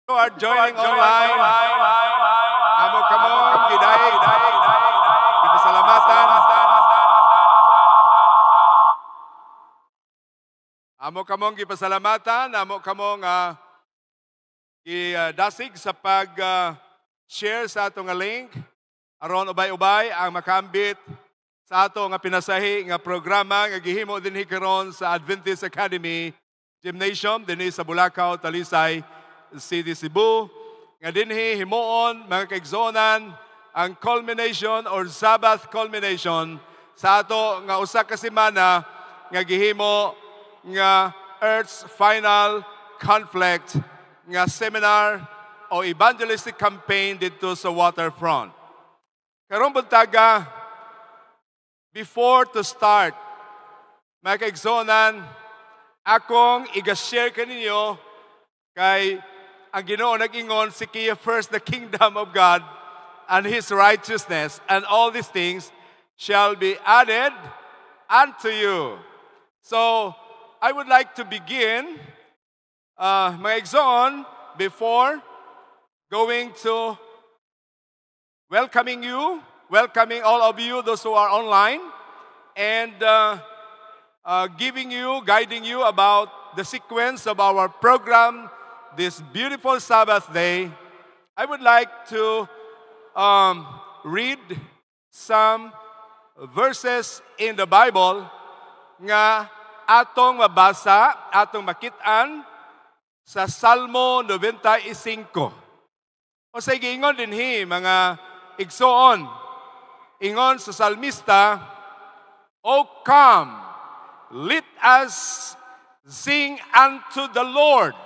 who are joining online. Amo kamo giday, gipasalamatan. Amo kamong gipasalamatan, amo kamong dasig sa pag-share sa ato nga link aron ubay-ubay ang makambit sa ato nga pinasahi nga programa nga gihimo dinhi karon sa Adventist Academy Gymnasium dinhi sa Bulacau, Talisay City, Cebu. Nga dinhi himuon mga kaigsonan ang culmination or Sabbath culmination sa ato nga usa ka semana nga gihimo nga Earth's Final Conflict nga seminar o evangelistic campaign dito sa waterfront. Karong buntaga, before to start, mga kaigsonan, akong i-share kaninyo kay ang Ginoo nag-ingon, seek ye first the kingdom of God and His righteousness, and all these things shall be added unto you. So, I would like to begin, mga igsoon, before going to welcoming all of you, those who are online, and guiding you about the sequence of our program this beautiful Sabbath day. I would like to read some verses in the Bible nga atong mabasa, atong makitaan sa Salmo 95. O sa ingon dinhi mga igsoon, ingon sa salmista, O come, let us sing unto the Lord.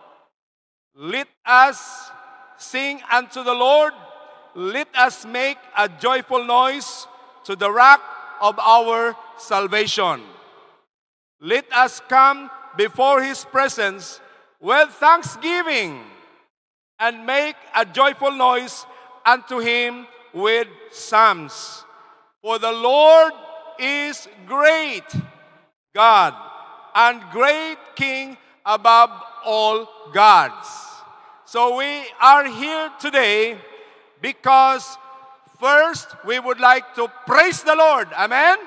Let us sing unto the Lord. Let us make a joyful noise to the rock of our salvation. Let us come before His presence with thanksgiving and make a joyful noise unto Him with psalms. For the Lord is great God and great King above all gods. So we are here today because first we would like to praise the Lord. Amen?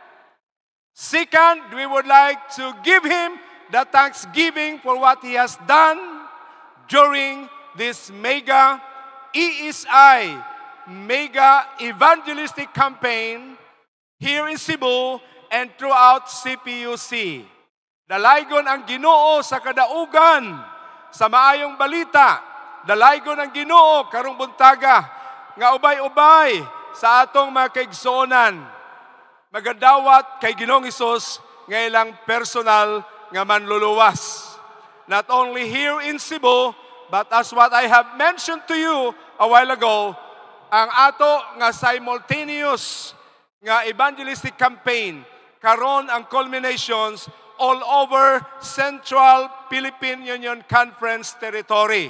Second, we would like to give Him the thanksgiving for what He has done during this mega ESI, mega evangelistic campaign here in Cebu and throughout CPUC. Dalaygon ang Ginoo sa kadaugan, sa maayong balita. Dalaygon ang Ginoo karong buntaga nga ubay-ubay sa atong mga kaigsoonan. Magadawat kay Ginoong Hesus nga ilang personal nga manluluwas. Not only here in Cebu, but as what I have mentioned to you a while ago, ang ato nga simultaneous nga evangelistic campaign karon ang culminations all over Central Philippine Union Conference territory.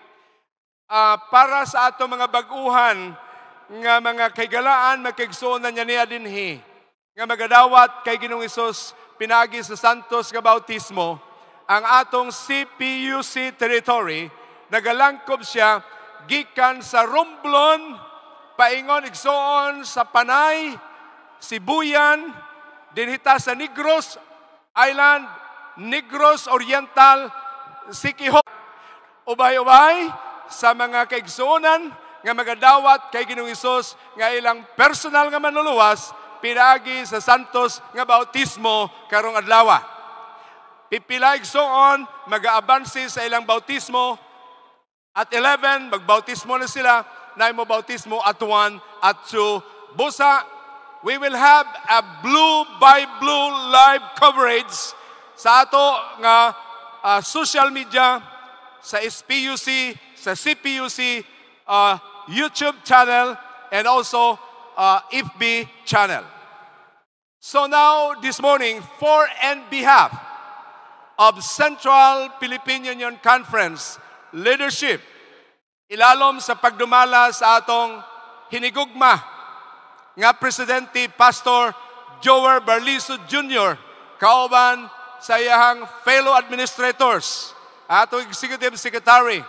Para sa ato mga baguhan nga mga kaigalaan, magkaigsuonan niya dinhi, nga magadawat kay Ginoong Hesus pinagi sa Santos nga bautismo, ang atong CPUC territory, nagalangkob siya gikan sa Romblon, paingon igsoon sa Panay, Sibuyan, dinhita sa Negros Island, Negros Oriental, Siquijor, ubay-ubay sa mga kaigsuonan nga magadawat kay Ginoong Hesus nga ilang personal nga manluluwas pinagi sa Santos nga bautismo karong adlaw. Pipila igsoon mag-aabansi sa ilang bautismo. At 11 magbautismo na sila, na mo bautismo at 1 at 2. Busa, we will have a blue by blue live coverage sa ato nga social media, sa SPUC, sa CPUC, YouTube channel, and also FB channel. So now, this morning, for and behalf of Central Philippine Union Conference leadership, ilalom sa pagdumala sa atong hinigugma nga Presidente Pastor Joel Barliso Jr., kauban sa iyahang fellow administrators, atong Executive Secretary,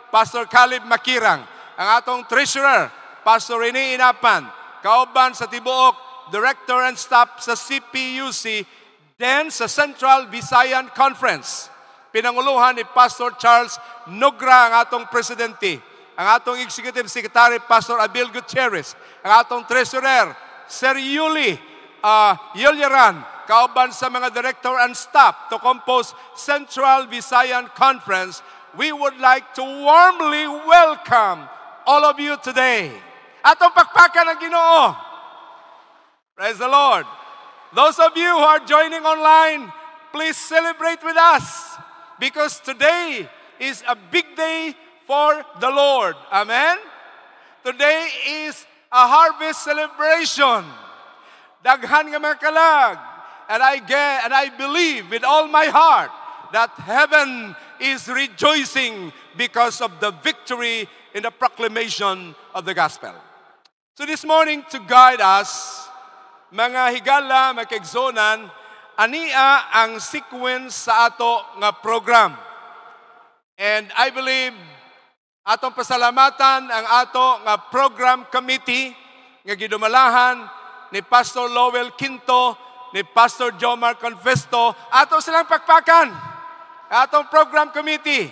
Pastor Caleb Makirang. Ang atong treasurer, Pastor Rene Inapan. Kauban sa tibuok, director and staff sa CPUC, then sa Central Visayan Conference. Pinanguluhan ni Pastor Charles Nogra ang atong presidente. Ang atong executive secretary, Pastor Abel Gutierrez. Ang atong treasurer, Sir Yuli Yulyaran. Kauban sa mga director and staff to compose Central Visayan Conference, we would like to warmly welcome all of you today. Atong pakpakan ang Ginoo. Praise the Lord. Those of you who are joining online, please celebrate with us because today is a big day for the Lord. Amen? Today is a harvest celebration. Daghan nga mga kalag. And I believe with all my heart that heaven is rejoicing because of the victory in the proclamation of the gospel. So this morning, to guide us, mga higala, mga kaigsonan, ania ang sequence sa ato nga program. And I believe atong pasalamatan ang ato nga program committee nga gidumalahan ni Pastor Lowell Quinto, ni Pastor Jomar Confesto, ato silang pakpakan. Atong program committee.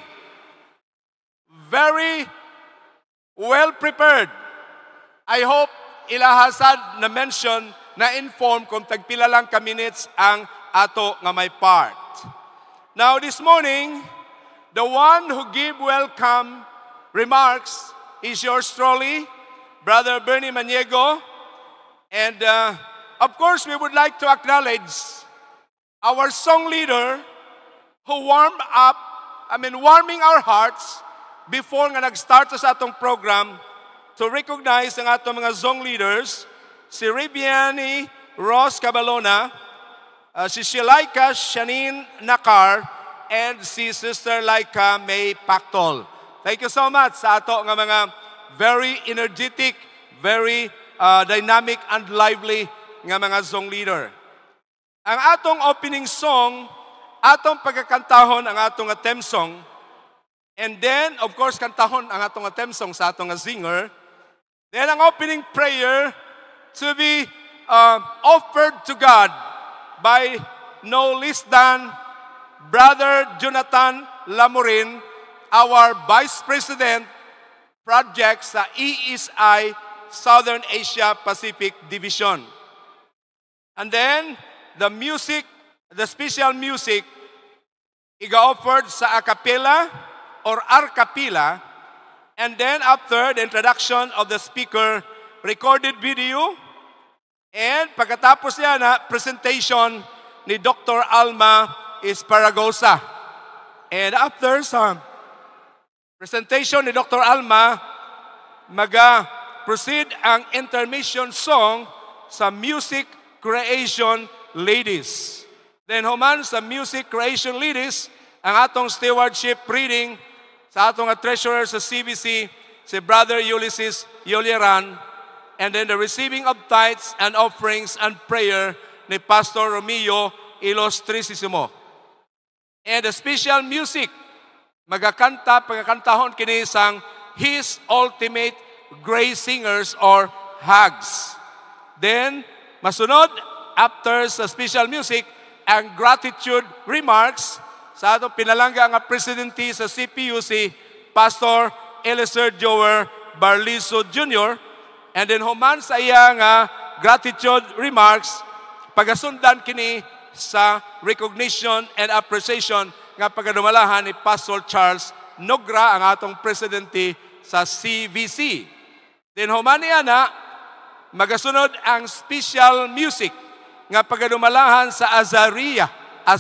Very well prepared. I hope ilahasad na mention na inform kung tagpila lang ka minutes ang ato nga may part. Now this morning, the one who give welcome remarks is yours truly, Brother Bernie Maniego. And of course, we would like to acknowledge our song leader who warming our hearts before nga nag-start sa atong program to recognize ang atong mga song leaders, si Ribiani Ross Cabalona, si Shilaika Shanin Nakar, and si Sister Laika May Pactol. Thank you so much sa ato nga mga very energetic, very dynamic and lively nga mga song leader. Ang atong opening song, atong pagkakantahon ang atong theme song, and then, of course, kantahon ang atong theme song sa atong singer. Then, ang opening prayer to be offered to God by no less than Brother Jonathan Lamorin, our Vice President Project sa ESI Southern Asia Pacific Division. And then, the music, the special music, iga-offered sa a cappella or arcapella. And then after the introduction of the speaker, recorded video. And pagkatapos niya na presentation ni Dr. Alma Esparagoza. And after some presentation ni Dr. Alma, proceed ang intermission song sa Music Creation Ladies. Then human sa Music Creation Ladies, ang atong stewardship reading sa atong treasurer sa CBC, si Brother Ulysses Yolieran, and then the receiving of tithes and offerings and prayer ni Pastor Romeo Ilustrisimo. And the special music, pagkakantahon kini sang His Ultimate Grace Singers or HAGS. Then, masunod, after sa special music, ang gratitude remarks sa atong pinalangga nga presidente sa CPUC, Pastor Eliezer Jower Barliso Jr. And then human sa iya nga gratitude remarks, pagasundan kini sa recognition and appreciation nga pagdumalahan ni Pastor Charles Nogra, ang atong presidente sa CVC. Then human niya na, magasunod ang special music nga pagdumalahan sa Assyria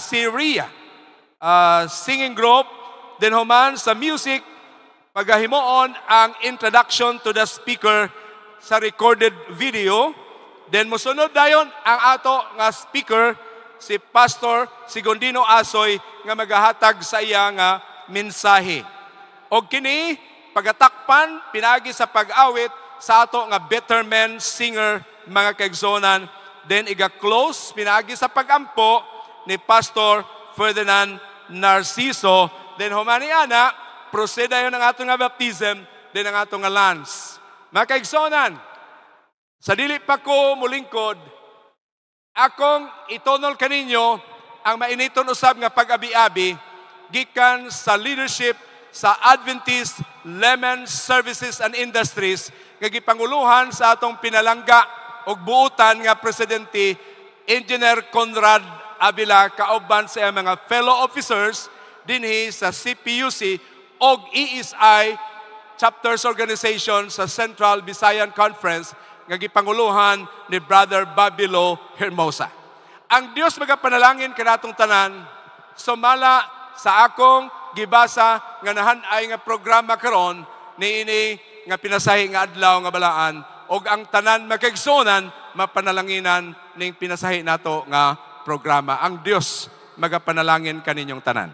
singing group. Then human sa music, pagahimoon ang introduction to the speaker sa recorded video. Then musunod dayon ang ato nga speaker, si Pastor Segundino Asoy, nga magahatag sa iya nga mensahe. O kini, pagatakpan, pinagi sa pag-awit sa ato nga Better Men singer, mga kaigsonan. Then iga-close, pinagi sa pag-ampo ni Pastor Ferdinand Narciso. Then humaniana, proseda yun ang ato nga baptism, din ang ato nga lance. Mga kaigsonan, sa dili pa ko mulingkod, akong itonol kaninyo ang mainiton usab nga pag-abi-abi gikan sa leadership sa Adventist Lemon Services and Industries nga gipanguluhan sa atong pinalangga og buutan nga presidente Engineer Conrad Avila kauban sa iyang mga fellow officers dinhi sa CPUC og ESI Chapters Organization sa Central Visayan Conference nga gipanguluhan ni Brother Babilo Hermosa. Ang Dios magapanalangin kanatong tanan, sumala sa akong gibasa nga nahanay nga programa karon niini nga pinasahi nga adlaw nga balaan og ang tanan makaigsonan mapanalanginan ning pinasahi nato nga programa. Ang Dios magapanalangin kaninyong tanan.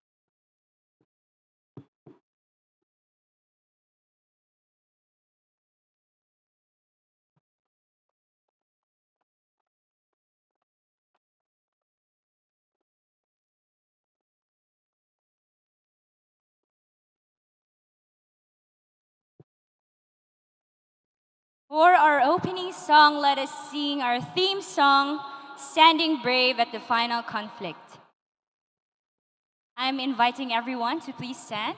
For our opening song, let us sing our theme song, Standing Brave at the Final Conflict. I'm inviting everyone to please stand.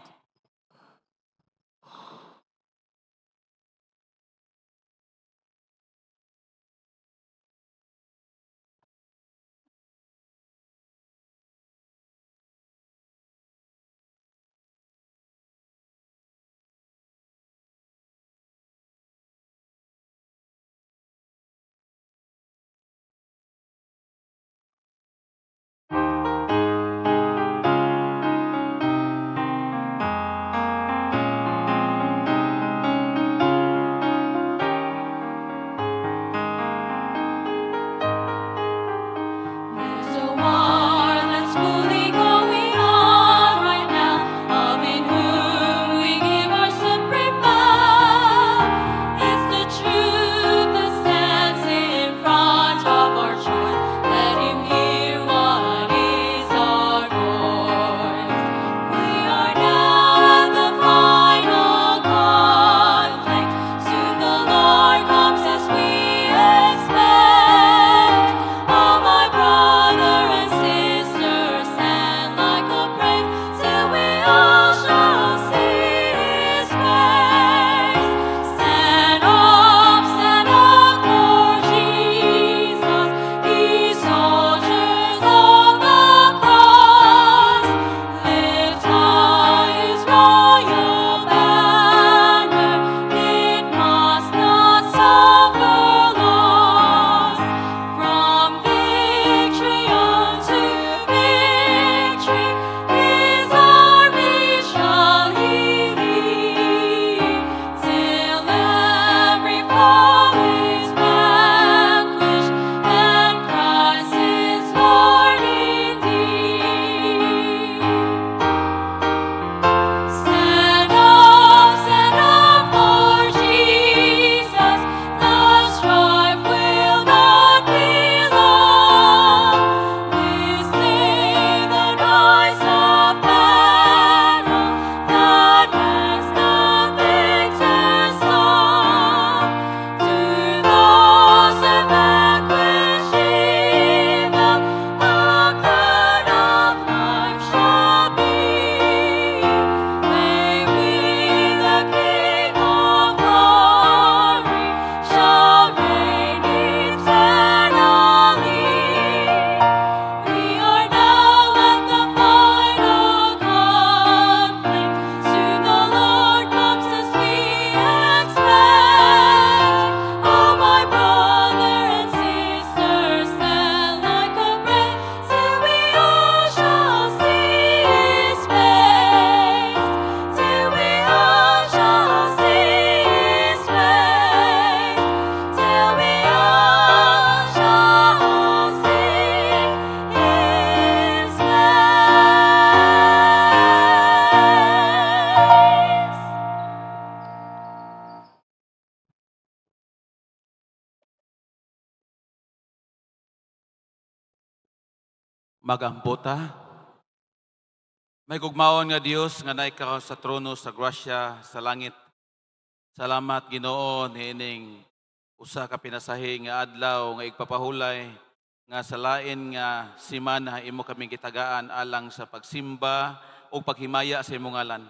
Magambota, May gugmaon nga Dios nga naay ka sa trono sa grasya sa langit. Salamat Ginoo niining usa ka pinasahi nga adlaw nga igpapahulay nga sa lain nga simana imo kami gitagaan alang sa pagsimba o paghimaya sa imong ngalan.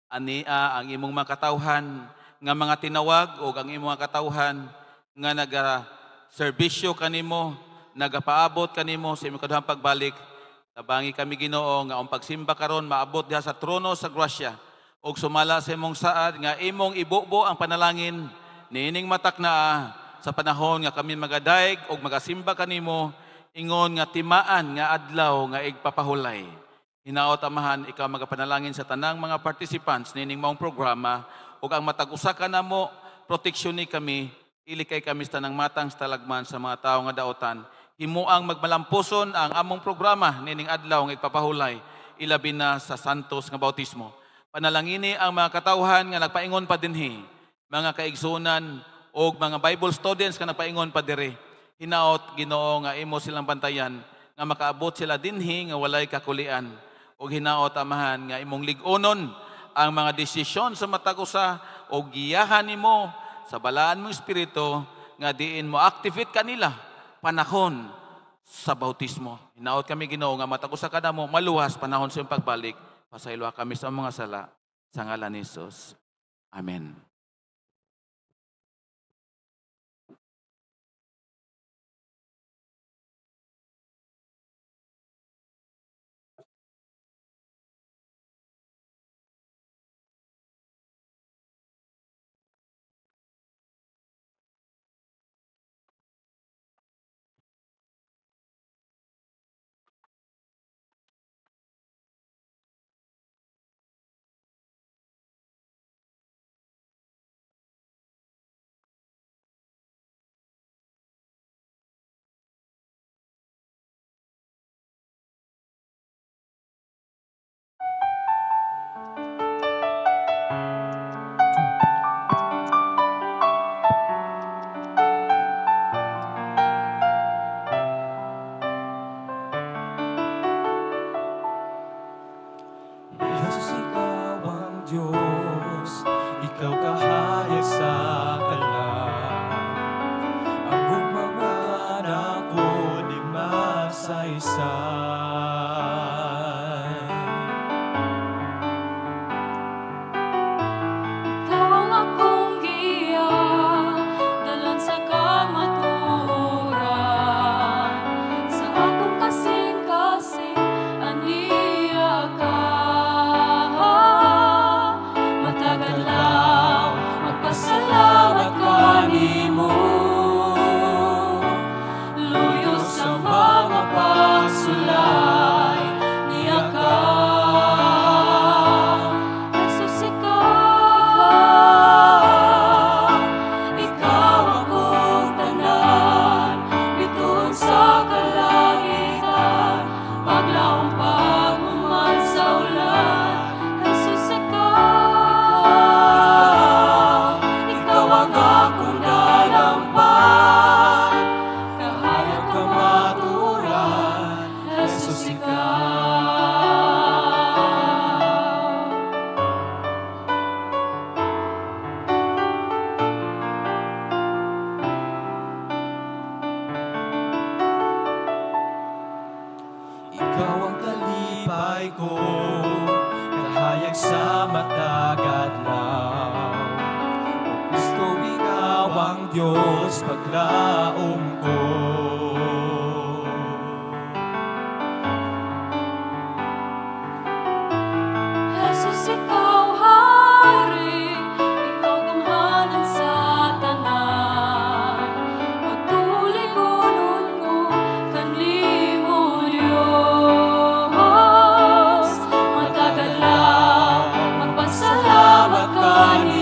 Ania ang imong mga katawhan nga mga tinawag o ang imong mga katawhan nga naga-serbisyo kanimo, nagapaabot kanimo sa imong kaduhang pagbalik. Tabangi kami Ginoo nga ang pagsimba karon maabot diha sa trono sa grasya ug sumala sa imong saad nga imong ibubo ang panalangin niining matak na sa panahon nga kami magadaig ug magasimba kanimo ingon nga timaan nga adlaw nga igpapahulay. Hinaot amahan ikaw magapanalangin sa tanang mga participants niining maong programa ug ang matag usa ka namo proteksyon ni kami ili kay kami sa tanang matang stalagman sa mga tawo nga daotan. Himuang magmalampuson ang among programa nining adlaw nga igpapahulay ilabi na sa santos nga bautismo. Panalangini ang mga katawhan nga nagpaingon pa dinhi, mga kaigsunan o mga Bible students nga nagpaingon pa diri. Hinaot Ginoo nga imo silang bantayan nga makaabot sila dinhi nga walay kakulian. O hinaot amahan nga imong lig-onon ang mga desisyon sa matag usa o giyahan nimo sa balaan mong espiritu nga diin mo activate kanila panahon sa bautismo. Hinaot kami Ginoo nga matag usa kada mo maluwas panahon sa iyong pagbalik. Pasaylo kami sa mga sala sa ngalan ni Jesus. Amen.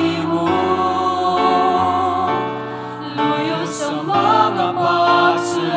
Sa mga pagsulay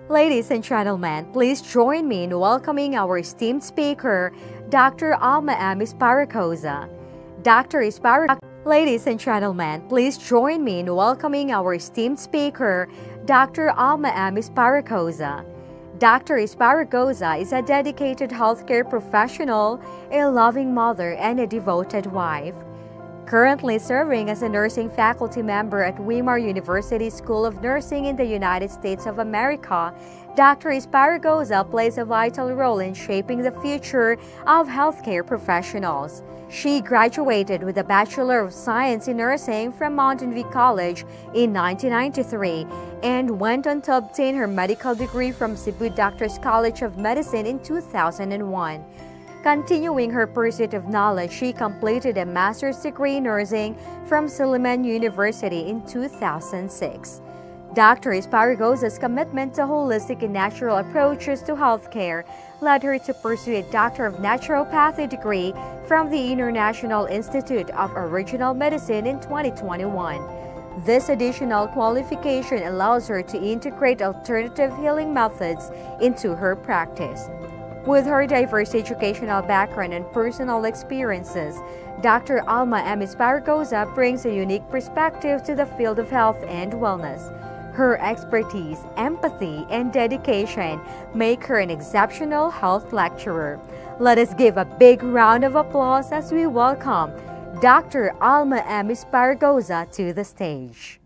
Ladies and gentlemen, please join me in welcoming our esteemed speaker, Dr. Alma Esparagoza. Ladies and gentlemen, please join me in welcoming our esteemed speaker, Dr. Alma Esparagoza. Dr. Esparagoza is a dedicated healthcare professional, a loving mother, and a devoted wife. Currently serving as a nursing faculty member at Weimar University School of Nursing in the United States of America, Dr. Esparagoza plays a vital role in shaping the future of healthcare professionals. She graduated with a Bachelor of Science in Nursing from Mountain View College in 1993 and went on to obtain her medical degree from Cebu Doctors College of Medicine in 2001. Continuing her pursuit of knowledge, she completed a master's degree in nursing from Silliman University in 2006. Dr. Esparagoza's commitment to holistic and natural approaches to healthcare led her to pursue a Doctor of Naturopathy degree from the International Institute of Original Medicine in 2021. This additional qualification allows her to integrate alternative healing methods into her practice. With her diverse educational background and personal experiences, Dr. Alma Esparagoza brings a unique perspective to the field of health and wellness. Her expertise, empathy, and dedication make her an exceptional health lecturer. Let us give a big round of applause as we welcome Dr. Alma Esparagoza to the stage.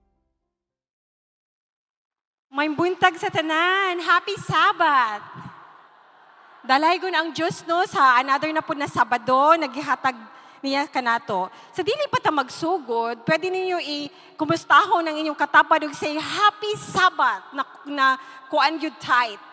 May buntag sa tanan. Happy Sabbath! Dalaygon ang Diyos no sa another na po na Sabado, naghihatag niya kanato. Sa dili pa ta magsugod, pwede ninyo i-kumustahon ng inyong katapad ug say, Happy Sabbath na kuan yun tight.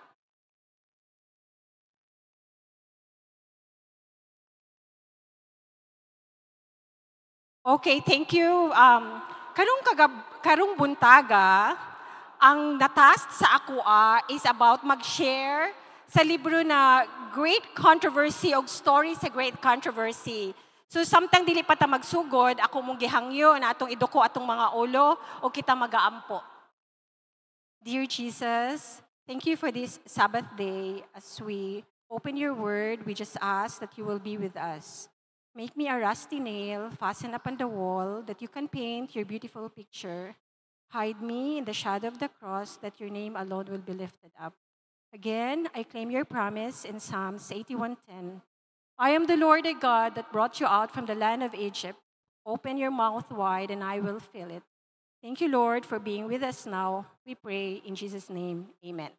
Okay, thank you. Karong buntaga, ang natast sa akoa is about mag-share sa libro na Great Controversy o Story sa Great Controversy. So samtang dili pa ta magsugod, ako mong gihangyo na atong iduko atong mga ulo o kita magaampo. Dear Jesus, thank you for this Sabbath day. As we open your word, we just ask that you will be with us. Make me a rusty nail fastened upon the wall that you can paint your beautiful picture. Hide me in the shadow of the cross that your name alone will be lifted up. Again, I claim your promise in Psalms 81:10. I am the Lord thy God that brought you out from the land of Egypt. Open your mouth wide and I will fill it. Thank you, Lord, for being with us now. We pray in Jesus' name. Amen.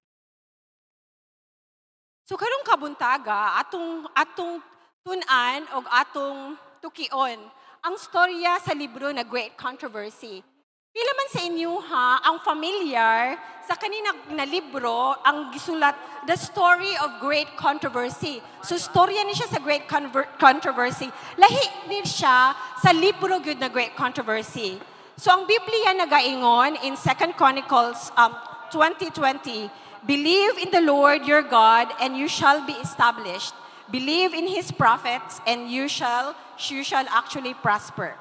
So karong kabuntaga, atong tunan o atong tukion ang storya sa libro na Great Controversy. Pila man sa inyo ang familiar sa kanina na libro ang gisulat The Story of Great Controversy. So storya ni siya sa Great Controversy. Lahi din siya sa libro gyud na Great Controversy. So ang Biblia nagaingon in 2 Chronicles 20:20, believe in the Lord your God and you shall be established. Believe in his prophets and you shall actually prosper.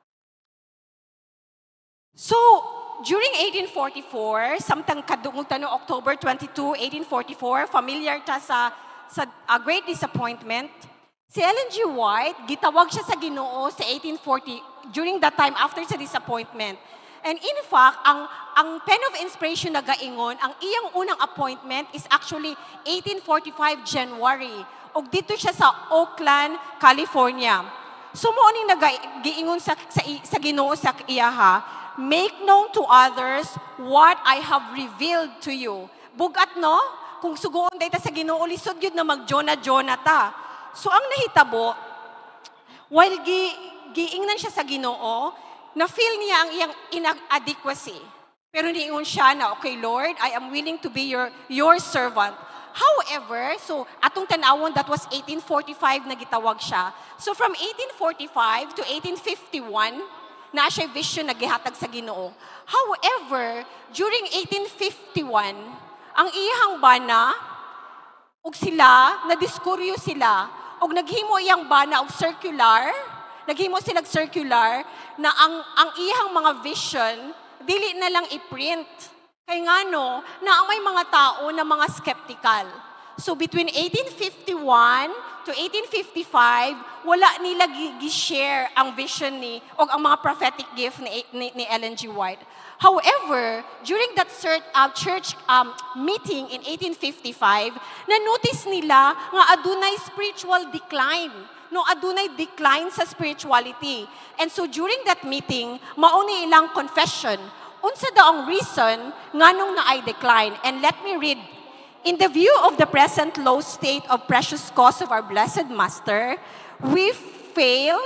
So, during 1844, samtang kadungutan no October 22, 1844, familiar ta sa Great Disappointment, si Ellen G. White, gitawag siya sa Ginoo sa 1840, during that time, after sa disappointment. And in fact, ang pen of inspiration na gaingon, ang iyang unang appointment is actually 1845 January. O dito siya sa Oakland, California. So, mo ning nag-giingon sa Ginoo sa iyaha, make known to others what I have revealed to you. Bugat no? Kung sugoon dayta sa Ginoo, lisod yun na mag-Jonah ta. So ang nahitabo, while giingnan siya sa Ginoo, na-feel niya ang iyang inadequacy. Pero niingon siya na, okay Lord, I am willing to be your servant. However, so atong tanawon, that was 1845 na gitawag siya. So from 1845 to 1851, na siya vision na gihatag sa Ginoo. However, during 1851, ang iyang bana, ug sila, nadiskuryo sila, ug naghimo iyang bana og circular, naghimo silang circular, na ang iyang mga vision, dili na lang i-print. Kay nga no, na may mga tao na mga skeptical. So between 1851 to 1855, wala nila gi-share ang vision o ang mga prophetic gift ni Ellen G. White. However, during that church meeting in 1855, na-notice nila nga adunay spiritual decline. No, adunay decline sa spirituality. And so during that meeting, mauni ilang confession. Unsa daw ang reason nganong naay decline? And let me read. In the view of the present low state of precious cause of our blessed Master, we fail,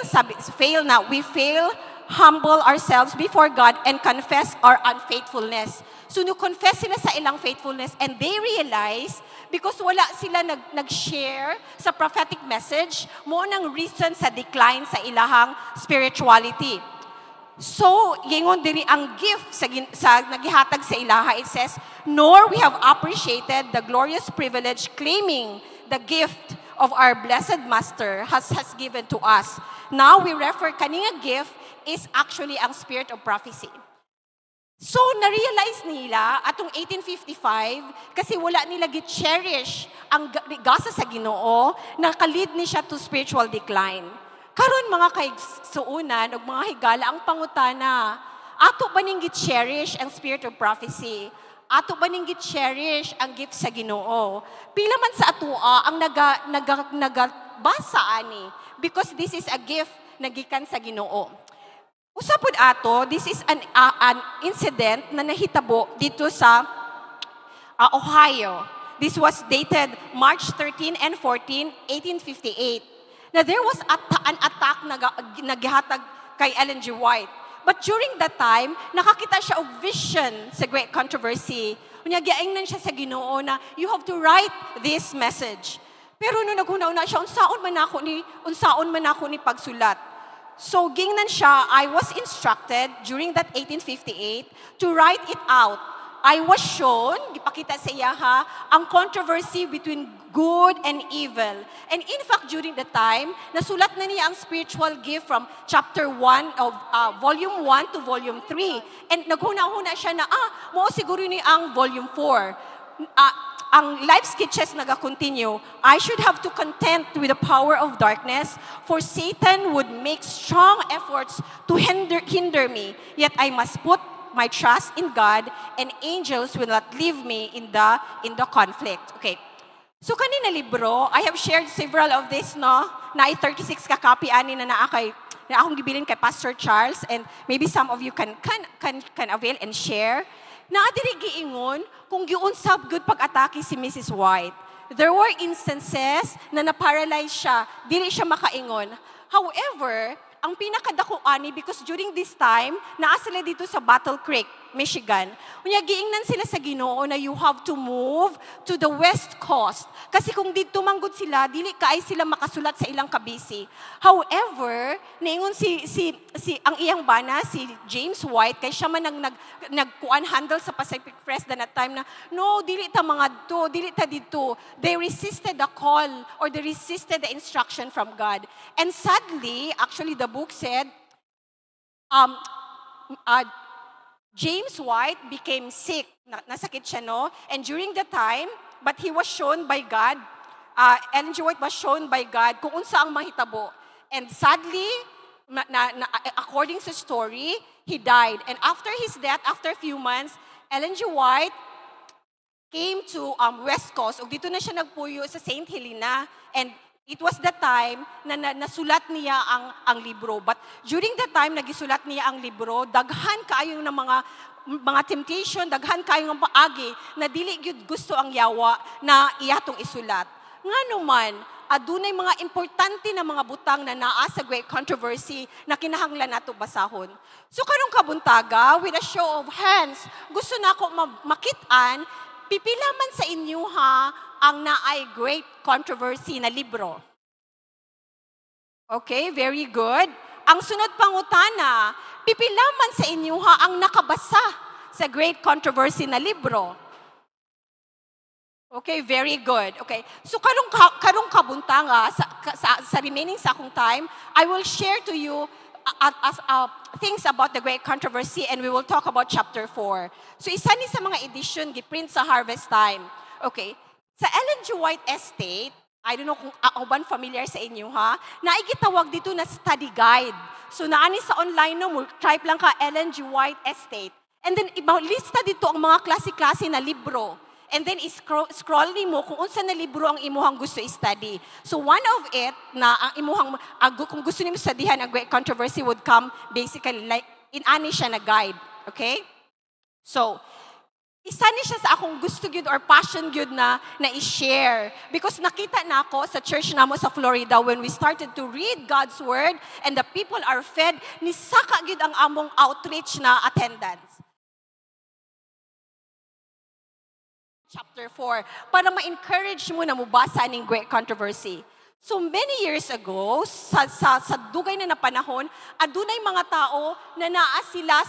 humble ourselves before God and confess our unfaithfulness. So, no-confess sila sa ilang faithfulness and they realize, because wala sila nag-share sa prophetic message, mo nang reason sa decline sa ilahang spirituality. So, gingon diri ang gift sa nagihatag sa ilaha, it says, nor we have appreciated the glorious privilege claiming the gift of our blessed Master has given to us. Now, we refer kaninga gift is actually ang spirit of prophecy. So, na-realize nila atong 1855 kasi wala nila gi-cherish ang gasa sa Ginoo na kalid ni siya to spiritual decline. Karon mga kaigsuunan ug mga higala ang pangutana, ato ba ning gi-cherish ang spirit of prophecy? Ato ba ning gi-cherish ang gift sa Ginoo? Pila man sa atoa ang nagabasa ani because this is a gift na gikan sa Ginoo. Usapod ato, this is an incident na nahitabo dito sa Ohio. This was dated March 13 and 14, 1858. Na there was an attack na naghatag kay Ellen G. White. But during that time, nakakita siya og vision sa great controversy. Unya giingnan siya sa Ginoo na you have to write this message. Pero nung naghuna-una siya, unsaon man ako ni pagsulat. So gingnan siya, I was instructed during that 1858 to write it out. I was shown, gipakita sa iya ang controversy between good and evil. And in fact, during the time, nasulat na niya ang spiritual gift from chapter 1 of volume 1 to volume 3. And naghuna-huna siya na, mo siguro ni ang volume 4. Ang life sketches naga-continue, I should have to contend with the power of darkness, for Satan would make strong efforts to hinder me, yet I must put my trust in God, and angels will not leave me in the conflict. Okay. So kanina libro, I have shared several of this, no? Na 36 ka copy ani na akong gibilin kay Pastor Charles, and maybe some of you can avail and share. Na diri giingon kung giunsab good pag-atake si Mrs. White. There were instances na na-paralyze siya, dili siya makaingon. However, ang pinakadako ani because during this time, naa sila dito sa Battle Creek, Michigan. Unya giingnan sila sa Ginoo na you have to move to the west coast. Kasi kung dito manggod sila, dili kaay sila makasulat sa ilang kabisi. However, naingon ang iyang bana si James White kay siya man nagkuan handle sa Pacific Press that time na no, dili ta mga to, dili ta dito. They resisted the call or they resisted the instruction from God. And sadly, actually the book said James White became sick. Nasakit siya, no? And during the time, but he was shown by God, Ellen G. White was shown by God kung unsa ang mahitabo. And sadly, according to story, he died. And after his death, after a few months, Ellen G. White came to West Coast. Ug dito na siya nagpuyo sa St. Helena. And it was the time na nasulat niya ang libro. But during the time nagisulat niya ang libro, daghan kaayo ng mga temptation, daghan kaayo ng paagi na dili gyud gusto ang yawa na iyatong isulat. Nganuman, adunay mga importante na mga butang na naa sa great controversy na kinahanglan nato basahon. So karong kabuntaga, with a show of hands, gusto nako makit-an pipila man sa inyo ang naay great controversy na libro. Okay, very good. Ang sunod pangutana, pipila man sa inyo ang nakabasa sa great controversy na libro. Okay, very good. Okay, so karong kabuntanga sa remaining sa akong time, I will share to you things about the great controversy, and we will talk about chapter 4. So isa ni sa mga edition giprint sa Harvest Time. Okay. Sa Ellen G. White Estate, I don't know kung auban familiar sa inyo ha, naigitawag dito na study guide. So naani sa online no, type lang ka Ellen G. White Estate. And then lista dito ang mga klase-klase na libro. And then scroll mo kung unsa na libro ang imuhang gusto i-study. So one of it na ang imuhang kung gusto nimo studyhan ang great controversy would come basically like in ani siya na guide, okay? So isa ni siya sa akong gusto gyud or passion gyud na i-share because nakita na ako sa church namo sa Florida when we started to read God's word and the people are fed, ni saka gyud ang among outreach na attendance. Chapter 4, para ma-encourage mo na mubasa ning great controversy. So many years ago, sa dugay na panahon, adunay mga tao na naa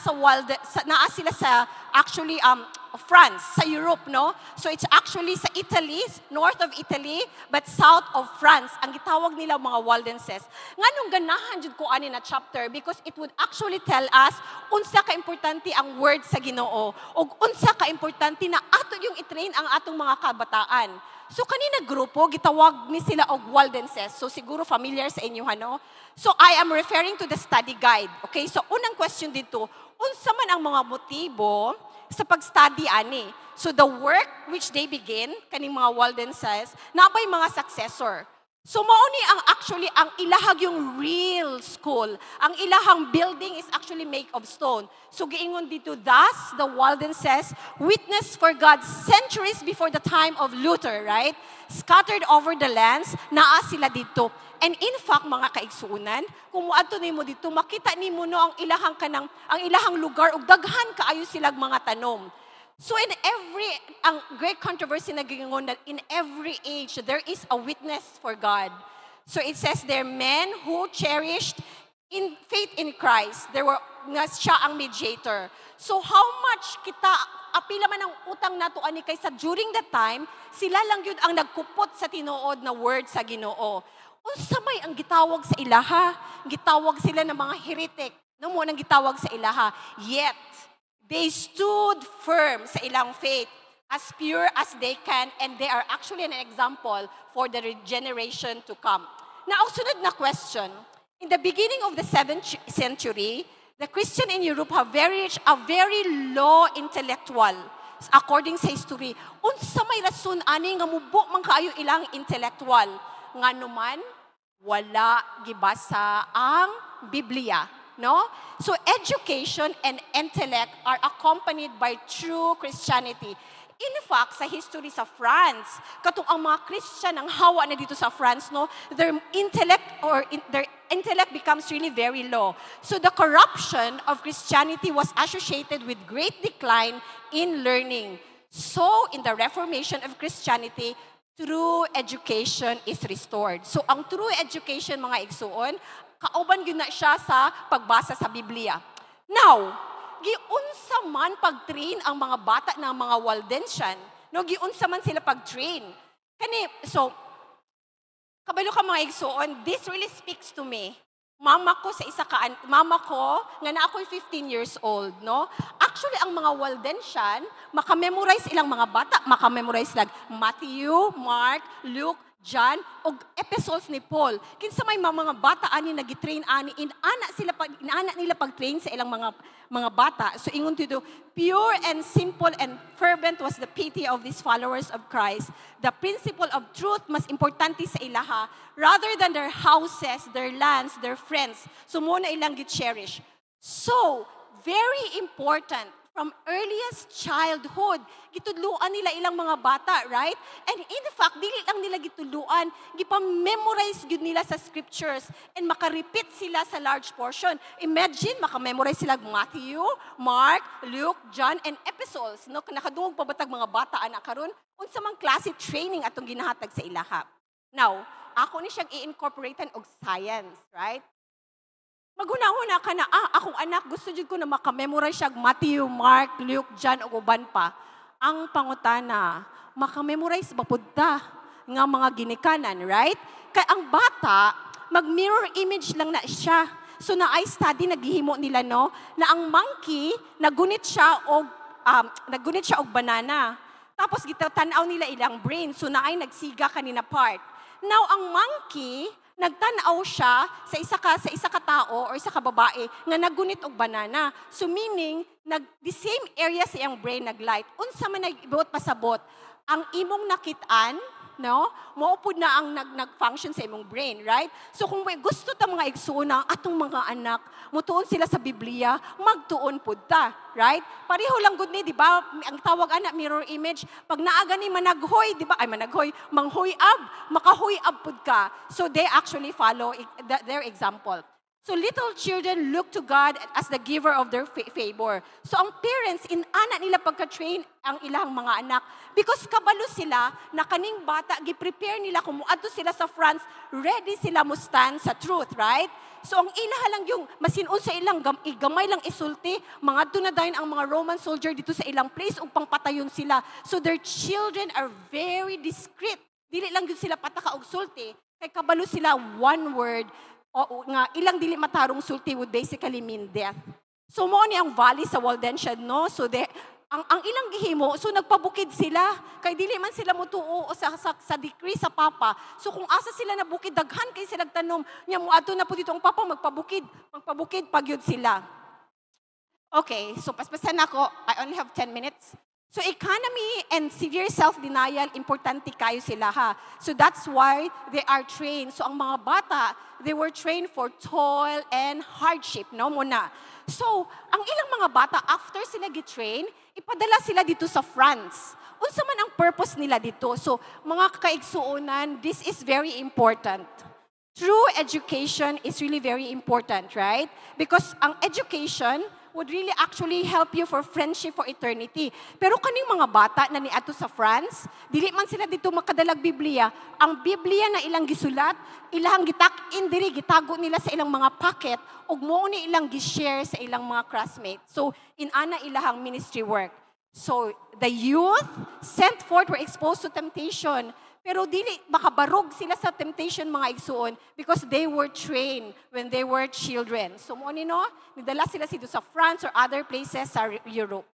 sila sa actually France, sa Europe, no? So it's actually sa Italy, north of Italy, but south of France. Ang gitawag nila mga Waldenses. Nganong ganahan jud ko ani na chapter because it would actually tell us unsa ka importante ang word sa Ginoo ug unsa ka importante na ato yung i-train ang atong mga kabataan. So kanina grupo gitawag ni sila og Waldenses. So siguro familiar sa inyo no? So I am referring to the study guide. Okay? So unang question dito, unsa man ang mga motibo sa pag-study ani? So the work which they begin kaning mga Waldenses, nabay mga successor. So mauni ang actually ang ilahag yung real school. Ang ilahang building is actually made of stone. So giingon dito, thus the Waldenses witness for God centuries before the time of Luther, right? Scattered over the lands, naa sila dito. And in fact, mga kaigsuunan, kung muadto nimo dito, makita nimo no ang ilahang lugar ug daghan kaayo silang mga tanom. So in ang great controversy na gingon that in every age there is a witness for God. So it says there men who cherished in faith in Christ. There were nga siya ang mediator. So how much apila man ang utang nato ani kaysa during that time sila lang gyud ang nagkupot sa tinuod na word sa Ginoo. Unsa may ang gitawag sa ilaha? Gitawag sila ng mga heretic. No mo nang gitawag sa ilaha. Yet they stood firm sa ilang faith, as pure as they can, and they are actually an example for the regeneration to come. Now, sunod na question. In the beginning of the 7th century, the Christian in Europe have reached a very low intellectual, according sa history. Unsa may rason ani nga mubo man kaayo ilang intellectual? Nganuman, wala gibasa ang Biblia. No? So education and intellect are accompanied by true Christianity. In fact, sa history sa France, katong ang mga Christian ang hawa na dito sa France, no, their intellect becomes really very low. So the corruption of Christianity was associated with great decline in learning. So in the Reformation of Christianity, true education is restored. So ang true education, mga igsuon, kauban gyud na siya sa pagbasa sa Biblia. Now, giunsa man pag-train ang mga bata ng mga Waldensian, no, giunsa man sila pag-train. So, kabalo ka mga igsuon, this really speaks to me. Mama ko, nga na ako'y 15 years old, no? Actually, ang mga Waldensian, makamemorize ilang mga bata, makamemorize lang Matthew, Mark, Luke, John, o epistles ni Paul. Kinsa may mga bata ani nagitrain ani inaana nila pag-train sa ilang mga bata. So ingon dito, pure and simple and fervent was the pity of these followers of Christ. The principle of truth mas importante sa ilaha rather than their houses, their lands, their friends. So mo na ilang gi-cherish. So, very important. From earliest childhood, gitudluan nila ilang mga bata, right? And in fact, dili lang nila gitudluan, gipamemorize gyud nila sa scriptures and makarepeat sila sa large portion. Imagine, makamemorize sila Matthew, Mark, Luke, John, and epistles. No? Nakadungog pa batag mga bata anak karon, unsa mang klase training atong ginahatag sa ilaha. Now, ako ni siyang i-incorporatean og science, right? Maghuna-huna ka na, akong anak, gusto dyan ko na makamemorize siya Matthew, Mark, Luke, John, o uban pa. Ang pangutana, makamemorize ba punta nga mga ginikanan, right? Kaya ang bata, mag-mirror image lang na siya. So naay study naghihimo nila no na ang monkey nagunit siya og banana. Tapos gitanaw nila ilang brain. So naay nagsiga kanina part. Now ang monkey nagtanaw siya sa isa ka tao or isa ka babae nga nagunit og banana. So meaning the same area sa iyang brain naglight. Unsa man nagbuot pasabot ang imong nakitaan, no? Maupod na ang nag-function sa imong brain, right? So kung may gusto ta mga igsuon atong mga anak, mutuon sila sa Biblia, magtuon pud ta, right? Pareho lang gud ni, di ba? Ang tawag ana mirror image, pag naaga ni managhoy, di ba? Ay managhoy, manghoy-ab, makahoy-ab pud ka. So they actually follow their example. So little children look to God as the giver of their favor. So ang parents, ana nila pagka-train ang ilang mga anak because kabalo sila na kaning bata, gi-prepare nila kung muadto sila sa France, ready sila mo stand sa truth, right? So ang ilaha lang yung masinon sa ilang gamay lang isulti, mga na dayon ang mga Roman soldier dito sa ilang place ug pangpatayon sila. So their children are very discreet. Dili lang gyud sila pataka og sulti, kay kabalo sila one word o nga ilang dili matarong sulti would basically mean death. So mo ni ang valley sa Waldensian, no? So ang ilang gihimo, so nagpabukid sila kay dili man sila motuo sa decree sa papa. So kung asa sila na bukid daghan kay sila tanom nya moadto na pud dito ang papa magpabukid pagyud sila. Okay, so paspasan ako. I only have 10 minutes. So economy and severe self-denial, importante kayo sila ha. So that's why they are trained. So ang mga bata, they were trained for toil and hardship, no muna. So ang ilang mga bata, after sila get-train, ipadala sila dito sa France. Unsa man ang purpose nila dito? So mga kaigsuonan, this is very important. True education is really very important, right? Because ang education would really actually help you for friendship for eternity. Pero kaning mga bata na niadto sa France, dili man sila dito makadalag Biblia. Ang Biblia na ilang gisulat, ilang gitak-in diri, gitago nila sa ilang mga pocket, ug mo ni ilang gi-share sa ilang mga classmates. So, inana ilahang ministry work. So, the youth sent forth were exposed to temptation. Pero dili makabarog sila sa temptation mga igsuon because they were trained when they were children. So mo ni no, nidala sila dito sa France or other places sa Europe.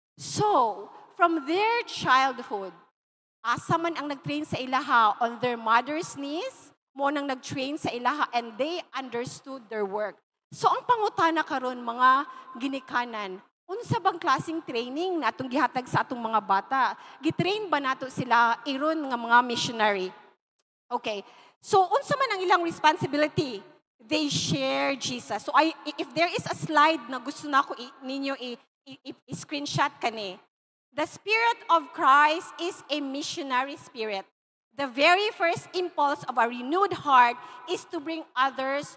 So, from their childhood, asa man ang nag-train sa ilaha on their mother's knees, mo nang nag-train sa ilaha and they understood their work. So ang pangutana karon mga ginikanan, unsa bang klaseng training na atong gihatag sa atong mga bata? Gitrain ba nato sila iron nga mga missionary? Okay. So unsa man ang ilang responsibility? They share Jesus. So if there is a slide na gusto nako ninyo i-screenshot kani. The spirit of Christ is a missionary spirit. The very first impulse of a renewed heart is to bring others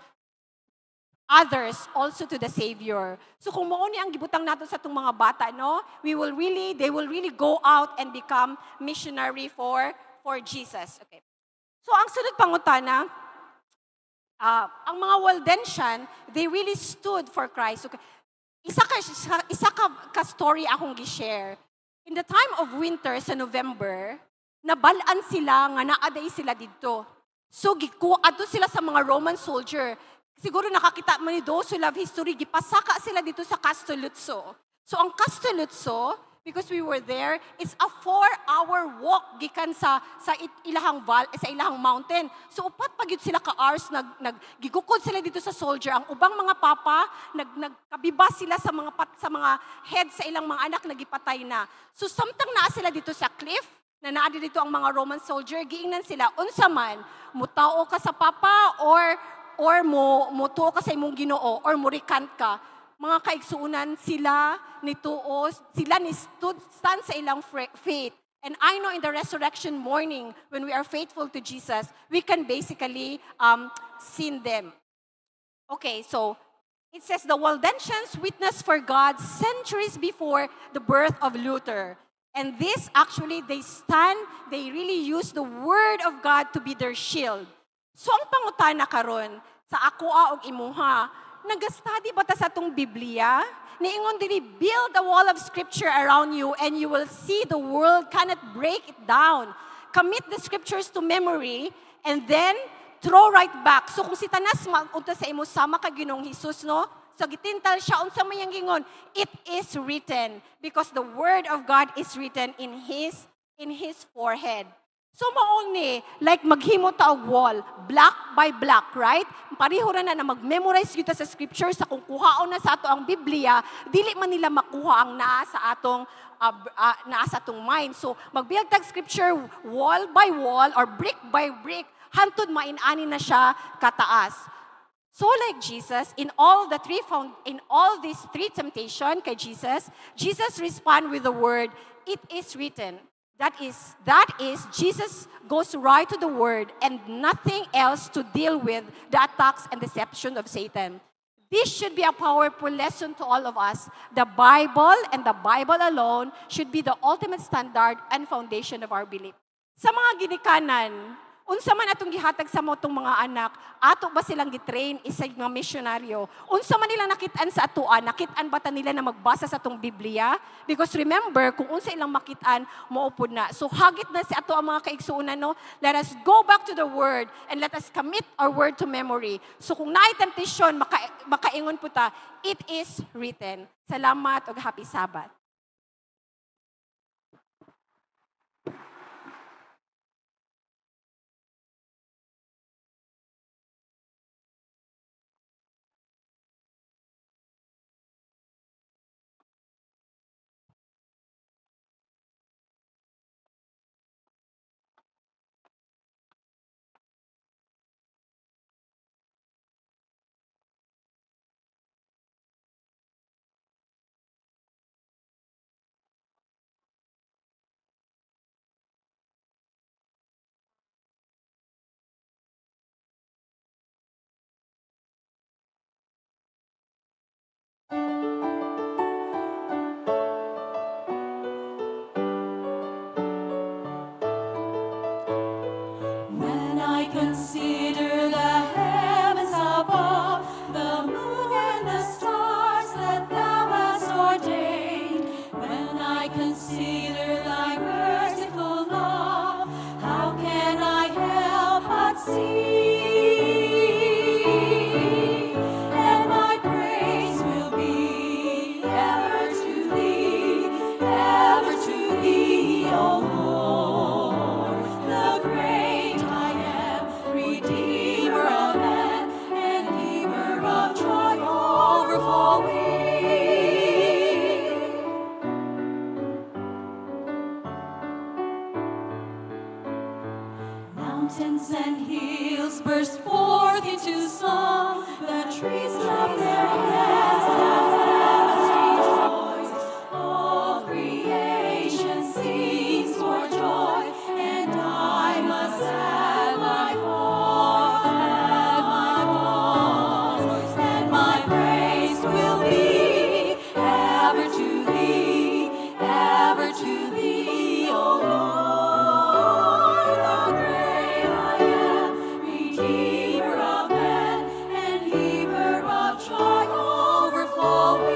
also to the Savior. So kung mo ni ang gibutang nato sa itong mga bata, no, they will really go out and become missionary for Jesus. Okay. So ang sunod pangutana, ang mga Waldensian, they really stood for Christ. Okay. Isa ka story akong gi-share. In the time of winter sa November, nabalaan sila nga naaday sila dito. So gikuadto sila sa mga Roman soldier. Siguro nakakita man ni those who love history, gipasaka sila dito sa Castelluzzo. So ang Castelluzzo, because we were there, it's a 4-hour walk gikan sa ilahang mountain. So upat pagyud sila ka hours gigukod sila dito sa soldier. Ang ubang mga papa nagkabiba sila sa mga head sa ilang mga anak nagipatay na. So samtang naa sila dito sa cliff, na naadi dito ang mga Roman soldier, giingnan sila unsa man mutao ka sa papa or mo tuo ka sa imong Ginoo or mo recant ka. Mga kaigsuunan sila nituo, sila ni stand sa ilang faith. And I know in the resurrection morning when we are faithful to Jesus, we can basically see them. Okay, so it says the Waldensians witnessed for God centuries before the birth of Luther. And this actually, they really use the word of God to be their shield. So ang pangutana karon sa akoa og imuha, nag-study ba ta sa tong Biblia? Niingon diri, build a wall of scripture around you and you will see the world cannot break it down. Commit the scriptures to memory and then throw right back. So kung si tanas maunta sa imo sama ka Ginoong Hesus, no? So gitintal siya unsa may gingon, it is written because the word of God is written in his forehead. So maong ni, like maghimo ta og wall, block by block, right? Pareho ra na mag-memorize kita sa scripture sa kung kuhaon na sa ato ang Biblia, dili man nila makuha ang naa sa atong mind. So magbuild tag scripture wall by wall or brick by brick, hantod main-ani na siya kataas. So like Jesus, in all these three temptation kay Jesus respond with the word, it is written. That is, Jesus goes right to the word and nothing else to deal with the attacks and deception of Satan. This should be a powerful lesson to all of us. The Bible and the Bible alone should be the ultimate standard and foundation of our belief. Sa mga ginikanan, unsa man atong gihatag sa motong mga anak, ato ba silang gitrain isay nga misyonaryo? Unsa man nila nakit-an sa atoan, nakit-an ba ta nila na magbasa sa atong Biblia? Because remember, kung unsa ilang makit-an, maupod na. So hagit na si ato ang mga kaigsuonan, no? Let us go back to the word and let us commit our word to memory. So kung naay temptation, makaingon po ta, it is written. Salamat ug happy Sabbath. When I consider the heavens above, the moon and the stars that thou hast ordained, when I consider thy merciful love, how can I help but see? And my praise will be ever to thee, O Lord, the great I am, Redeemer of man, and giver of joy overflowing. Mountains and hills burst forth into song, the trees clap their hands, the heavens rejoice. All creation sings for joy, and I must add my voice, and my praise will be ever to thee, O Lord, the great I am, Redeemer of man, and giver of joy overflowing.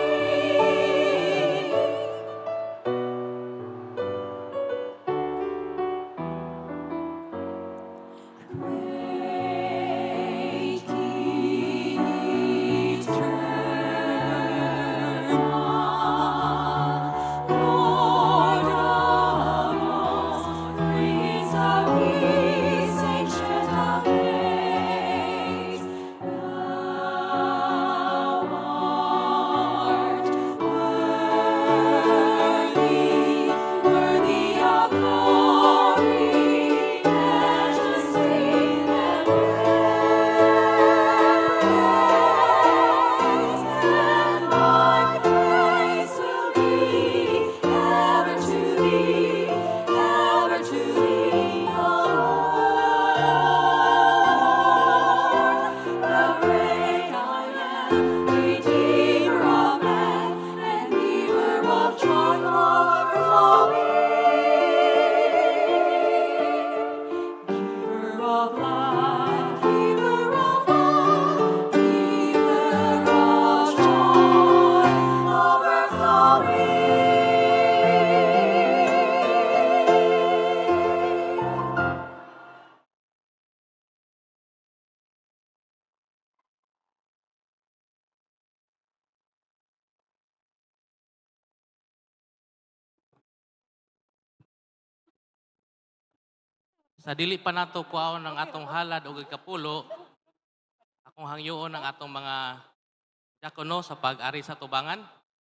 Sa dili pa nato kuhaon ng atong halad o ikapulo, akong hangyoon ng atong mga diakono sa pag-ari sa tubangan.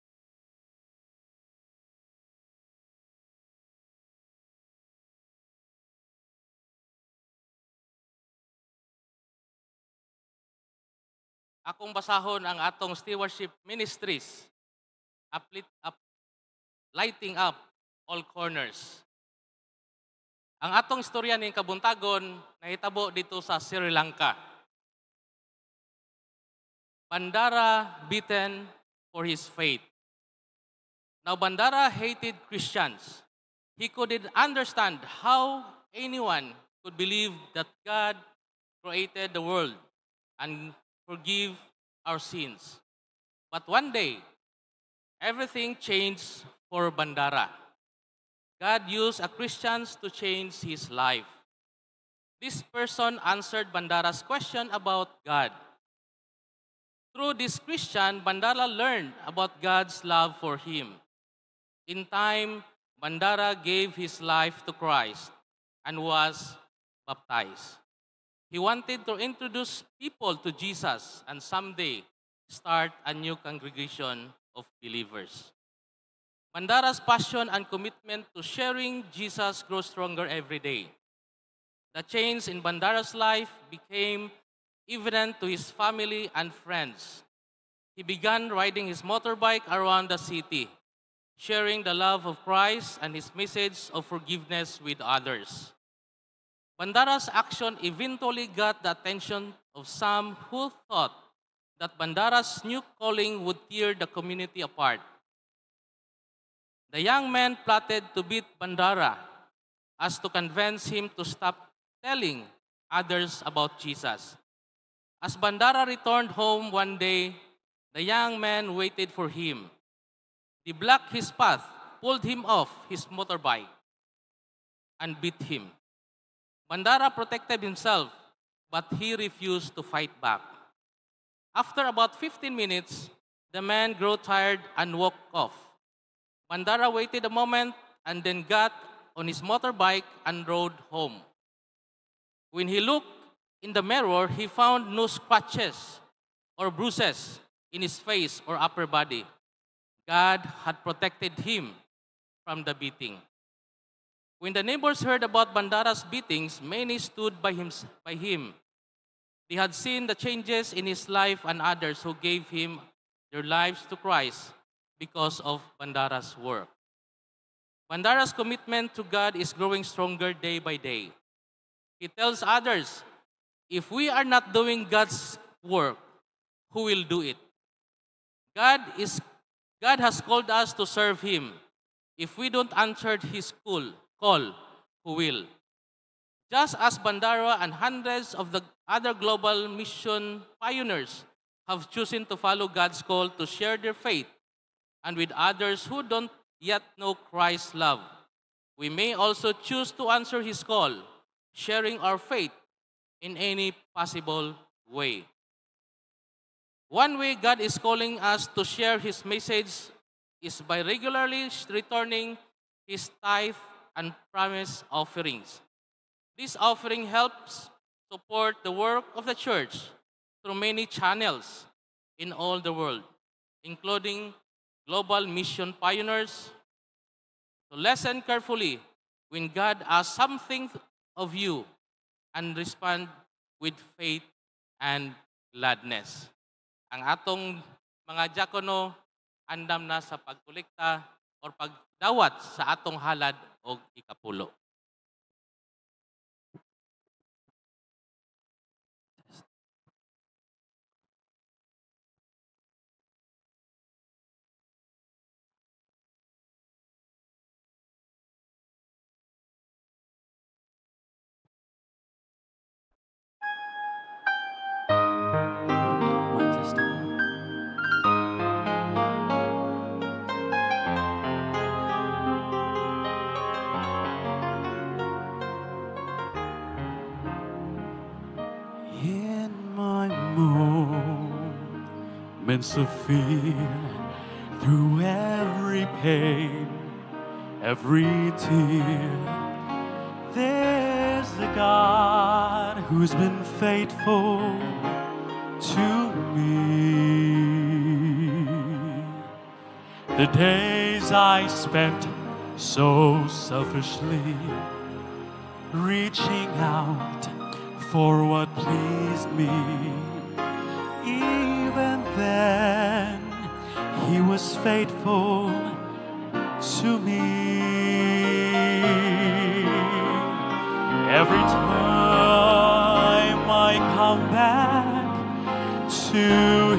Akong basahon ang atong stewardship ministries, lighting up all corners. Ang atong istorya ning kabuntagon nahitabo dito sa Sri Lanka. Bandara beaten for his faith. Now Bandara hated Christians. He couldn't understand how anyone could believe that God created the world and forgive our sins. But one day, everything changed for Bandara. God used a Christian to change his life. This person answered Bandara's question about God. Through this Christian, Bandara learned about God's love for him. In time, Bandara gave his life to Christ and was baptized. He wanted to introduce people to Jesus and someday start a new congregation of believers. Bandara's passion and commitment to sharing Jesus grew stronger every day. The change in Bandara's life became evident to his family and friends. He began riding his motorbike around the city, sharing the love of Christ and his message of forgiveness with others. Bandara's action eventually got the attention of some who thought that Bandara's new calling would tear the community apart. The young men plotted to beat Bandara as to convince him to stop telling others about Jesus. As Bandara returned home one day, the young men waited for him. They blocked his path, pulled him off his motorbike, and beat him. Bandara protected himself, but he refused to fight back. After about 15 minutes, the men grew tired and walked off. Bandara waited a moment and then got on his motorbike and rode home. When he looked in the mirror, he found no scratches or bruises in his face or upper body. God had protected him from the beating. When the neighbors heard about Bandara's beatings, many stood by him. They had seen the changes in his life and others who gave him their lives to Christ because of Bandara's work. Bandara's commitment to God is growing stronger day by day. He tells others, if we are not doing God's work, who will do it? God has called us to serve Him. If we don't answer His call, who will? Just as Bandara and hundreds of the other global mission pioneers have chosen to follow God's call to share their faith, and with others who don't yet know Christ's love, we may also choose to answer His call, sharing our faith in any possible way. One way God is calling us to share His message is by regularly returning His tithe and promise offerings. This offering helps support the work of the church through many channels in all the world, including global mission pioneers. So listen carefully when God asks something of you and respond with faith and gladness. Ang atong mga diakono andam na sa pagkolekta o pagdawat sa atong halad o ikapulo. In my moments of fear, through every pain, every tear, there's a God who's been faithful to me. The days I spent so selfishly, reaching out for what pleased me. Even then, He was faithful to me. Every time I come back to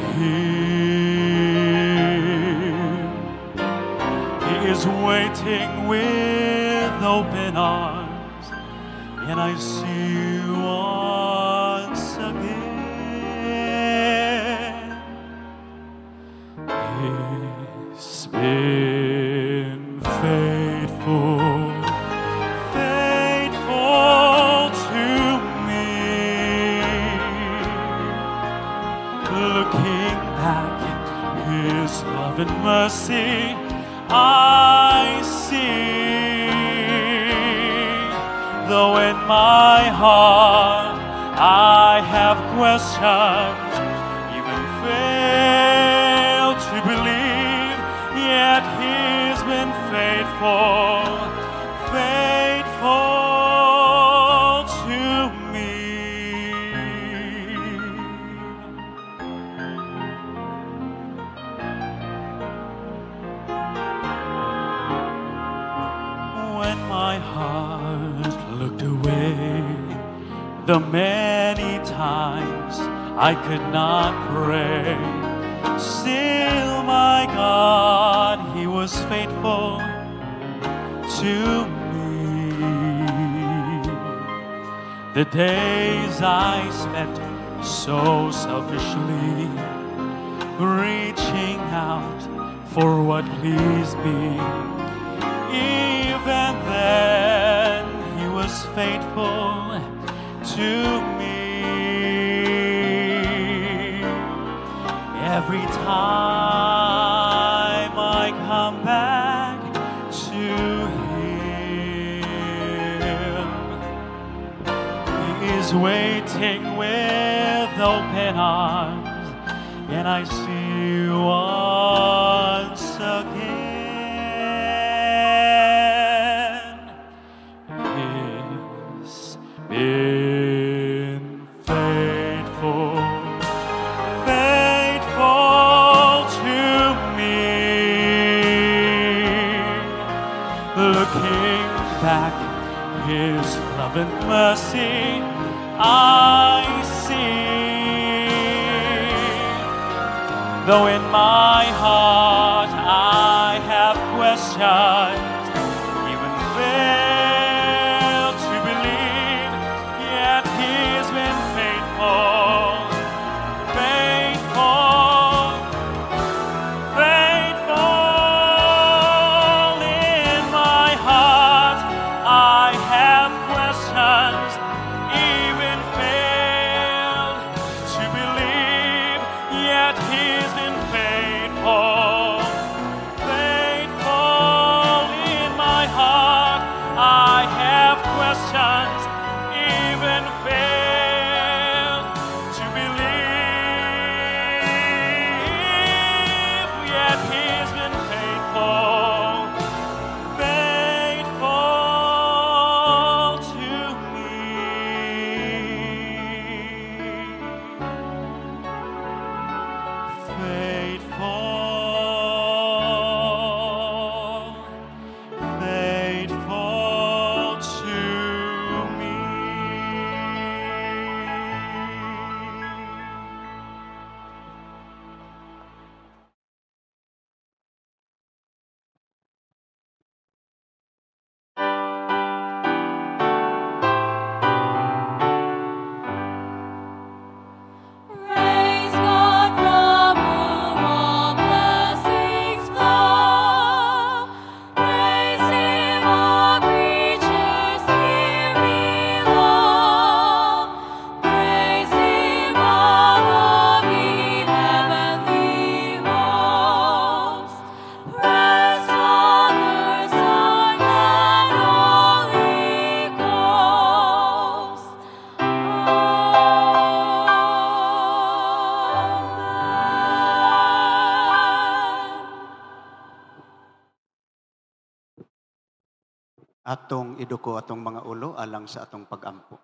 Him, He is waiting with open arms, and I see you once again. He's been faithful, faithful to me. Looking back, His love and mercy I see. Though in my heart I have questions, even fail to believe, yet He's been faithful, faithful to me. When my heart looked away, the many times I could not pray, still my God, He was faithful to me. The days I spent so selfishly, reaching out for what pleased me, even then He was faithful to me. Every time I come back to Him, He is waiting with open arms, and I see you once again. He's been faithful, faithful to me. Looking back, His love and mercy I see. Though in my heart I have questions, even fail to believe, yet He's been faithful, faithful, faithful. In my heart I have questions, even failed to believe, yet He's been faithful, faithful. atong iduko atong mga ulo alang sa atong pag-ampo.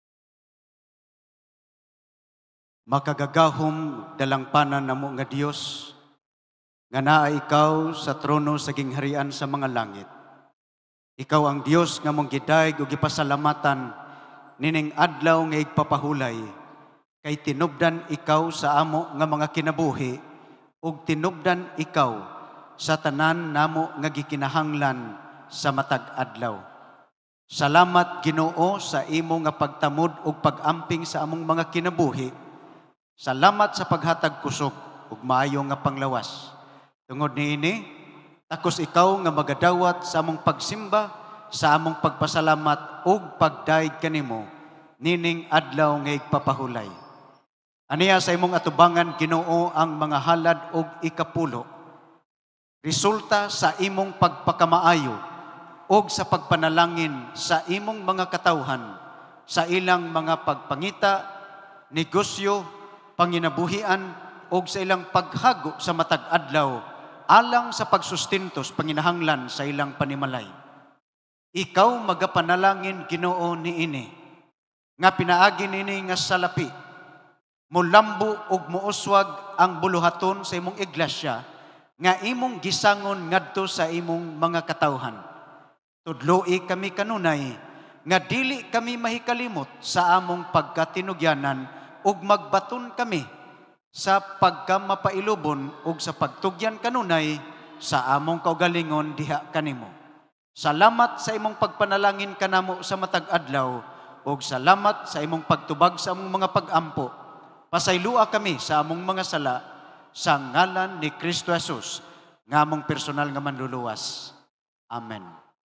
Makagagahom dalangpanan namo nga Dios nga naa ikaw sa trono sa gingharian sa mga langit. Ikaw ang Dios nga mong gidayeg ug gipasalamatan nining adlaw nga igpapahulay kay tinubdan ikaw sa amo nga mga kinabuhi ug tinubdan ikaw sa tanan namo nga gikinahanglan sa matag adlaw. Salamat Ginoo sa imo nga pagtamod ug pag-amping sa among mga kinabuhi. Salamat sa paghatag kusog ug maayo nga panglawas. Tungod niini, takos ikaw nga magadawat sa among pagsimba, sa among pagpasalamat ug pagdaig kanimo nining adlaw nga igpapahulay. Aniya sa imong atubangan Ginoo ang mga halad ug ikapulo. Resulta sa imong pagpakamaayo ug sa pagpanalangin sa imong mga katawhan, sa ilang mga pagpangita, negosyo, panginabuhian ug sa ilang paghago sa matag adlaw alang sa pagsustintos panginahanglan sa ilang panimalay. Ikaw magapanalangin Ginoo niini nga pinaagi nini nga salapi mulambo ug muuswag ang buluhaton sa imong iglesia nga imong gisangon ngadto sa imong mga katawhan. Tudloi kami kanunay nga dili kami mahikalimot sa among pagkatinugyanan ug magbaton kami sa pagkamapailubon ug sa pagtugyan kanunay sa among kaugalingon diha kanimo. Salamat sa imong pagpanalangin kanamo sa matag adlaw ug salamat sa imong pagtubag sa among mga pag-ampo. Pasaylua kami sa among mga sala sa ngalan ni Kristo Jesus nga among personal nga manluluwas. Amen.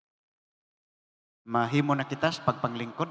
Mahimo na kita sa pagpanglingkod.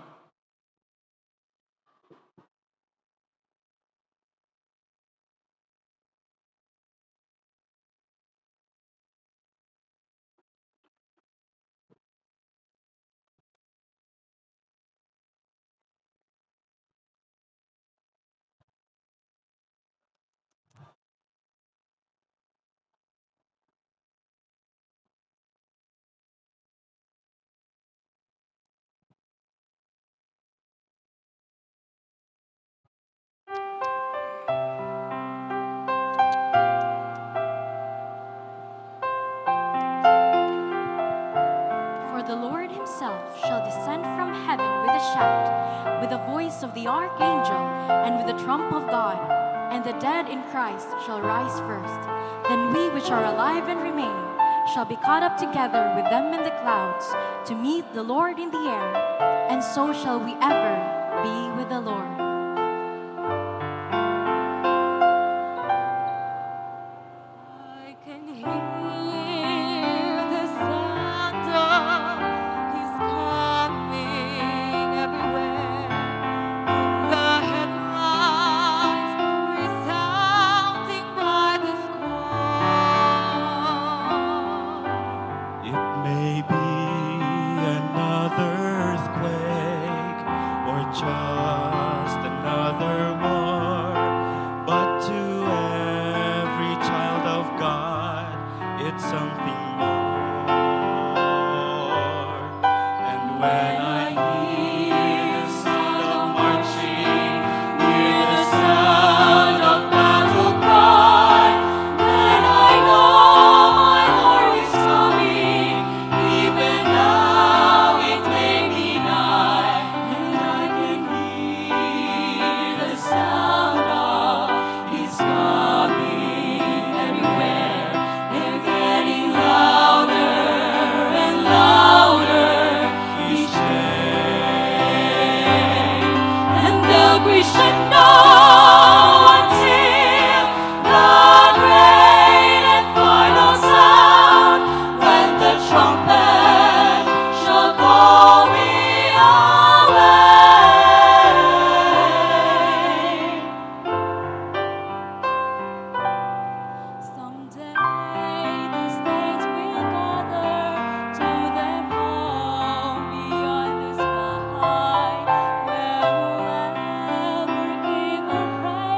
For the Lord himself shall descend from heaven with a shout, with the voice of the archangel, and with the trump of God, and the dead in Christ shall rise first. Then we which are alive and remain shall be caught up together with them in the clouds to meet the Lord in the air, and so shall we ever be with the Lord. I can hear the sound of His coming everywhere. In the headlines, resounding by the square. It may be another earthquake or just another war, but to every child of God, it's something more. And when I hear the sound of marching, hear the sound of battle cry, then I know my Lord is coming. Even now it may be night, and I can hear the sound of His coming everywhere. They're getting louder and louder each day, and they'll crescendo until the great and final sound, when the trumpet shall call me away. Someday the saints will gather to their home beyond the sky, where we'll ever give our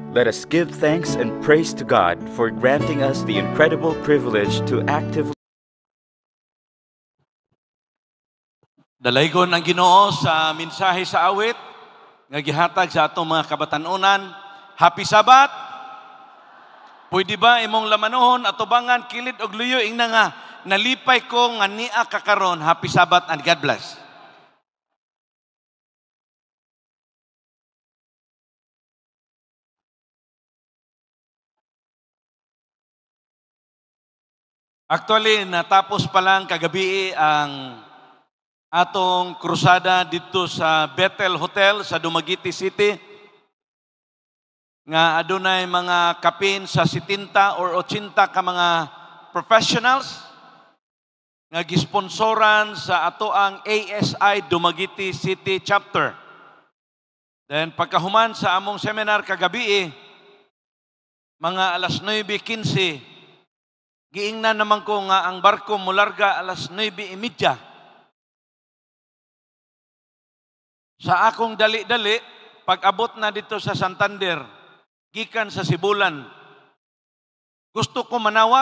Let us give thanks and praise to God for granting us the incredible privilege to actively Dalaygon ang Ginoo sa mensahe sa awit nga gihatag sa atong mga kabatanunan. Happy Sabat. Pwede ba imong lamanuhon atubangan kilid og luyo ingna nga nalipay ko nga niya kakaron. Happy Sabat and God bless. Actually, natapos pa lang kagabi ang atong krusada dito sa Bethel Hotel sa Dumaguete City. Nga adunay mga kapin sa 70 or 80 ka mga professionals nga gisponsoran sa ato ang ASI Dumaguete City Chapter. Then pagkahuman sa among seminar kagabi, mga alas 9:15, giingnan naman ko nga ang barko mularga alas 9:30. Sa akong dali-dali, pag-abot na dito sa Santander, gikan sa Sibulan, gusto ko manawag.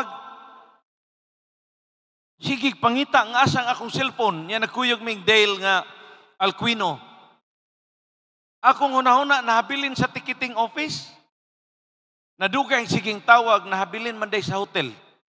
Sige, pangita, ang asang akong cellphone. Yan nagkuyog ming Dale nga Alquino. Akong una-una, nahabilin sa ticketing office. Nadugay siging tawag, nahabilin man day sa hotel.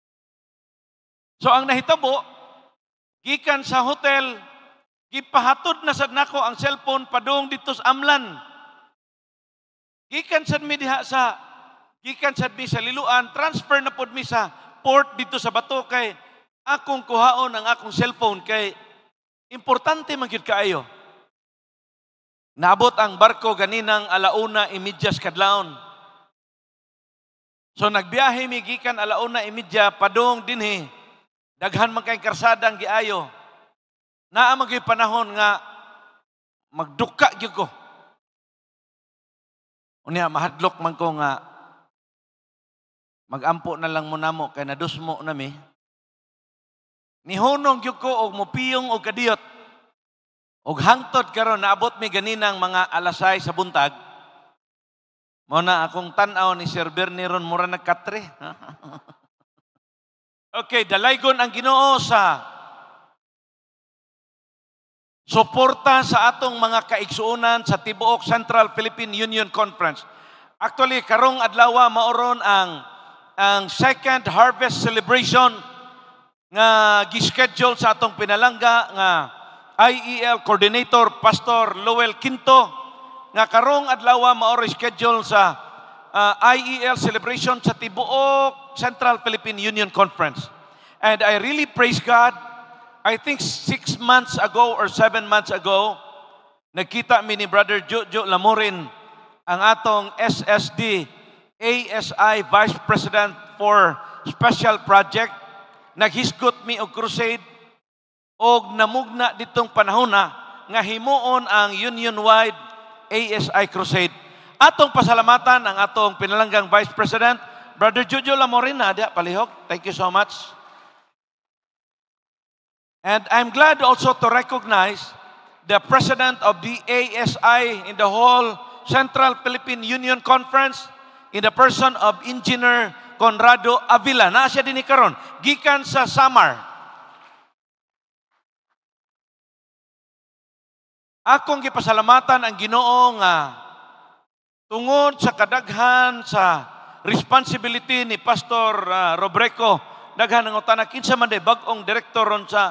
So ang nahitabo, gikan sa hotel, gipahatod na sad nako ang cellphone padung dito sa Amlan. Gikan sad mi diha sa Liluan, transfer na pod mi sa port dito sa Bato kay akong kuhaon ang akong cellphone kay importante man gyud kaayo. Naabot ang barko ganinang 1:30 kadlawon. So nagbiyahe mi gikan 1:30 padung dinhi. Daghan man kay karsada ang giayo. Naa man gyud panahon nga magduka gyud ko. Unya mahadlok man ko nga magampo na lang mo namo kay nadusmo na mi. Nihunong gyud ko og mopiyong og kadiyot. Og hangtod karon naabot mi ganinang mga alas 6 sa buntag. Mao na akong tan-aw ni Sir Bernie ron mura nagkatre. Okay, dalaygon ang Ginoo sa suporta sa atong mga kaigsuonan sa tibuok Central Philippine Union Conference. Actually, karong adlaw maoron ang second harvest celebration nga gischedule sa atong pinalangga nga IEL Coordinator Pastor Lowell Quinto nga karong adlaw maoro schedule sa IEL celebration sa tibuok Central Philippine Union Conference. And I really praise God. I think 6 months ago or 7 months ago, nagkita mi ni Brother Jojo Lamorin, ang atong SSD ASI Vice President for Special Project. Naghisgot mi og crusade og namugna ditong panahon na nga himuon ang union-wide ASI crusade. Atong pasalamatan ang atong pinalanggang Vice President, Brother Jojo Lamorin, ada palihog. Thank you so much. And I'm glad also to recognize the President of the ASI in the whole Central Philippine Union Conference in the person of Engineer Conrado Avila. Na siya din karon gikan sa Samar. Akong gipasalamatan ang Ginoo nga tungod sa kadaghan sa responsibility ni Pastor Robreco, daghan ng utana kinsa man day bag-ong direktor ron sa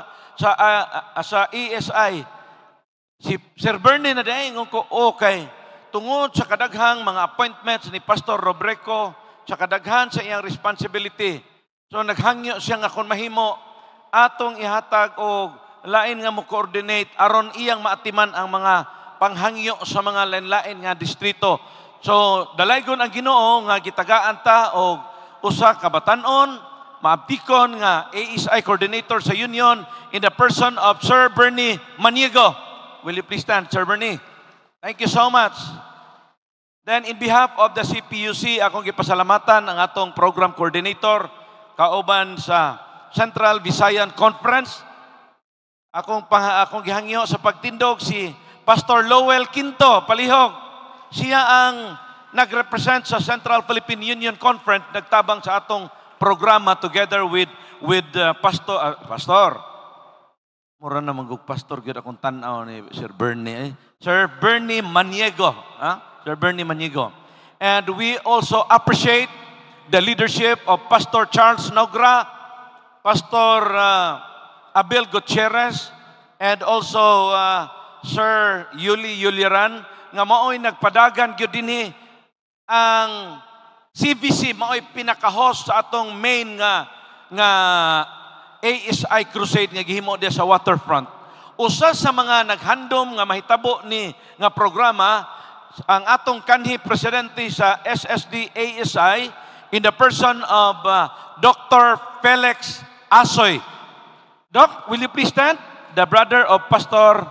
ESI. Si Sir Bernie na day ingon ko okay tungod sa kadaghang mga appointments ni Pastor Robreco, sa kadaghan sa iyang responsibility. So naghangyo siya nga kung mahimo atong ihatag og lain nga mo coordinate aron iyang maatiman ang mga panghangyo sa mga lain-lain nga distrito. So dalaygon ang Ginoo nga gitagaan ta og usa ka batan-on maabtikon nga ASI coordinator sa union in the person of Sir Bernie Maniego. Will you please stand, Sir Bernie? Thank you so much. Then in behalf of the CPUC, akong gipasalamatan ang atong program coordinator kauban sa Central Visayan Conference. Akong gihangyo sa pagtindog si Pastor Lowell Quinto, palihog. Siya ang nag-represent sa Central Philippine Union Conference, nagtabang sa atong programa together with Pastor. Mura na manggug pastor, gyud akong tanaw ni Sir Bernie. Sir Bernie Maniego. Sir Bernie Maniego. And we also appreciate the leadership of Pastor Charles Nogra, Pastor Abel Gutierrez, and also Sir Yuli Yuliran, nga mao'y nagpadagan gyud dinhi ang CVC, mao'y pinaka-host sa atong main nga ASI Crusade nga gihimo diya sa waterfront. Usa sa mga naghandom nga mahitabo ni nga programa ang atong kanhi presidente sa SSD ASI in the person of Dr. Felix Asoy. Doc, will you please stand? The brother of Pastor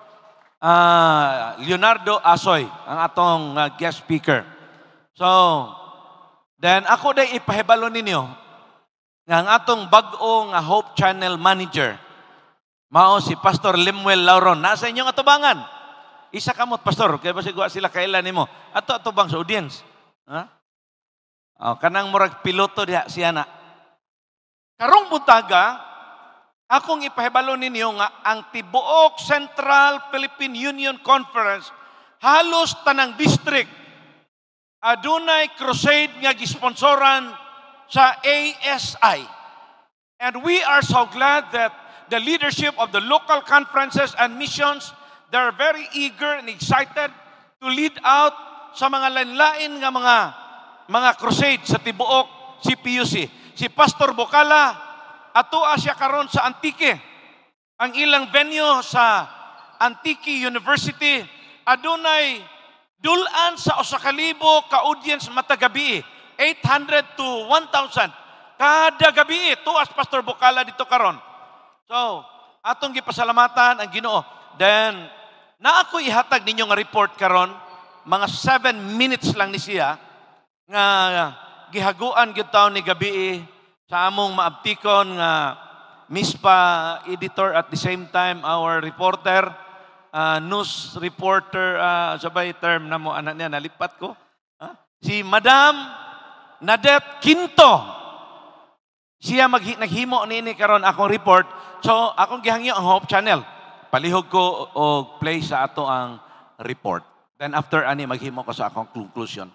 Leonardo Asoy, ang atong guest speaker. So, then ako day ipahibalo ninyo nga ang atong bag-o nga Hope Channel Manager, mao si Pastor Lemuel Lauron. Nasa inyong atubangan. Isa kamot, Pastor. Kaya ba sigwa sila kailan nimo? Ato atubang sa audience. Kanang murag piloto diha siya na. Karong buntaga, akong ipahibalo ninyo nga ang tibuok Central Philippine Union Conference, halos tanang district, adunay crusade nga gisponsoran sa ASI. And we are so glad that the leadership of the local conferences and missions, they're very eager and excited to lead out sa mga lain-lain nga mga crusade sa tibuok CPUC. Si Pastor Bocala, atoa siya karon sa Antique. Ang ilang venue sa Antique University, adunay dulan sa 1,000 ka audience matagabi. 800 to 1,000 kada gabi. Tuas Pastor Bocala dito karon. So, atong gipasalamatan ang Ginoo. Then, na ako ihatag ninyo nga report karon, mga 7 minutes lang ni siya, nga gihaguan gyud taon ni gabi sa among maabtikon nga MISPA editor at the same time our reporter, news reporter, sabay term na mo anak niya, nalipat ko. Si Madam Nadet Quinto. Siya naghimo nini karon akong report. So akong gihangyo ang Hope Channel. Palihog ko og play sa ato ang report. Then after ani maghimo ko sa akong conclusion.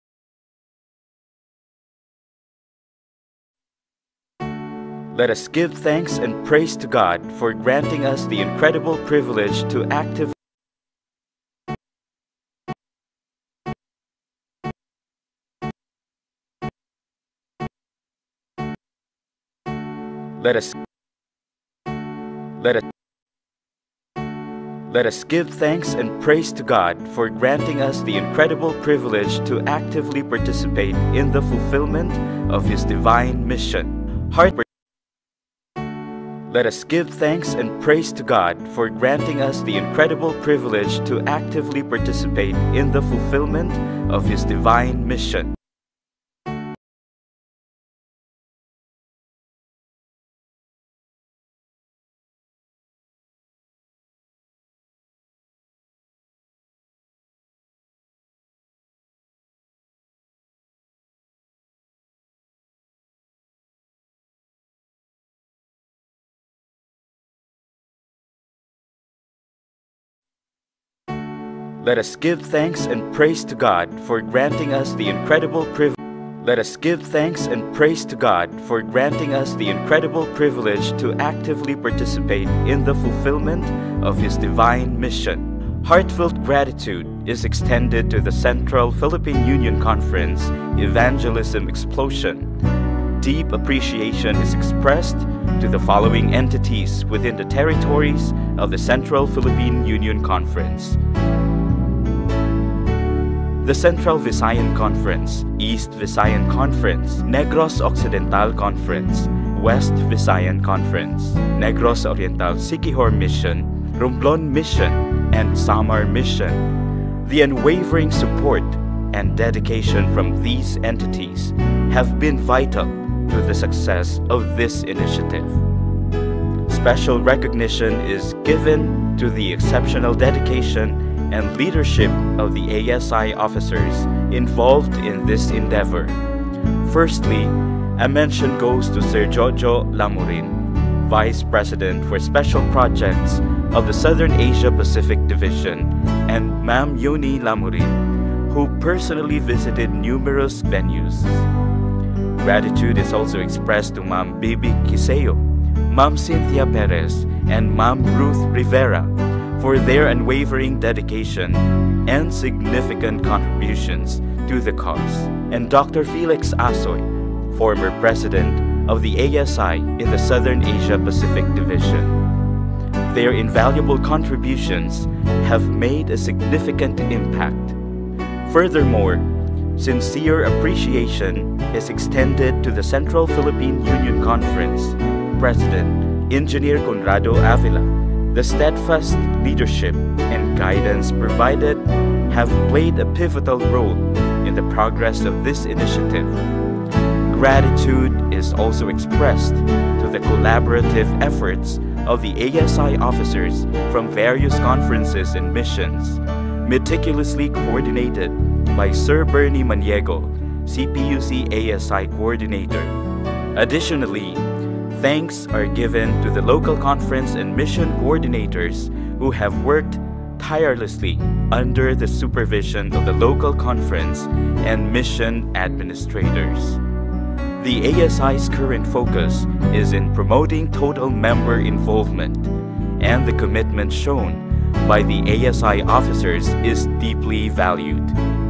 Let us give thanks and praise to God for granting us the incredible privilege to actively Let us give thanks and praise to God for granting us the incredible privilege to actively participate in the fulfillment of His divine mission. Let us give thanks and praise to God for granting us the incredible privilege to actively participate in the fulfillment of His divine mission. Let us give thanks and praise to God for granting us the incredible privilege. Let us give thanks and praise to God for granting us the incredible privilege to actively participate in the fulfillment of His divine mission. Heartfelt gratitude is extended to the Central Philippine Union Conference Evangelism Explosion. Deep appreciation is expressed to the following entities within the territories of the Central Philippine Union Conference: the Central Visayan Conference, East Visayan Conference, Negros Occidental Conference, West Visayan Conference, Negros Oriental Siquijor Mission, Romblon Mission, and Samar Mission. The unwavering support and dedication from these entities have been vital to the success of this initiative. Special recognition is given to the exceptional dedication and leadership of the ASI officers involved in this endeavor. Firstly, a mention goes to Sir Jojo Lamurin, Vice President for Special Projects of the Southern Asia Pacific Division, and Ma'am Yoni Lamurin, who personally visited numerous venues. Gratitude is also expressed to Ma'am Bibi Kiseo, Ma'am Cynthia Perez, and Ma'am Ruth Rivera for their unwavering dedication and significant contributions to the cause, and Dr. Felix Asoy, former president of the ASI in the Southern Asia Pacific Division. Their invaluable contributions have made a significant impact. Furthermore, sincere appreciation is extended to the Central Philippine Union Conference President, Engineer Conrado Avila. The steadfast leadership and guidance provided have played a pivotal role in the progress of this initiative. Gratitude is also expressed to the collaborative efforts of the ASI officers from various conferences and missions, meticulously coordinated by Sir Bernie Maniego, CPUC ASI Coordinator. Additionally, thanks are given to the local conference and mission coordinators who have worked tirelessly under the supervision of the local conference and mission administrators. The ASI's current focus is in promoting total member involvement, and the commitment shown by the ASI officers is deeply valued.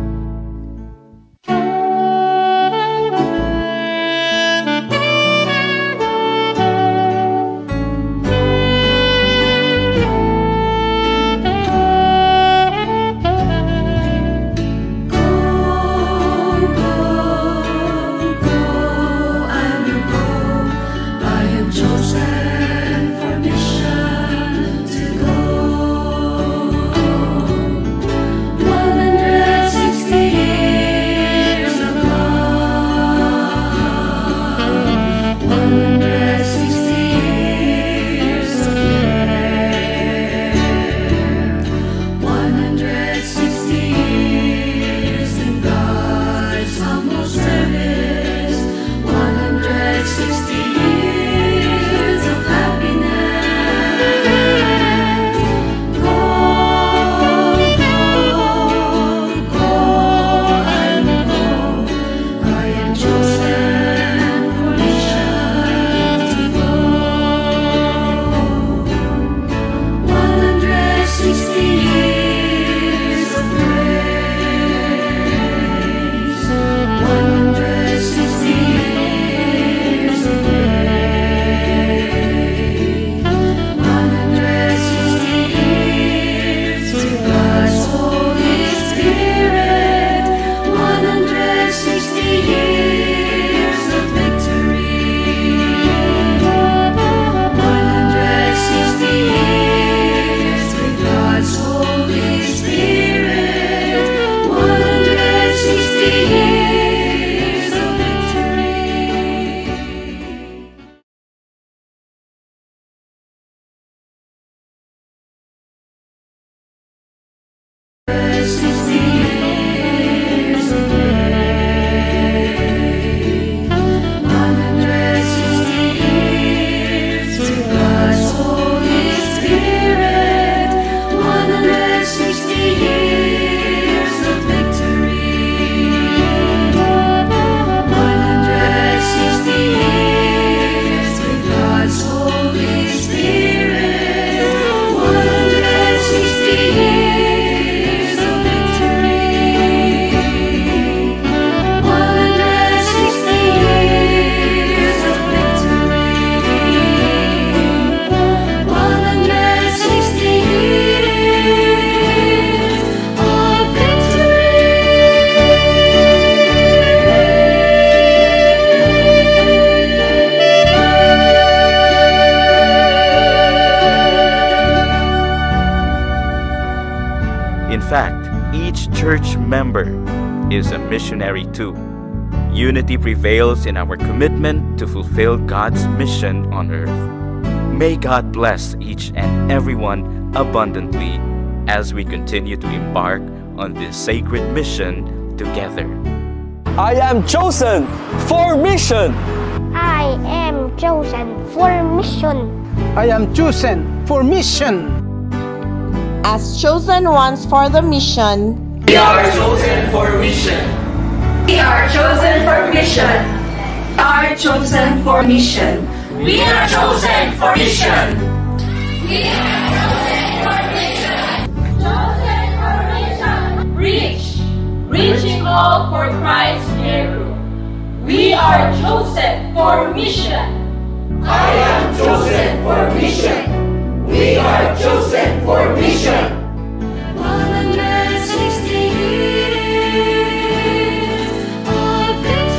Church member is a missionary too. Unity prevails in our commitment to fulfill God's mission on earth. May God bless each and everyone abundantly as we continue to embark on this sacred mission together. I am chosen for mission. I am chosen for mission. I am chosen for mission. As chosen ones for the mission, we are chosen for mission. We are chosen for mission. We are chosen for mission. We are chosen for mission. We are chosen for mission. Chosen for mission. Reaching all for Christ's hero. We are chosen for mission. I am chosen for mission. We are chosen for mission. 160 years of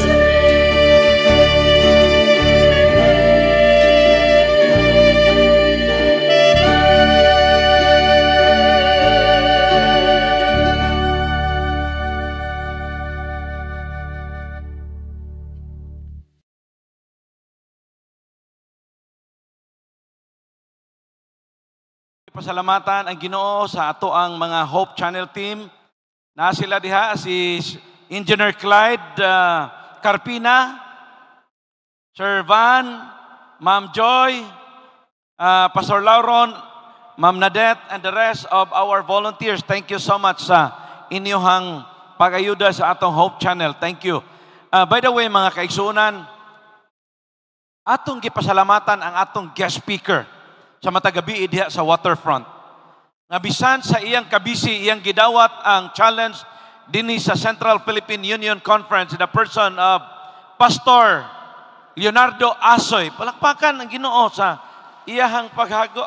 Pasalamatan ang Ginoo sa ato ang mga Hope Channel team. Na sila diha si Engineer Clyde Carpina, Sir Van, Ma'am Joy, Pastor Lauron, Ma'am Nadet, and the rest of our volunteers. Thank you so much sa inyong pag-ayuda sa atong Hope Channel. Thank you. By the way, mga kaigsunan, atong gipasalamatan ang atong guest speaker sa matagabi diha sa waterfront. Nga bisan sa iyang kabisi, iyang gidawat ang challenge dinhi sa Central Philippine Union Conference in the person of Pastor Leonardo Asoy. Palakpakan ang Ginoo sa iyahang paghago.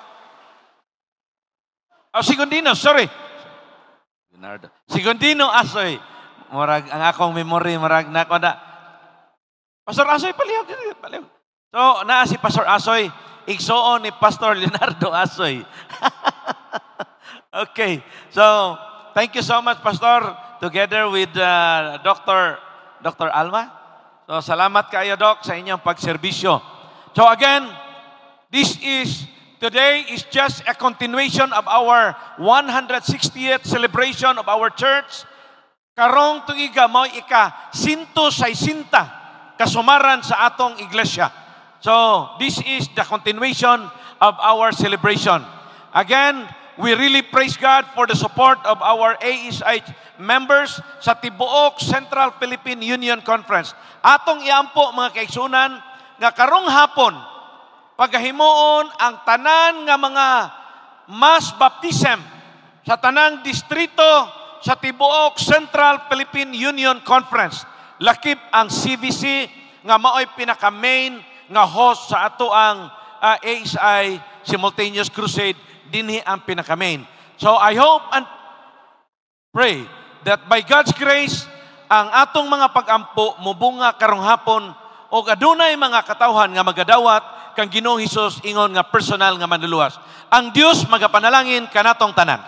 Segundino, sorry. Leonardo. Segundino Asoy. Murag ang akong memory, murag na ko na. Pastor Asoy, palihog. So, naa si Pastor Asoy. Igsoon ni Pastor Leonardo Asoy. Okay. So, thank you so much, Pastor, together with Dr. Alma. So, salamat kayo, Doc, sa inyong pagserbisyo. So, again, today is just a continuation of our 160th celebration of our church. Karong tuiga mo ika-160 kasumaran sa atong iglesia. So, this is the continuation of our celebration. Again, we really praise God for the support of our ASI members sa tibuok Central Philippine Union Conference. Atong iampo, mga kaigsunan, nga karong hapon, pagahimoon ang tanan nga mga mass baptism sa tanang distrito sa tibuok Central Philippine Union Conference. Lakip ang CVC nga mao'y pinaka-main nga host sa ato ang ASI Simultaneous Crusade, dinhi ang pinaka-main. So I hope and pray that by God's grace, ang atong mga pag-ampo mubunga karong hapon o adunay mga katawhan nga magadawat kang Ginoong Hesus ingon nga personal nga manluluwas. Ang Dios magapanalangin kanatong tanan.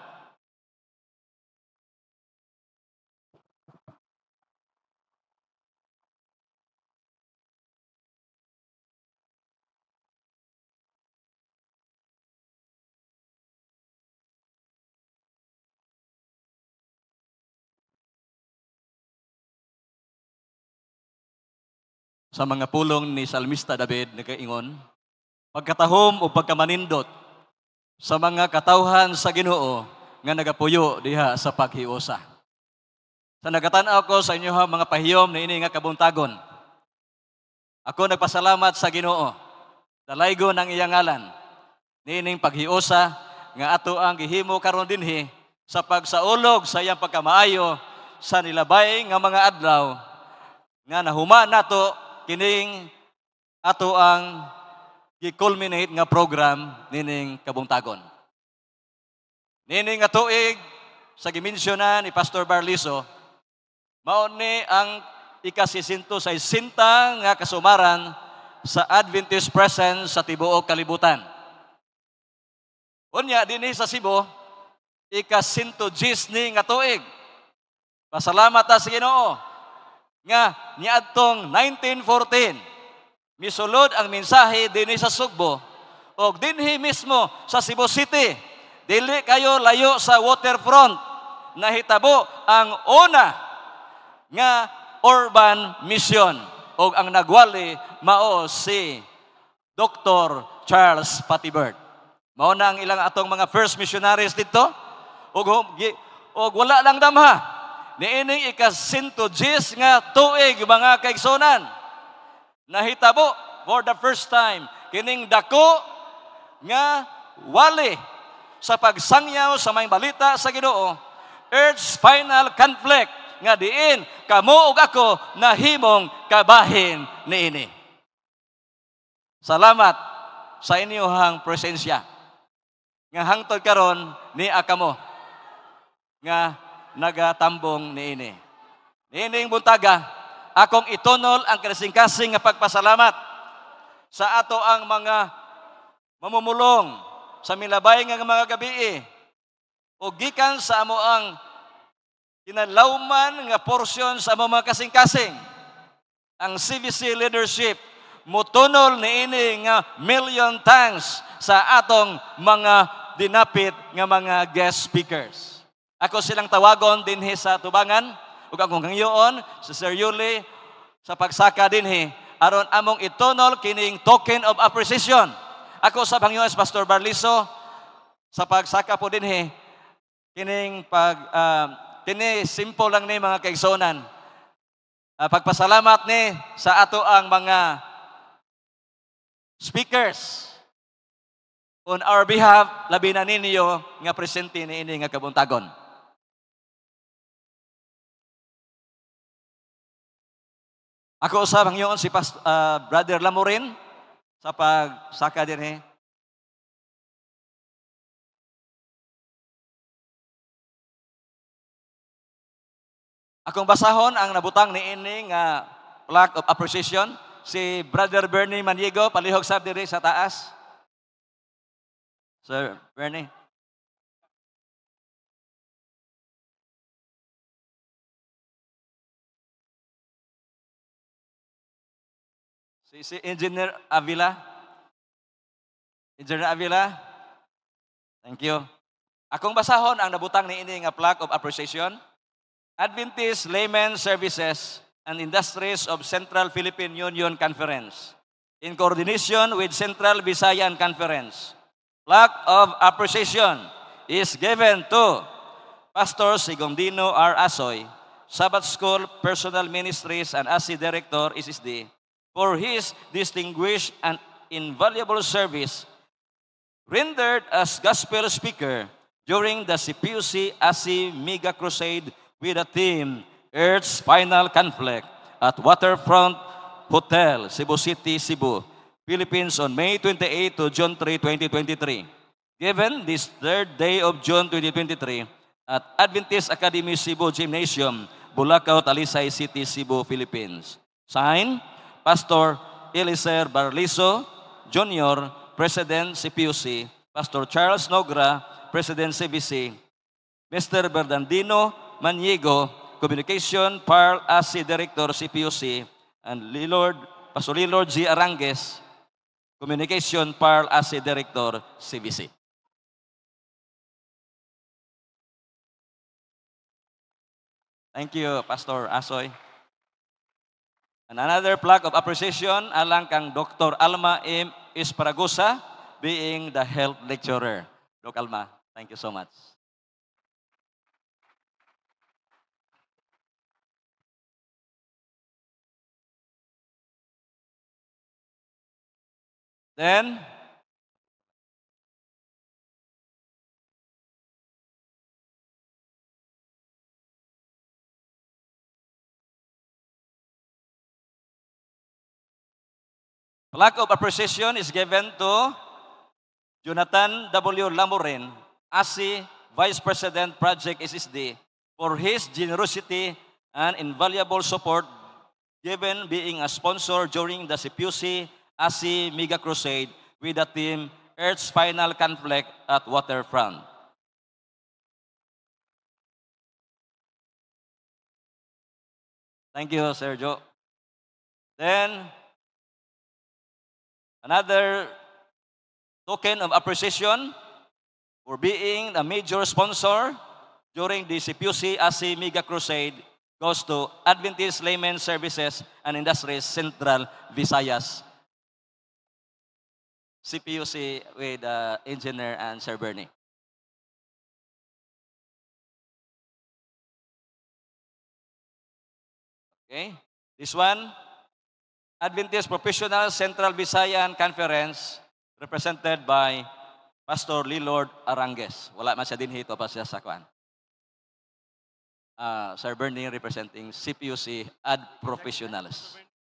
Sa mga pulong ni Salmista David nagaingon, pagkatahom o pagkamanindot sa mga katawhan sa Ginoo nga nagapuyo diha sa paghiusa. Sa nagatan-aw ko sa inyo mga pahiyom na ini nga kabuntagon, ako nagpasalamat sa Ginoo, dalaygo ng iyang ngalan, nining paghiusa nga ato ang gihimo karon dinhi sa pagsaulog sa iyang pagkamaayo sa nilabay nga mga adlaw nga nahuma nato kining ato ang gi-culminate nga program nining kabuntagon. Nining nga tuig sa gimensyonan ni Pastor Barliso, mao ni ang ika-60 nga kasumaran sa Adventist presence sa tibuok kalibutan. Unya dinhi sa Cebu, ika-110 nga tuig. Pasalamat ta sa Ginoo nga niadtong 1914 misulod ang mensahe dinhi sa Sugbo o dinhi mismo sa Cebu City, dili kayo layo sa waterfront, nahitabo ang una nga urban mission. O ang nagwali mao si Dr. Charles Fatibert. Mao na ang ilang atong mga first missionaries dito. O wala lang damha. Niining ika-110 nga tuig mga kaigsonan. Nahitabo for the first time kining dako nga wali sa pagsangyaw sa may balita sa Ginoo. Earth's final conflict nga diin kamo ug ako nahimong kabahin niini. Salamat sa inyong presensya. Nga hangtod karon ni akamo nga nagatambong niini. Niining buntaga, akong itunol ang kasing-kasing nga pagpasalamat sa ato ang mga mamumulong sa milabay nga mga gabi o gikan sa amo ang kinalawman nga porsyon sa amo mga kasing-kasing. Ang CVC leadership mutunol niini nga million thanks sa atong mga dinapit nga mga guest speakers. Ako silang tawagon dinhi sa tubangan ug akong hangyoon si Sir Yuli sa pagsaka dinhi aron among itunol kining token of appreciation. Ako sa hangyoon si Pastor Barliso sa pagsaka po dinhi kining kini simple lang ni mga kaigsonan. Pagpasalamat ni sa ato ang mga speakers on our behalf labi na ninyo nga presente niini nga kabuntagon. Ako usab hangyoon si Brother Lamorin sa pagsaka dinhi. Akong basahon ang nabutang niini nga plaque of appreciation si Brother Bernie Maniego palihog sab diri sa taas. Sir Bernie. Si Engineer Avila. Engineer Avila. Thank you. Akong basahon ang nabutang niini nga plaque of appreciation. Adventist Layman Services and Industries of Central Philippine Union Conference in coordination with Central Visayan Conference. Plaque of appreciation is given to Pastor Segundino R. Asoy, Sabbath School Personal Ministries and ASI Director, SSD, for his distinguished and invaluable service rendered as gospel speaker during the CPUC ASI Mega Crusade with the theme Earth's Final Conflict at Waterfront Hotel, Cebu City, Cebu, Philippines on May 28 to June 3, 2023. Given this third day of June 2023 at Adventist Academy Cebu Gymnasium, Bulacau, Talisay City, Cebu, Philippines. Signed, Pastor Eliser Barliso Jr., President CPUC, Pastor Charles Nogra, President CBC, Mr. Bernardino Maniego, Communication Parl ASI Director CPUC, and Pastor Lilord G. Arangues, Communication Parl ASI Director CBC. Thank you, Pastor Asoy. And another plaque of appreciation alang kang Dr. Alma M. Esparagoza, being the health lecturer. Dr. Alma, thank you so much. Then, plaque of appreciation is given to Jonathan W. Lamorin, ASI Vice President Project SSD, for his generosity and invaluable support given being a sponsor during the CPUC ASI Mega Crusade with the theme Earth's Final Conflict at Waterfront. Thank you, Sergio. Then, another token of appreciation for being a major sponsor during the CPUC ASI Mega Crusade goes to Adventist Layman Services and Industries Central Visayas. CPUC with Engineer and Sir Bernie. Okay, this one, Adventist Professional Central Visayan Conference, represented by Pastor Lilord Arangues. Wala man siya din hito pa siya sa kwan. Sir Bernie representing CPUC Ad Professionals.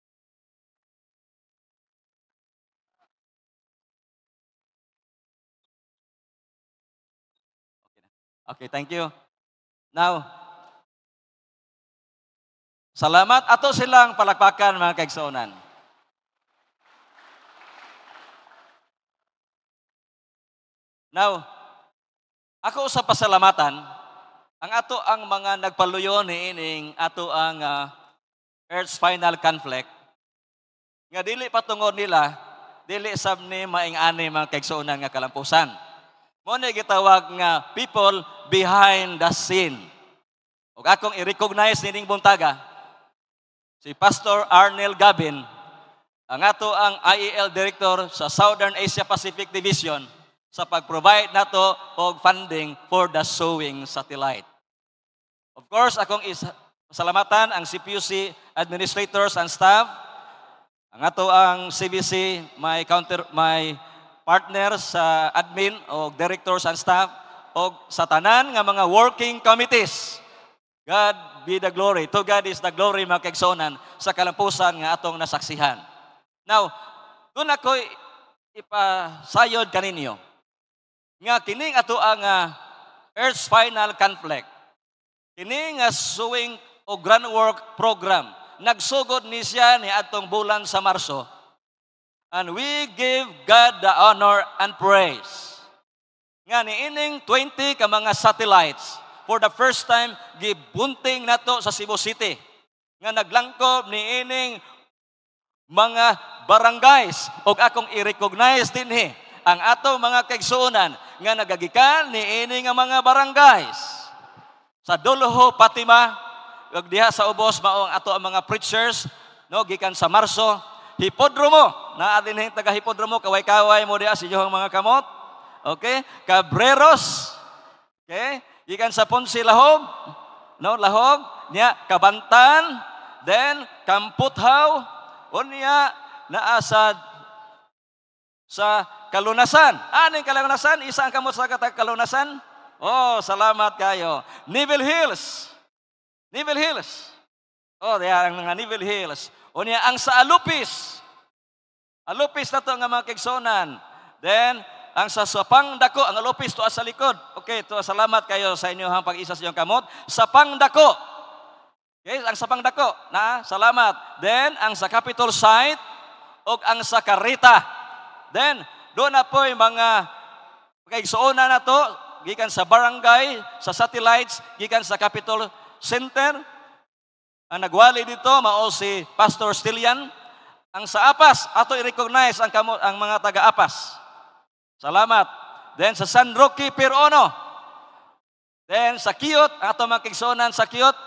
Okay, thank you. Now, salamat ato silang palakpakan mga kaigsuonan. Now, ako sa pasalamatan, ang ato ang mga nagpaluyo ni ining ato ang Earth's final conflict, nga dili patungod nila, dili sab ni maing-ani mga kaigsuonan nga kalampusan. Mo ni gitawag nga people behind the scene. Ug akong i-recognize nining buntaga si Pastor Arnel Gabin, ang ato ang IEL Director sa Southern Asia Pacific Division sa pag-provide nato og funding for the sowing satellite. Of course, akong pasalamatan ang CPUC administrators and staff, ang ato ang CBC, my partners sa admin o directors and staff o sa tanan nga mga working committees. God be the glory. To God is the glory, mga kaigsuonan, sa kalampusan nga atong nasaksihan. Now, doon ako ipasayod kaninyo nga kining ato ang Earth's Final Conflict. Kining nga sowing o groundwork program. Nagsugod ni siya ni atong bulan sa Marso. And we give God the honor and praise. Nga niining 20 ka mga satellites for the first time gibunting nato sa Cebu City. Nga naglangkob niining mga barangays og akong i-recognize dinhi ang ato mga kaigsuonan nga nagagikan niining nga mga barangays. Sa Doloho, Patima, ug diha sa Ubos mao ang ato ang mga preachers no gikan sa Marso. Hipodromo, na atin yung taga-hipodromo, kaway-kaway mo diya sa inyong mga kamot. Okay? Cabreros. Okay? Ikan sa Ponce, Lahog. No, Lahog. Niya, Kabantan. Then, Kamputhaw. O niya, naasad sa Kalunasan. Ano yung Kalunasan? Isa ang kamot sa Kalunasan? Oh, salamat kayo. Neville Hills. Neville Hills. Oh, diya ang mga Neville Hills. O niya, ang sa Alupis. Alupis na to nga mga kaigsuonan. Then, ang sa Sapangdako, ang Alupis to sa likod. Okay, to salamat kayo sa inyong pag-isa sa inyong kamot. Sapangdako. Okay, ang Sapangdako. Na, salamat. Then, ang sa Capitol site o ang sa Carita. Then, doon na po yung mga kaigsuonan na to, gikan sa barangay, sa satellites, gikan sa Capitol Center. Ang nagwali dito, mao si Pastor Stilian. Ang sa Apas, ato i-recognize ang mga taga-Apas. Salamat. Then sa San Roque, Pirono. Then sa Kiyot, ato mga kaigsuonan sa Kiyot.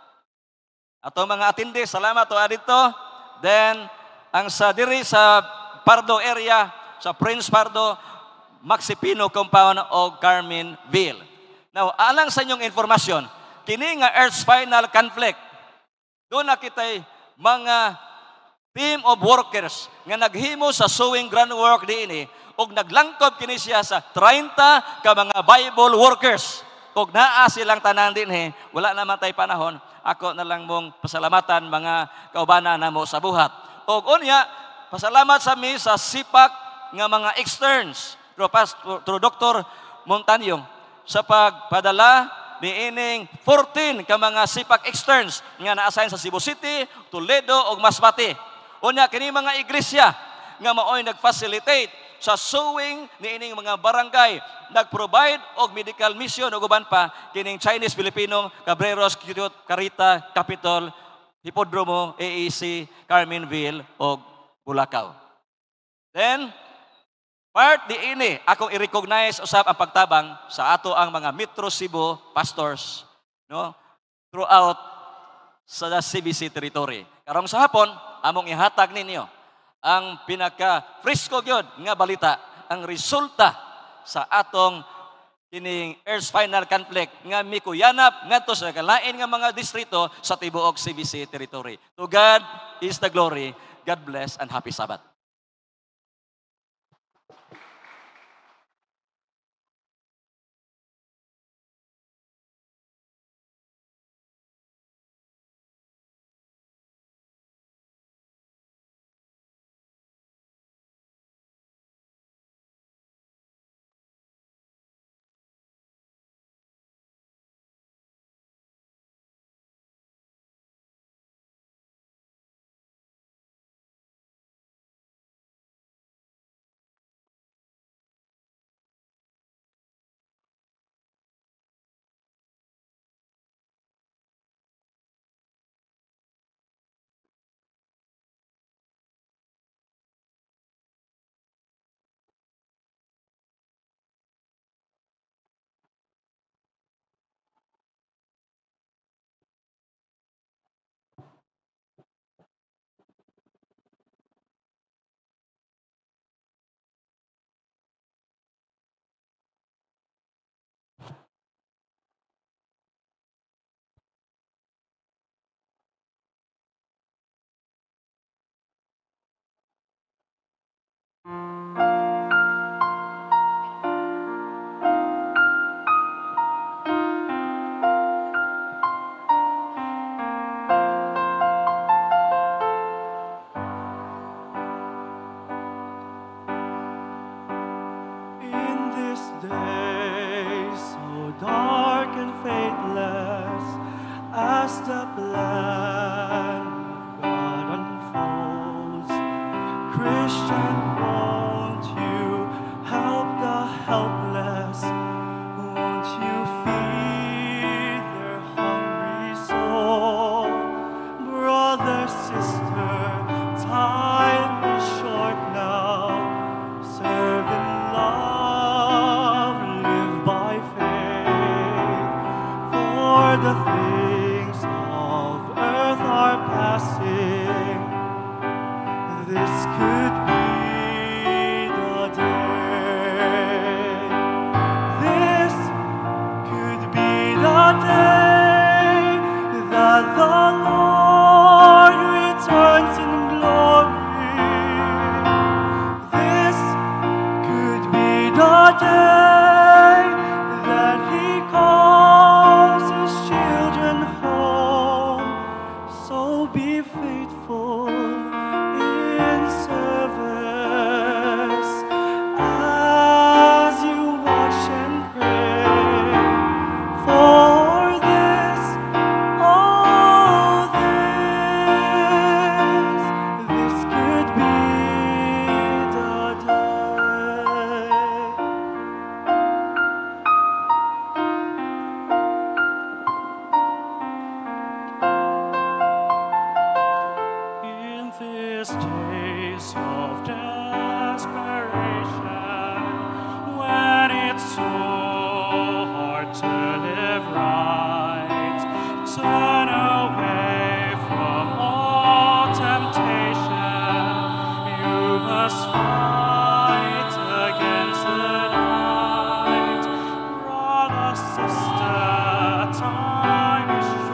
Ato mga atindi, salamat to adito. Then ang sa diri sa Pardo area, sa Prince Pardo, Maxipino Compound o Carmenville. Now, alang sa inyong informasyon, kini nga Earth's Final Conflict, doon na kita'y mga team of workers nga naghimo sa sowing groundwork diini ug naglangkob kini siya sa 30 ka mga Bible workers. Ug naa silang tanan dinhi, wala naman tay panahon, ako na lang mong pasalamatan mga kaubanan namo sa buhat. Ug unya, pasalamat sa mi sa sipak nga mga externs through Dr. Montanyong sa pagpadala niining 14 ka mga sipak externs nga na-assign sa Cebu City, Toledo ug Masbate. Unya kini mga iglesia nga maoy nag-facilitate sa sowing niining mga barangay, nag-provide og medical mission ug uban pa kining Chinese, Filipino, Cabreros, Kiyot, Carita, Capitol, Hipodromo, AEC, Carmenville ug Bulacau. Then part diini, akong i-recognize usab ang pagtabang sa ato ang mga Metro Cebu pastors, no? Throughout sa CBC territory. Karong sa hapon, among ihatag ninyo ang pinaka-frisco gyud nga balita, ang resulta sa atong kining Earth's final conflict nga mikuyanap ngadto sa kalain nga mga distrito sa tibuok CBC territory. To God is the glory. God bless and happy Sabbath.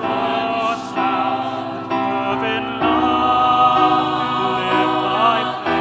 Love in love, live by faith.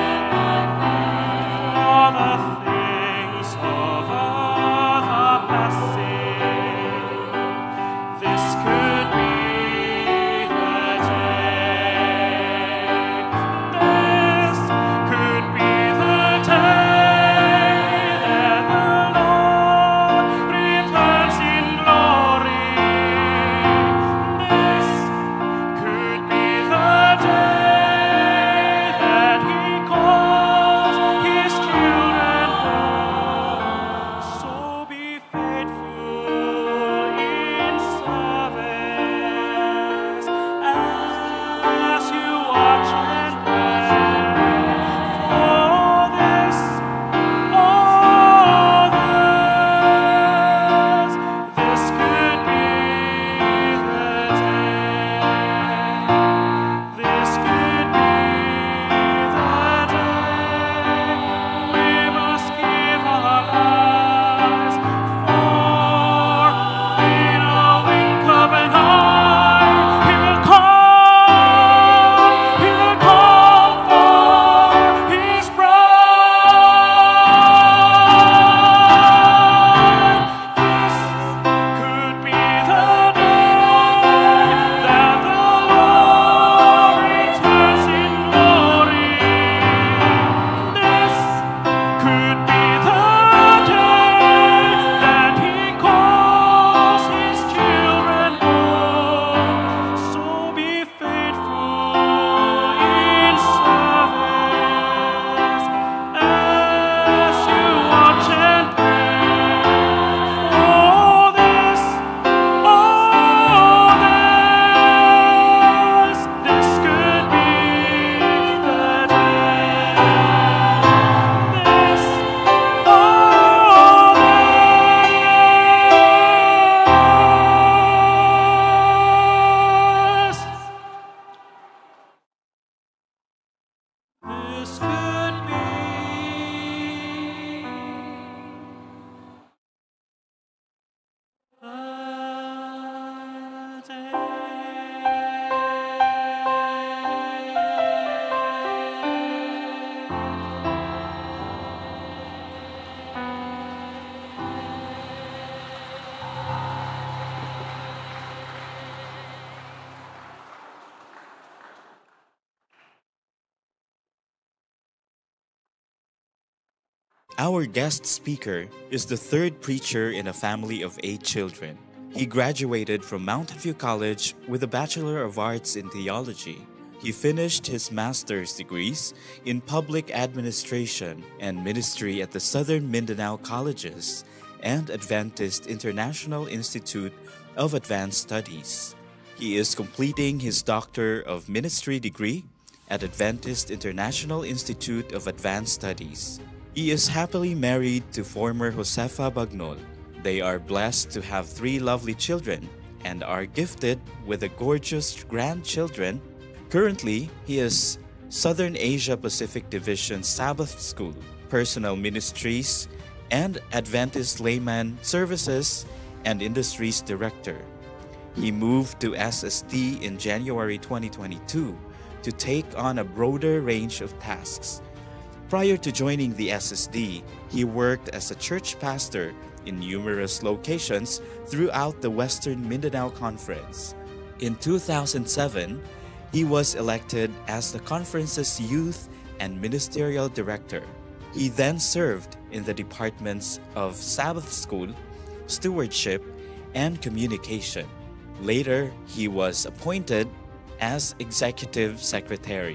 Our guest speaker is the third preacher in a family of 8 children. He graduated from Mountain View College with a Bachelor of Arts in Theology. He finished his master's degrees in Public Administration and Ministry at the Southern Mindanao Colleges and Adventist International Institute of Advanced Studies. He is completing his Doctor of Ministry degree at Adventist International Institute of Advanced Studies. He is happily married to former Josefa Bagnol. They are blessed to have 3 lovely children and are gifted with a gorgeous grandchildren. Currently, he is Southern Asia Pacific Division Sabbath School, Personal Ministries, and Adventist Layman Services and Industries Director. He moved to SSD in January 2022 to take on a broader range of tasks. Prior to joining the SSD, he worked as a church pastor in numerous locations throughout the Western Mindanao Conference. In 2007, he was elected as the conference's Youth and Ministerial Director. He then served in the departments of Sabbath School, Stewardship, and Communication. Later, he was appointed as Executive Secretary.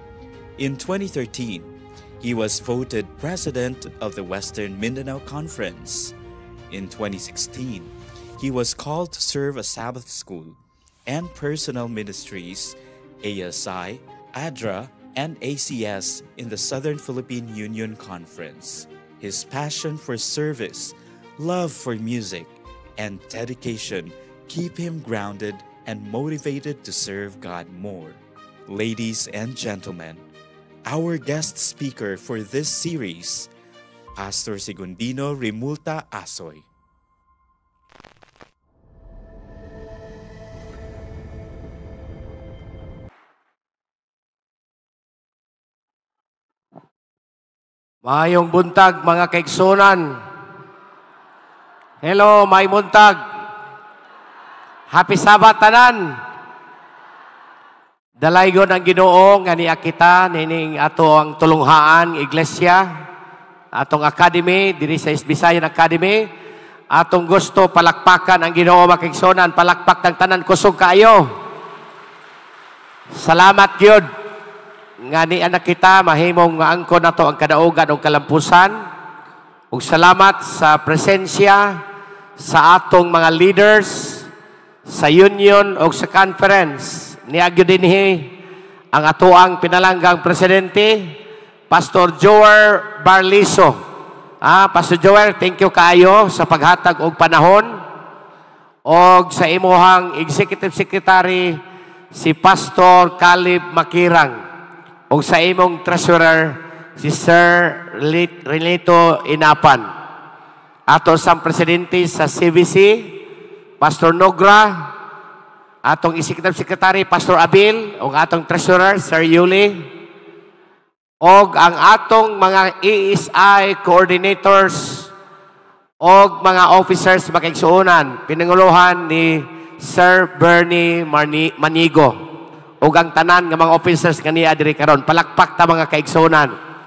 In 2013, he was voted President of the Western Mindanao Conference. In 2016, he was called to serve a Sabbath School and Personal Ministries, ASI, ADRA, and ACS in the Southern Philippine Union Conference. His passion for service, love for music, and dedication keep him grounded and motivated to serve God more. Ladies and gentlemen, our guest speaker for this series, Pastor Segundino Rimulta Asoy. Maayong buntag mga kaigsunan. Hello, may buntag. Happy Sabat tanan. Dalaygon ang Ginoo nga niakita nining ato ang tulunghaan iglesia, atong academy diri sa Bisayan Academy. Atong gusto palakpakan ang Ginoo mga kaigsunan, palakpak ng tanan kusog kaayo. Salamat gyud nga ni anak kita mahimong nga angkon nato ang kadaugan ug kalampusan. Ug salamat sa presensya sa atong mga leaders sa union o sa conference. Niagyo dinhi ang atoang pinalanggang presidente, Pastor Joel Barliso. Pastor Joel, thank you kaayo sa paghatag og panahon. Og sa imuhang executive secretary, si Pastor Caleb Makirang. O sa imong treasurer, si Sir Renito Inapan. Ato sa presidente sa CVC, Pastor Nogra, atong executive secretary, Pastor Abil, o atong treasurer, Sir Yuli, o ang atong mga ESI coordinators, o mga officers makaigsuunan, pinanguluhan ni Sir Bernie Manigo. O ang tanan ng mga officers nga niya diri karon, palakpak ta mga kaigsunan.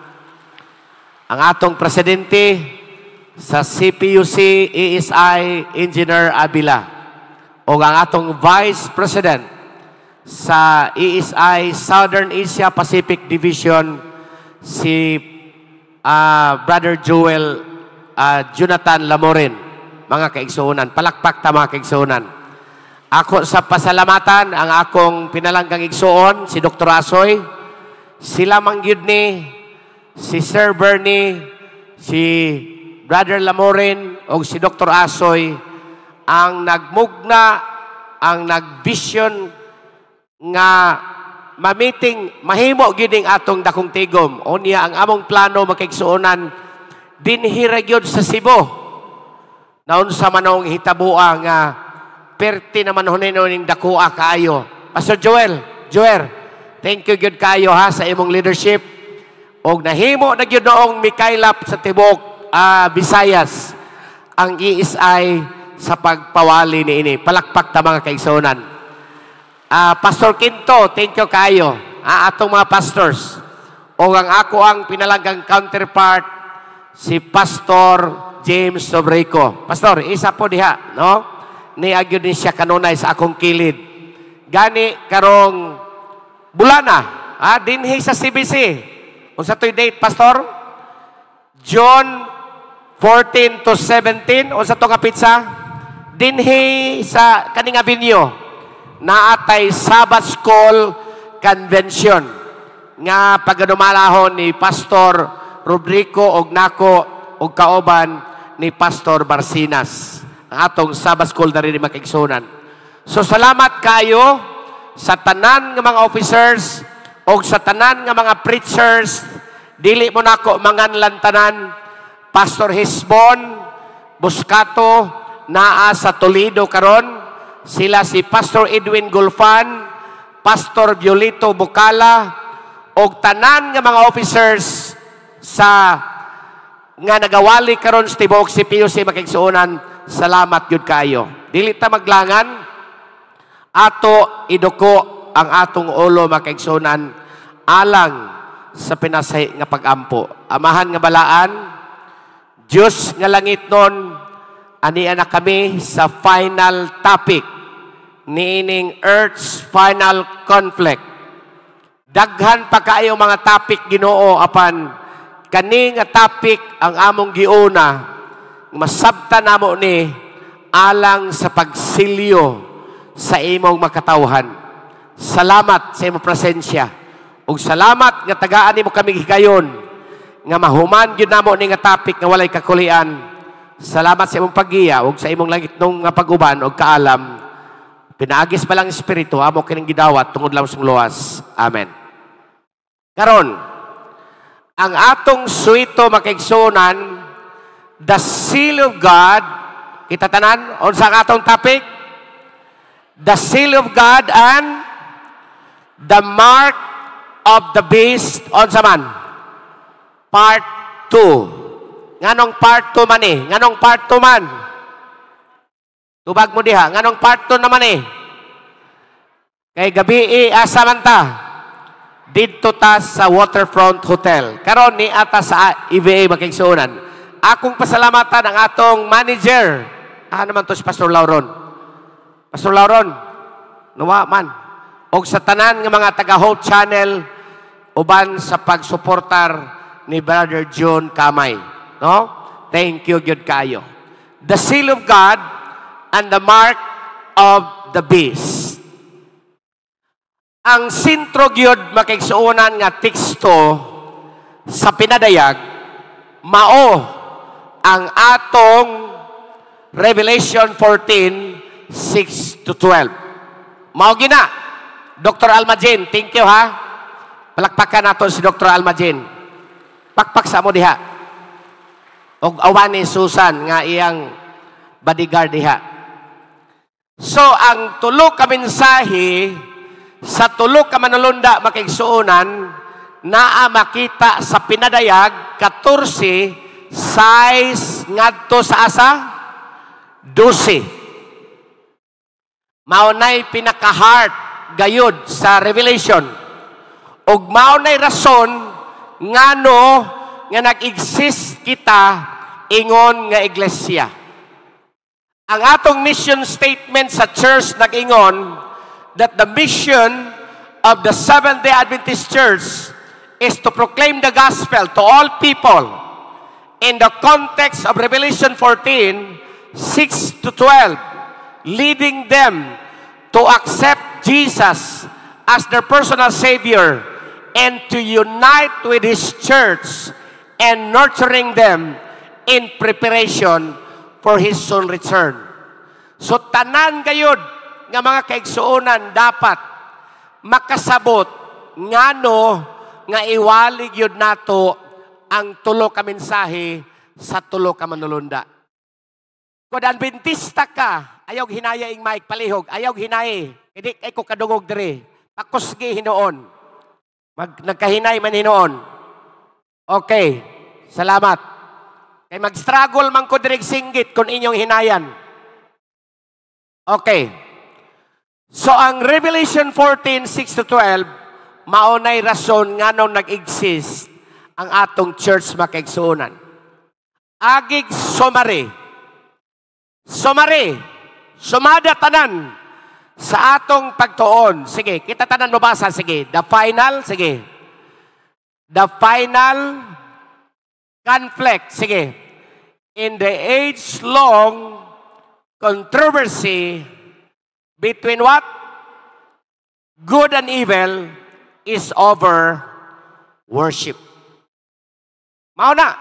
Ang atong presidente sa CPUC ESI Engineer Abila o ang atong vice president sa ESI Southern Asia Pacific Division si Brother Joel Jonathan Lamorin. Mga kaigsunan, palakpak ta mga kaigsunan. Ako sa pasalamatan ang akong pinalanggang igsuon, si Dr. Asoy, sila mangyud ni, si Sir Bernie, si Brother Lamorin, o si Dr. Asoy, ang nagmugna, ang nagvision nga mamiting, mahimo gining atong dakong tigom. O niya, ang among plano makaigsuonan, dinhira gyud sa Cebu. Naun sa manong hitabua nga, perti naman hunino ning dakua kaayo. Pastor Joel, thank you gyud kayo ha sa imong leadership. Og nahimo na gyud noong mikaylap sa tibok Visayas ang ESI sa pagpawali niini. Palakpak ta mga kaigsunan. Pastor Quinto, thank you kayo. Atong mga pastors. O ang ako ang pinalanggang counterpart si Pastor James Sobrico. Pastor, isa po diha, no? Ni agyo din siya kanunay sa akong kilid. Gani karong bulana, dinhi sa CBC. Unsa toy date, Pastor? June 14 to 17. Unsa to nga pizza? Dinhi sa kaning avenue naatay Sabbath School Convention nga pagadumalahon ni Pastor Rodrigo og nako og kauban ni Pastor Barcinas ang atong Sabbath School diri makigsunan. So salamat kayo sa tanan nga mga officers og sa tanan nga mga preachers. Dili mo nako manganlan tanan. Pastor Hisbon Buscato naa sa Toledo karon. Sila si Pastor Edwin Gulfan, Pastor Violito Bukala, og tanan nga mga officers sa nga nagawali karon sa tibuok si PUC makigsuonan. Salamat gyud kayo. Dili ta maglangan ato iduko ang atong ulo makigsuonan alang sa pinasahi nga pagampo. Amahan nga balaan, Diyos nga langit nun, aniya na kami sa final topic niining Earth's final conflict. Daghan pa kaayo mga topic Ginoo apan kani nga topic ang among giuna masabta namo ni alang sa pagsilyo sa imong makatawhan. Salamat sa imong presensya ug salamat nga tagaan nimo kami higayon nga mahuman gyud namo ni nga topic nga walay kakulian. Salamat sa imong paggiya ug sa imong langitnong nga pag-uban ug kaalam. Pinaagis pa lang espiritu amo kining gidawat tungod lang sa luwas. Amen. Karon ang atong suito makigsunan, the seal of God. Kita tanan unsa ang atong topic? The seal of God and the mark of the beast. Unsa man? Part 2. Nganong part 2 man eh? Nganong part 2 man? Tubag mo diha. Nganong part 2 naman eh? Kay gabi asa man ta? Didto ta sa Waterfront Hotel. Karon ni ata sa EVA makigsuonan. Akong pasalamatan ang atong manager. Naman to si Pastor Lauron. Pastor Lauron, nawa man. O sa tanan ng mga taga-Hope Channel, uban sa pagsuportar ni Brother John Kamay. No? Thank you, good kayo. The seal of God and the mark of the beast. Ang sintro gyud makigsuonan nga teksto sa pinadayag mao ang atong Revelation 14, 6 to 12. Mao gina. Dr. Alma Jane, thank you ha. Palakpakan nato si Dr. Alma Jane. Pakpak sa mo diha. Og awan ni Susan nga iyang bodyguard diha. So ang tulo ka mensahe sa tulo ka manulunda makigsuonan naa makita sa pinadayag 14 size ngadto sa asa 12. Maunay pinaka-heart gayud sa Revelation. Ug maunay rason ngano nga nag-exist kita ingon nga iglesia. Ang atong mission statement sa church nag-ingon that the mission of the Seventh-day Adventist Church is to proclaim the gospel to all people in the context of Revelation 14, 6 to 12, leading them to accept Jesus as their personal Savior and to unite with His church and nurturing them in preparation for His soon return. So tanan gayud nga mga kaigsuonan dapat makasabot ngano nga iwalig yun nato ang tulo ka mensahe sa tulo ka manulunda. Kung Adventista ka, ayaw hinaya ing mic palihog, ayaw hinay. Hindi ay ko kadungog dire. Pakusgi hinoon. Nagkahinay man hinoon. Okay. Salamat. Kay mag-struggle man ko direk singgit kung inyong hinayan. Okay. So ang Revelation 14, 6 to 12, maunay rason nga nung nag-exist ang atong church makaigsuonan. agig sumari. Sumari. Sumada tanan sa atong pagtuon. Sige, kita tanan mabasa. Sige, the final. Sige. The final conflict. Sige. In the age-long controversy between what? Good and evil is over worship. Mao na.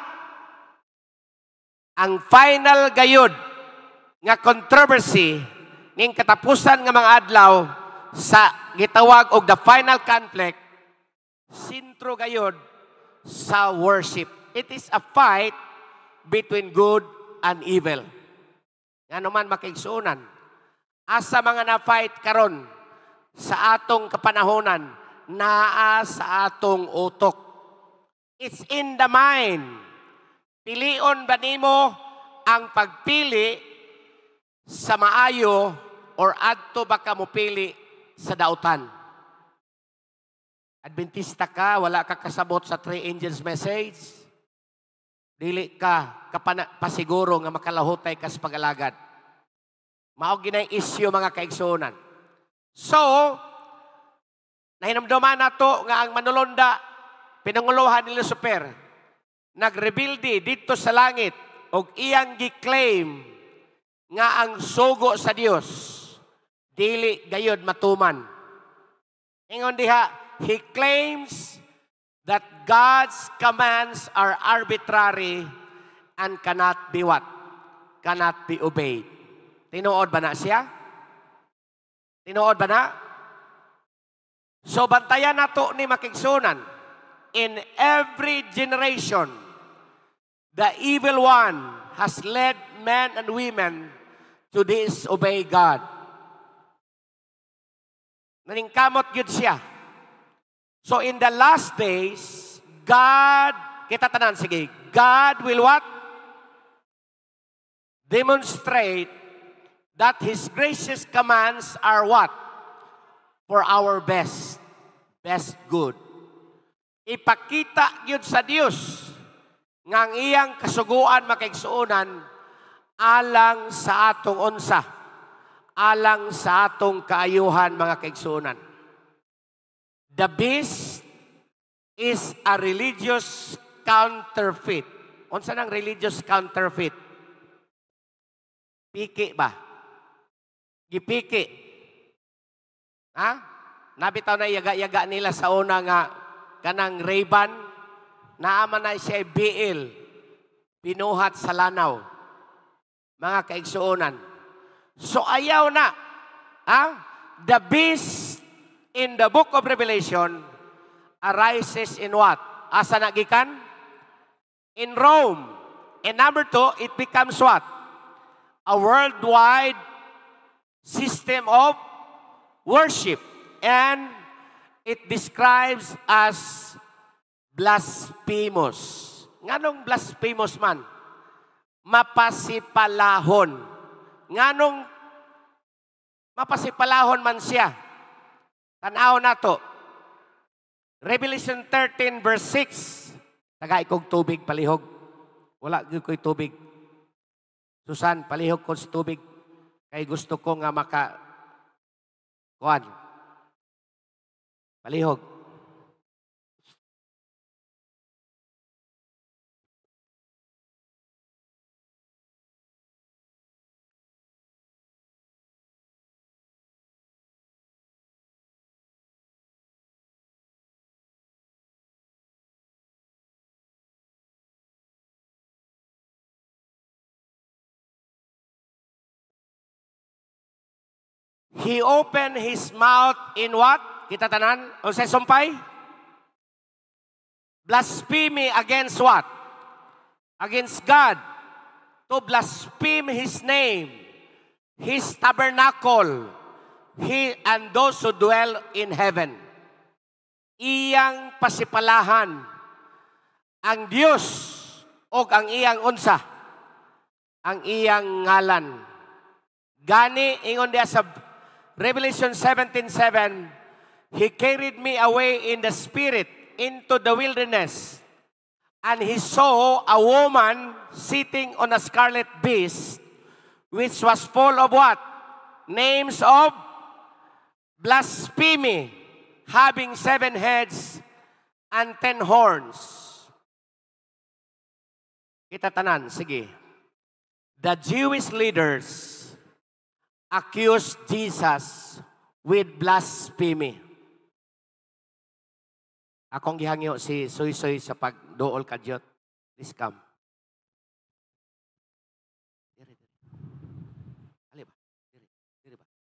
Ang final gayud nga controversy ning katapusan nga mga adlaw sa gitawag og the final conflict sintro gayud sa worship. It is a fight between good and evil. Ngano man makiigsuonan. Asa mga na-fight karon sa atong kapanahonan, naa sa atong utok. It's in the mind. Pilion ba nimo ang pagpili sa maayo or adto ba ka mopili sa dautan? Adventista ka, wala ka kasabot sa three angels message. Dili ka pasiguro nga makalahutay ka sa pag-alagad. Mao ginay issue mga kaigsuonan. So, nahinamdaman nato nga ang manulonda pinanguluhan ni Lucifer nagrebuildi dito sa langit og iyang giklaim nga ang sugo sa Dios dili gayud matuman. Ingon diha, he claims that God's commands are arbitrary and cannot be what? Cannot be obeyed. Tinuod ba na siya? Tinuod ba na? So bantayan nato ni makigsunan. In every generation, the evil one has led men and women to disobey God. Naningkamot yun siya. So in the last days, God, kita tanan, sige, God will what? Demonstrate that His gracious commands are what? For our best. Best good. Ipakita yun sa Dios ngang iyang kasuguan makaigsuonan alang sa atong unsa, alang sa atong kaayuhan mga kaigsuonan. The beast is a religious counterfeit. Unsa nang religious counterfeit? Piki ba? Gipiki. Ha? Nabitaw na yaga-yaga nila sa una nga kanang Ray-Ban, naaman na siya BL, pinuhat sa lanaw. Mga kaigsuonan. So ayaw na. The beast in the book of Revelation arises in what? Asa nagikan? In Rome. And number 2, it becomes what? A worldwide system of worship. And it describes as blasphemous. Nganong blasphemous man? Mapasipalahon. Nganong mapasipalahon man siya? Tanaw na to. Revelation 13 verse 6. Tagay kong tubig, palihog. Wala ko'y tubig. Susan, palihog ko sa tubig. Kay gusto ko nga kuan. Palihog. He opened his mouth in what? Kita tanan? O sa sumpay? Blasphemy against what? Against God. To blaspheme His name, His tabernacle, and those who dwell in heaven. Iyang pasipalahan ang Diyos o ang iyang unsa, ang iyang ngalan. Gani, ingon diya sa Revelation 17:7, He carried me away in the spirit into the wilderness, And he saw a woman sitting on a scarlet beast, which was full of what? Names of blasphemy, having 7 heads and 10 horns. Kita tanan, sige. The Jewish leaders accused Jesus with blasphemy. Akong gihangyo si Soy-Soy sa pagduol kadyot. Please come. Ali ba? Diri ba?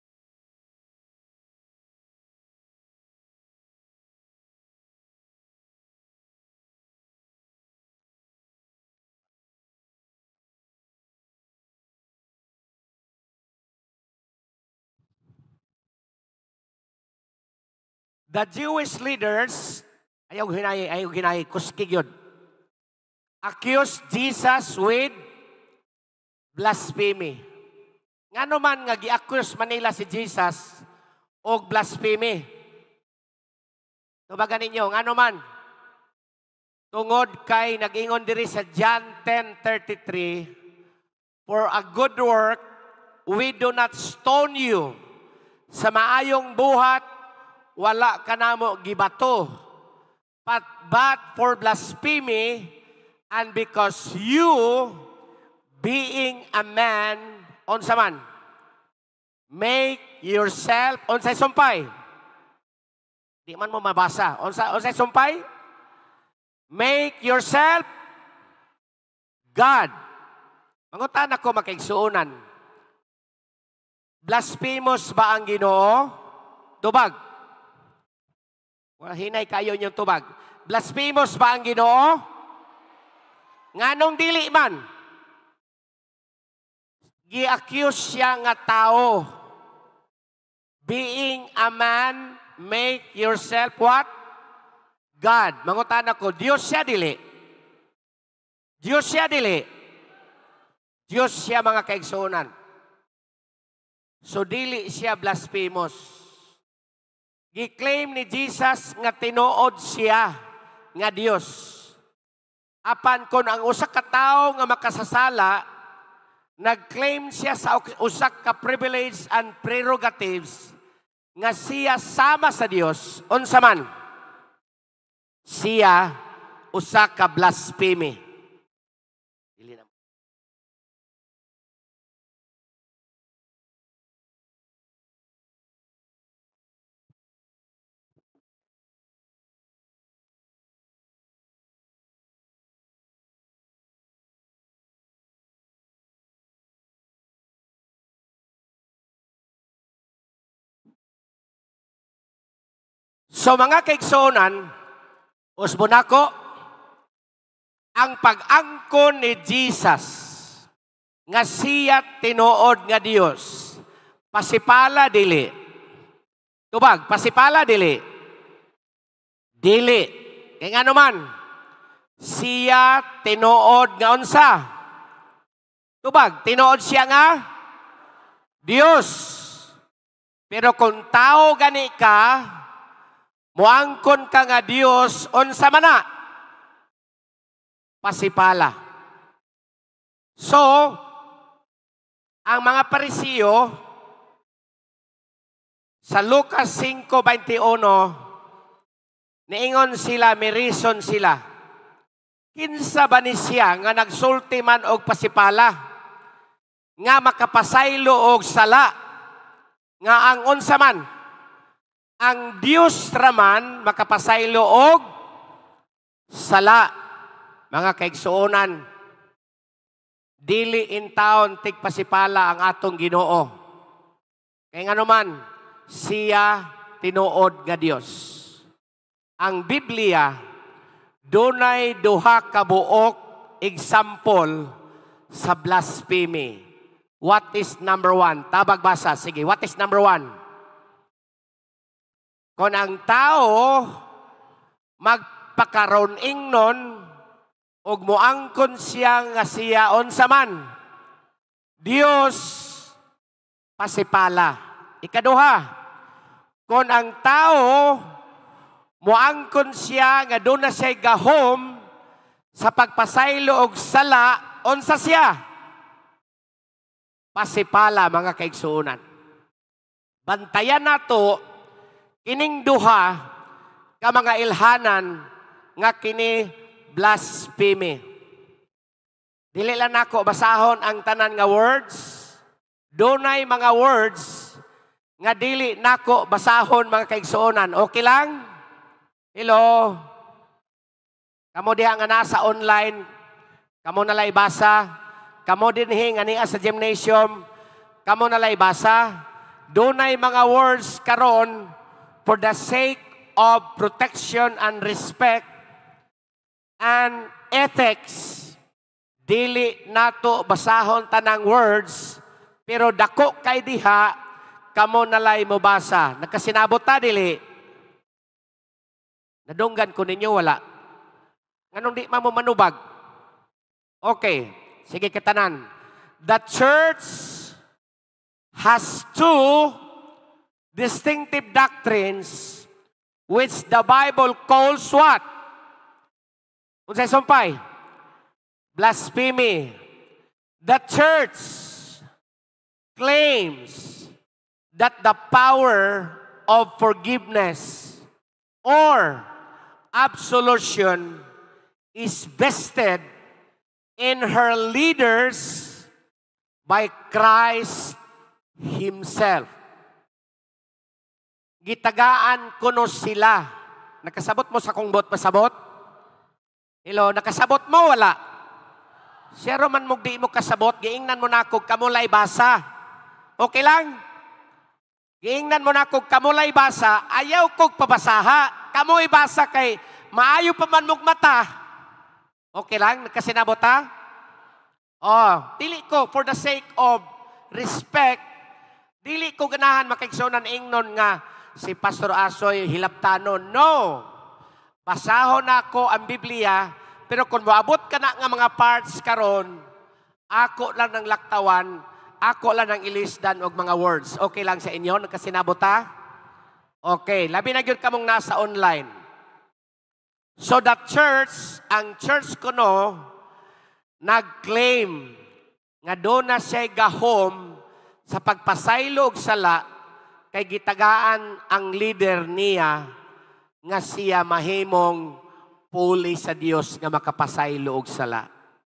The Jewish leaders, ayaw ginay, kuskig yun, accused Jesus with blasphemy. Nga naman nga gi-accuse manila si Jesus og blasphemy. Tubagan ninyo, nga naman, tungod kay nag-ingon diri sa John 10:33, for a good work, we do not stone you. Sa maayong buhat, wala ka namo gibato. But for blasphemy, and because you, being a man, unsa man, make yourself, unsay sumpay? Di man mo mabasa. Unsay sumpay? Make yourself God. Mangutan ako makaigsuunan. Blasphemous ba ang Ginoo? Tubag. Hinay kayo niyong tubag. Blasphemous ba ang Ginoo? Nganong dili man? Gi-accuse siya nga tao. Being a man, make yourself what? God. Mangutan ako, Diyos siya dili. Diyos siya dili. Diyos siya mga kaigsunan. So dili siya blasphemous. Gi-claim ni Jesus nga tinuod siya nga Dios. Apan kon ang usa ka tawo nga makasasala, nag-claim siya sa usa ka privilege and prerogatives nga siya sama sa Dios, unsa man? Siya usa ka blasphemy. Dili na. So mga kaigsuonan, usbo nako, ang pag-angkon ni Jesus nga siya tinuod nga Dios, pasipala dili. Tubag, pasipala dili. Dili. Kaya nga naman, siya tinuod nga unsa? Tubag, tinuod siya nga Dios. Pero kung tao gani ka, muangkon ka nga Dios, unsa man na? Pasipala. So, ang mga Parisiyo, sa Lucas 5:21, niingon sila, may reason sila. Kinsa ba ni siya nga nagsulti man og pasipala, nga makapasaylo og sala, nga ang unsa man, ang Dios raman makapasaylo og sala. Mga kaigsuonan, dili in town tigpasipala ang atong Ginoo. Kaya nga naman, siya tinuod nga Dios. Ang Biblia, dunay duha ka buok example sa blasphemy. What is number 1? Tabag basa. Sige, what is number 1? Kung ang tao magpakaroon ingnon og moangkon siya nga siya unsa man, Dios, pasipala. Ikaduha, kung ang tao moangkon siya nga doon na siya gahom sa pagpasaylo og sala, unsa siya? Pasipala, mga kaigsuonan. Bantayan nato kining duha ka mga ilhanan nga kini blasphemy. Dili lang nako basahon ang tanan nga words. Dunay mga words nga dili nako basahon, mga kaigsuonan. Okay lang? Hello? Kamo diha nga nasa online, kamo nalay basa. Kamo dinhi nga niya sa gymnasium, kamo nalay basa. Dunay mga words karon for the sake of protection and respect and ethics. Dili nato basahon tanang words, pero dako kay diha, kamo nalay mo basa. Nagkasinabot ta dili? Nadunggan ko ninyo, wala. Nganong di mo manubag? Okay, sige kitanan. The church has two distinctive doctrines which the Bible calls what? Unsay sumpay? Blasphemy. The church claims that the power of forgiveness or absolution is vested in her leaders by Christ Himself. Gitagaan kuno sila. Nakasabot mo sa kong bot pasabot? Hello, nakasabot mo? Wala. Siyero man mo di mo kasabot, giingnan mo na kog kamulay basa. Okay lang? Giingnan mo na kog kamulay basa, ayaw kog pabasaha. Kamoy basa kay maayo pa man mong mata. Okay lang? Nagkasinabot ha? Oh, dili ko, for the sake of respect, dili ko ganahan makaigsunan ingnon nga si Pastor Asoy hilaptanon. No. Basahon ako ang Biblia, pero kung maabot ka na nga mga parts karon, ako lang ng laktawan, ako lang ng ilisdan og mga words. Okay lang sa inyo? Nagkasinabot ha? Okay, labi na gyud kamong nasa online. So the church, ang church kuno, nag-claim nga doon na siya gahom sa pagpasaylo og sala kay gitagaan ang leader niya nga siya mahimong puli sa Dios nga makapasaylo og sala.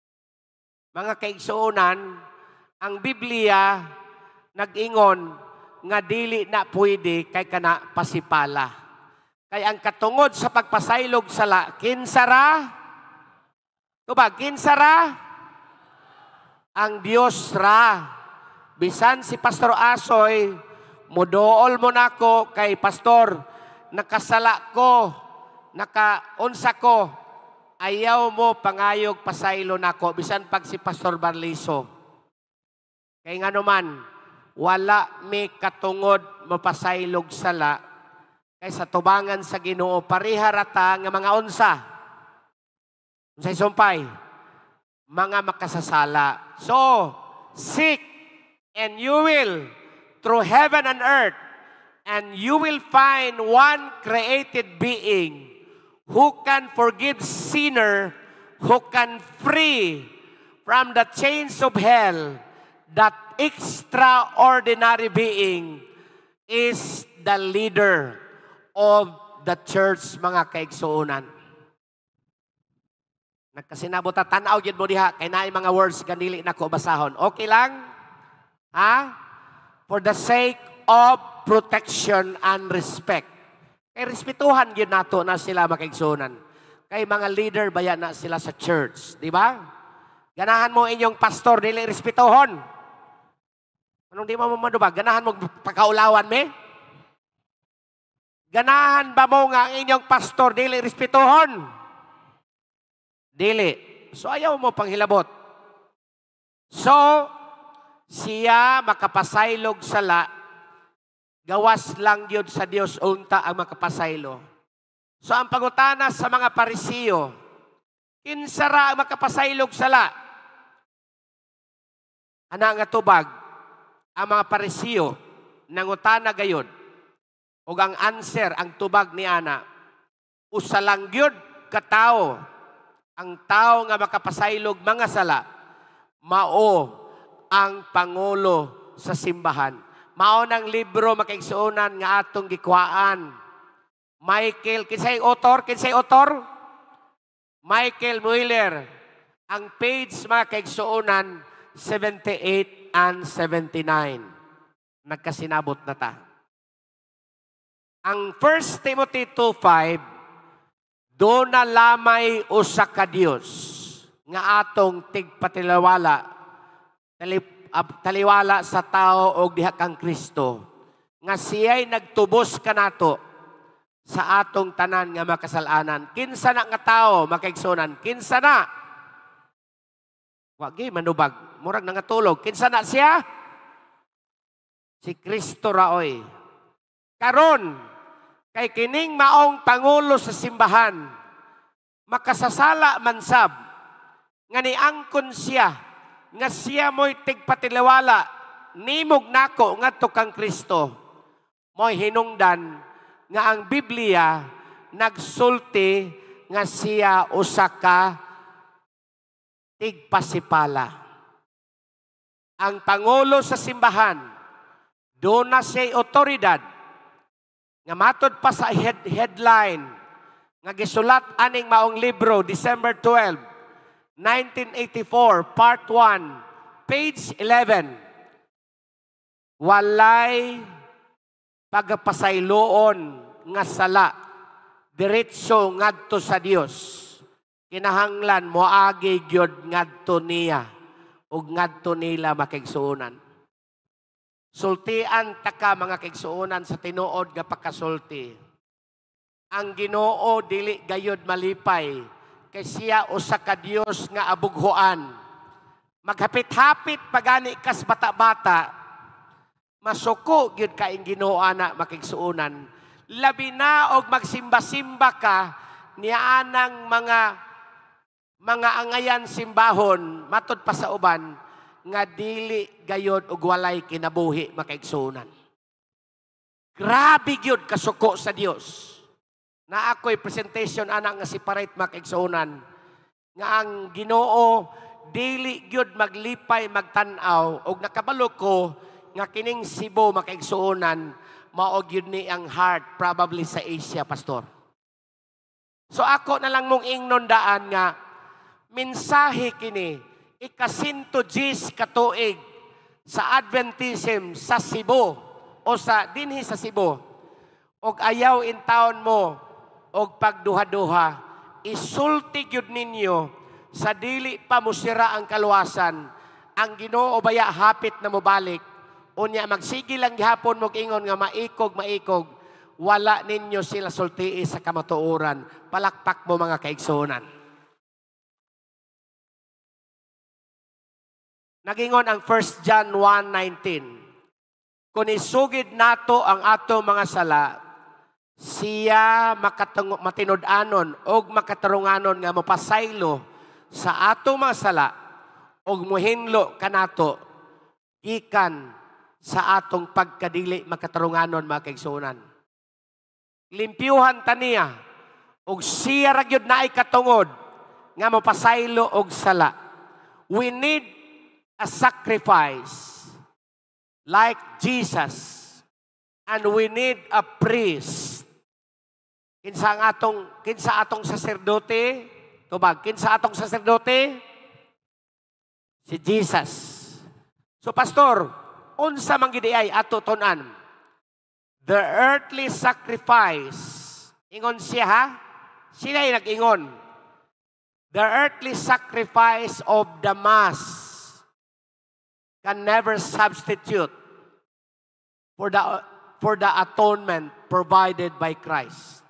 Mga kaigsuonan, ang Biblia nag-ingon nga dili na pwede kay kana pasipala. Kay ang katungod sa pagpasaylog sala, kinsara? Tubag, kinsara? Ang Dios ra. Bisan si Pastor Asoy, mudool mo nako kay Pastor, nakasala ko, nakaunsa ko, ayaw mo pangayog pasaylo nako, bisan pag si Pastor Barliso. Kay nga naman, wala may katungod mapasaylog sala kaysa tubangan sa Ginoo pareha rata nga mga unsa. Unsay sumpay? Mga makasasala. So, seek and you will through heaven and earth, and you will find one created being who can forgive sinner, who can free from the chains of hell. That extraordinary being is the leader of the church, mga kaigsuonan. Nagkasinabot ta, tanaw yun mo diha, kay naay mga words ganili na ko basahon. Okay lang? Ha? For the sake of protection and respect. Kay respetuhan yun nato na sila, mga kaigsuonan. Kay mga leader baya na sila sa church. Di ba? Ganahan mo inyong pastor, dili respetuhon. Anong di mo madubag? Ganahan mo pagkaulawan, me? Ganahan ba mo nga ang inyong pastor, dili respetuhon? Dili. So ayaw mo panghilabot. So, siya makapasaylog sala, gawas lang yun sa Dios unta ang makapasaylo. So ang pangutana sa mga Parisiyo, kinsara ang makapasaylog sala? Ana nga tubag, ang mga Parisiyo, nangutana gayon, o ang answer, ang tubag ni Ana, usalang gyud katao ang tao nga makapasaylog mga sala, mao ang pangulo sa simbahan. Mao ng libro makaigsuonan nga atong gikwaan. Michael, kinsay author? Kinsay author? Michael Mueller. Ang page makaigsuonan 78 and 79. Nagkasinabot na ta. Ang 1 Timothy 2:5, do na lamay usa ka Dios nga atong tigpatilawala, taliwala sa tao og diha kang Kristo, nga siya'y nagtubos kanato sa atong tanan nga makasalanan. Kinsa na nga tao makaigsunan? Kinsa na? Wagi manubag, murag nangatulog. Kinsa na siya? Si Kristo raoy. Karon kay kining maong pangulo sa simbahan, makasasala man sab, nga niangkon siya, nga siya mo'y tigpatilawala, nimog nako ngadto kang Kristo, mo'y hinungdan, nga ang Biblia, nagsulti, nga siya usa ka tigpasipala. Ang pangulo sa simbahan, doon na siya'y otoridad, nga matod pa sa headline nga gisulat aning maong libro December 12, 1984, part 1, page 11. Walay pagpasayloon nga sala diretso ngadto sa Dios. Kinahanglan moagi gyud ngadto niya ug ngadto nila makigsuonan. Sultian taka mga kaigsuonan sa tinuod nga pagkasulti. Ang Ginoo dili gayud malipay kay siya usa ka Dios nga abughuan. Maghapit-hapit pagani kas bata-bata, masuko gyud ka ing Ginoo ana makigsuonan. Labi na og magsimba-simba ka nianang mga angayan simbahon matud pa sa uban nga dili gayod og walay kinabuhi makaigsuonan. Grabe gyud kasuko sa Dios. Na ako'y presentation anak nga separate makaigsuonan nga ang Ginoo dili gyud maglipay magtan-aw og nakabalo ko nga kining Cebu makaigsuonan mao gyud ni ang heart probably sa Asia, pastor. So ako na lang mong ingnon daan nga mensahe kini ika-110 katuig sa Adventism sa Cebu o sa dinhi sa Cebu. Og ayaw in taon mo og pagduha-duha, isulti gyud ninyo sa dili pa musira ang kaluwasan. Ang Ginoo baya hapit na mobalik. Unya magsige lang gihapon mo ingon nga maikog, wala ninyo sila sultii sa kamatuoran. Palakpak mo mga kaigsuonan. Nagingon ang 1 John 1:19. Kung isugid nato ang ato mga sala, siya matinud-anon og makatarunganon nga mapasaylo sa ato mga sala og muhinlo kanato gikan sa atong pagkadili makatarunganon mga kaigsuonan. Limpyuhan taniya og siya ra gyud naay katungod nga mapasaylo og sala. We need a sacrifice like Jesus, and we need a priest. Kinsa atong saserdote? Tubag, kinsa atong saserdote? Si Jesus. So pastor, unsa man gid ay ato tun-an? The earthly sacrifice. Ingon siya ha? Sila ay nag-ingon. The earthly sacrifice of the mass can never substitute for the atonement provided by Christ.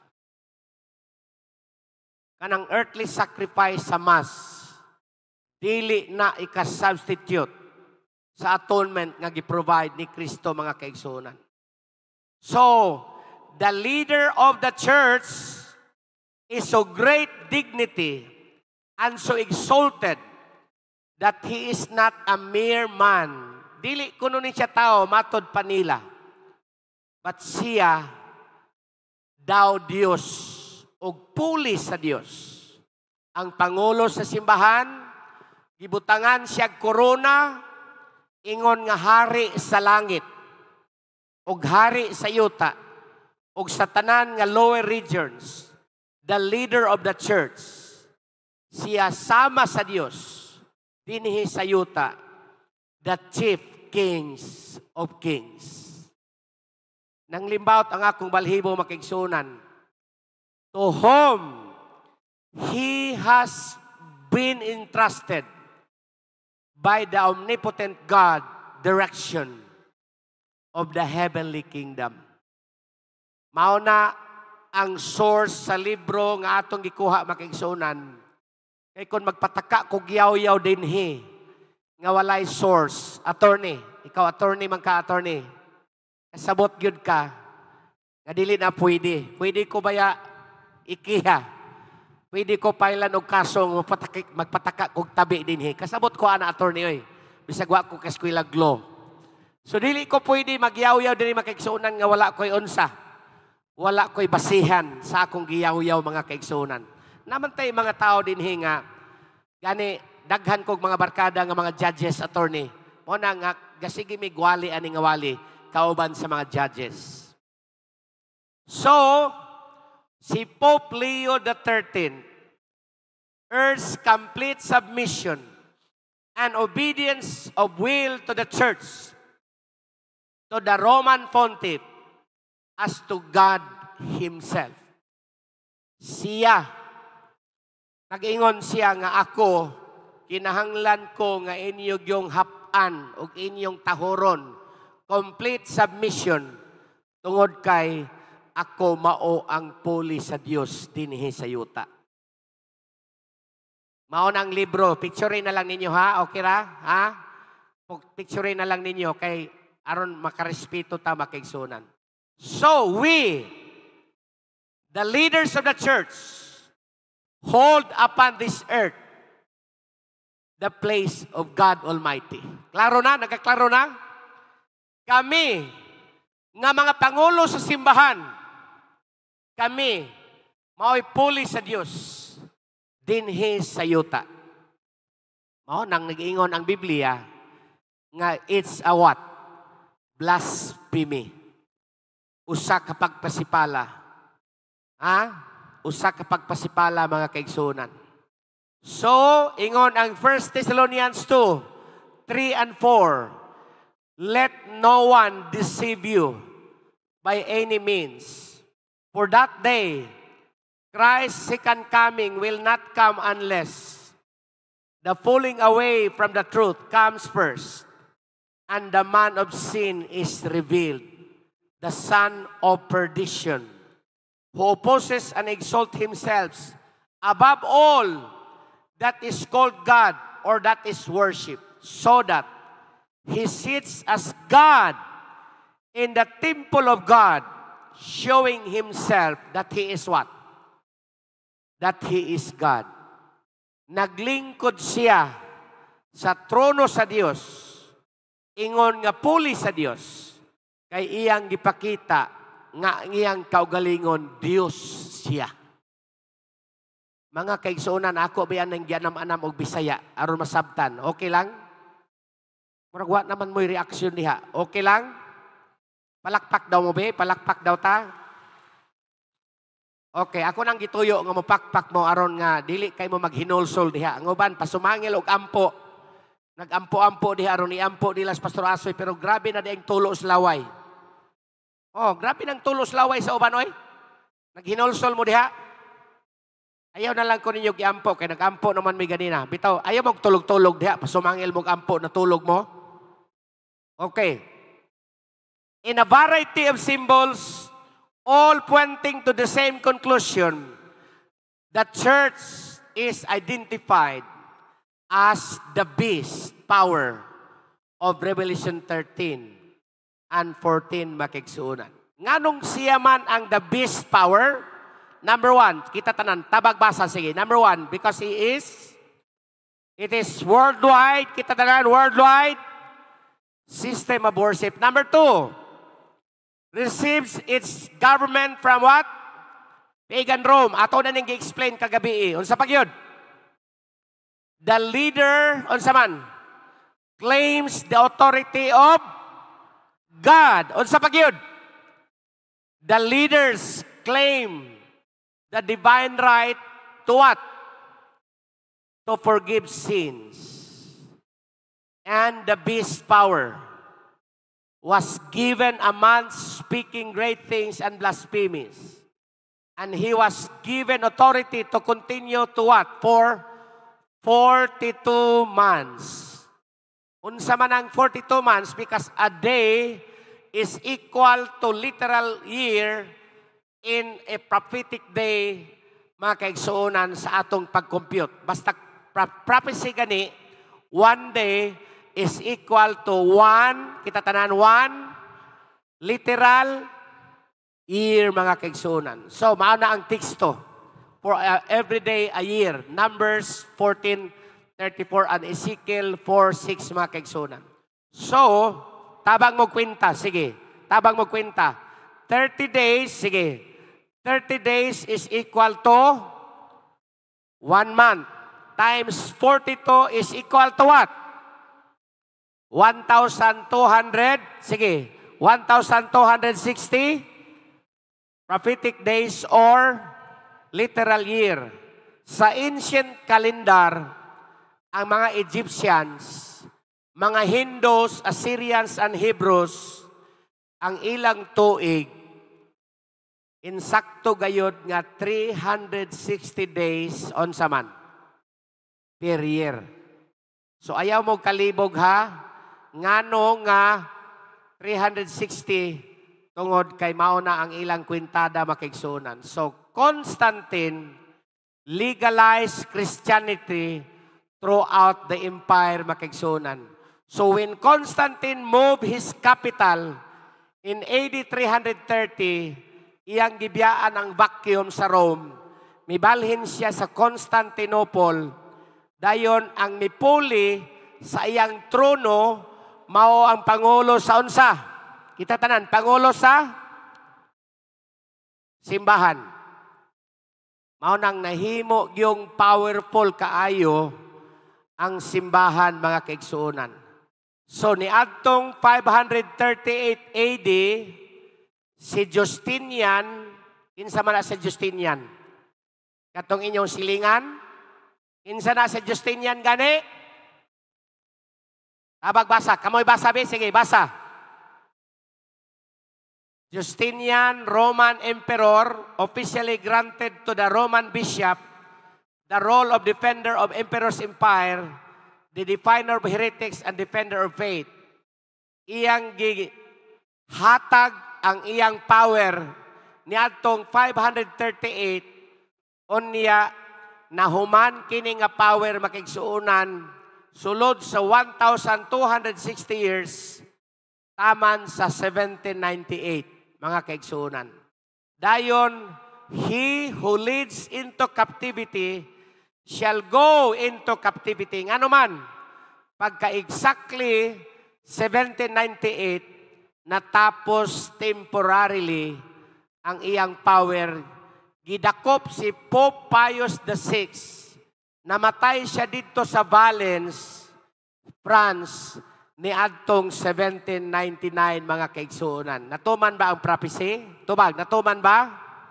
Kanang earthly sacrifice sa mass, dili na ika-substitute sa atonement nga gi-provide ni Kristo mga kaigsuonan. So, the leader of the church is so great dignity and so exalted that he is not a mere man. Dili kuno ni siya tao, matod pa nila. But siya, daw Diyos, o puli sa Diyos. ang pangulo sa simbahan, gibutangan siya korona, ingon nga hari sa langit, ug hari sa yuta, ug sa tanan nga lower regions, the leader of the church, siya sama sa Dios, dinhi sa yuta, the chief kings of kings. Nang limbawt ang akong balhibo makigsunan, to whom he has been entrusted by the omnipotent God direction of the heavenly kingdom. Mao na ang source sa libro nga atong gikuha makigsunan. Kay kung magpataka kog yaw-yaw dinhi nga walay source, attorney, ikaw attorney man ka attorney. Kasabot gyud ka nga dili na pwede. Pwede ko baya ikiha. Pwede ko pailan og kaso magpataka kog tabi dinhi. Kasabot ko ana attorney oy. Bisag wa ko kaskwela law. So dili ko pwede magyaw-yaw dinhi makigsunan nga wala koy unsa. Wala ko'y basihan sa akong giyaw-yaw mga kaigsunan. Naman tayo mga tao din nga, gani, daghan kog mga barkada nga mga judges, attorney. Muna nga, gasigi may gwali ani nga wali, kauban sa mga judges. So, si Pope Leo XIII urged complete submission and obedience of will to the church, to the Roman pontiff, as to God Himself. Siya, nag-ingon siya nga ako, kinahanglan ko nga inyong yung hapan o inyong tahoron, complete submission, tungod kay ako mao ang puli sa Dios dinhi sa yuta. Mao na ang libro, picturein na lang ninyo ha, okay ra? Ha? Picturein na lang ninyo kay aron makarespeto ta makigsunan. So we, the leaders of the church, hold upon this earth the place of God Almighty. Klaro na? Nagkaklaro na? Kami, nga mga pangulo sa simbahan, kami, mao'y puli sa Diyos, dinhi sa yuta. Mao nang nag-ingon ang Biblia, nga it's a what? Blasphemy. Usa ka pagpasipala. Ha? Usa ka pagpasipala mga kaigsunan. So, ingon ang 1 Thessalonians 2, 3 and 4. Let no one deceive you by any means. For that day, Christ's second coming will not come unless the falling away from the truth comes first, and the man of sin is revealed, the son of perdition, who opposes and exalts himself above all that is called God or that is worshipped, so that he sits as God in the temple of God, showing himself that he is what? That he is God. Naglingkod siya sa trono sa Dios, ingon nga puli sa Dios, kay iyang gipakita nga iyang kaugalingon Dios siya. Mga kaigsunan, ako bayan ng gianam-anam og Bisaya aron masabtan. Okay lang? Murag wa naman mo'y reaksyon diha. Okay lang? Palakpak daw mo be? Palakpak daw ta? Okay, ako nang gituyo nga mo pakpak mo aron nga dili kay mo maghinulsol diha. Ngoban pasumangil og ampo. Nagampo-ampo diha aron iampo nila sa Pastor Asoy, pero grabe na diang tulo sa laway. Oh, grabe nang tulo sa laway sa uban oy. Naghinulsol mo diha. Ayaw na lang ko ninyo giampo kay nagampo naman may ganina. Bitaw, ayaw mo tulog-tulog diha pasumangil mo ampo na tulog mo. Okay. In a variety of symbols, all pointing to the same conclusion, the church is identified as the beast power of Revelation 13 and 14 makigsuunan. Nganong siya man ang the beast power? Number one, kita tanan, tabag basa, sige. Number one, because he is, it is worldwide, kita tanan, worldwide system of worship. Number two, receives its government from what? Pagan Rome. Ato na nang gi-explain kagabi. Unsa pa gyud? The leader, unsa man, claims the authority of God. Unsa pa gyud? The leaders claim the divine right to what? To forgive sins. And the beast power was given a man speaking great things and blasphemies. And he was given authority to continue to what? For 42 months. Unsa man ang 42 months? Because a day is equal to literal year in a prophetic day, mga kaigsuonan sa atong pag-compute. Basta prophecy gani, one day is equal to one, kita tanan, one literal year, mga kaigsuonan. So, mao na ang teksto for every day a year. Numbers 14:34 and Ezekiel 4:6, mga kaigsuonan. So, tabang mo kwenta, sige. Tabang mo kwenta. 30 days, sige. 30 days is equal to 1 month. Times 42 is equal to what? 1,200, sige, 1,260 prophetic days or literal year. Sa ancient calendar, ang mga Egyptians, mga Hindus, Assyrians, and Hebrews, ang ilang tuig, insakto gayod nga 360 days on saman per year. So ayaw mo kalibog ha, ngano nga 360 tungod kay mauna ang ilang kwintada makigsunan. So Constantine legalized Christianity throughout the empire makigsunan. So when Constantine moved his capital in AD 330, iyang gibiyaan ang vacuum sa Rome, mibalhin siya sa Constantinople, dayon ang mipuli sa iyang trono, mao ang pangulo sa unsa? Kita tanan, pangulo sa simbahan. Mao nang nahimo yung powerful kaayo ang simbahan, mga kaigsuonan. So niadtong 538 AD, si Justinian, kinsa man na si Justinian? Katong inyong silingan? Kinsa na si Justinian gani? Tabag basa. Kamoy basa, be? Sige, basa. Justinian, Roman Emperor, officially granted to the Roman bishop the role of defender of emperor's empire, the definer of heretics and defender of faith. Iyang hatag ang iyang power niadtong 538 unya nahuman kini nga power makigsuonan sulod sa 1,260 years taman sa 1798, mga kaigsuonan. Dayon, he who leads into captivity shall go into captivity. Ngano man, pagka exactly 1798, natapos temporarily ang iyang power. Gidakop si Pope Pius VI. Namatay siya dito sa Valence, France, ni adtong 1799, mga kaigsuonan. Natuman ba ang prophecy? Tubag, natuman ba?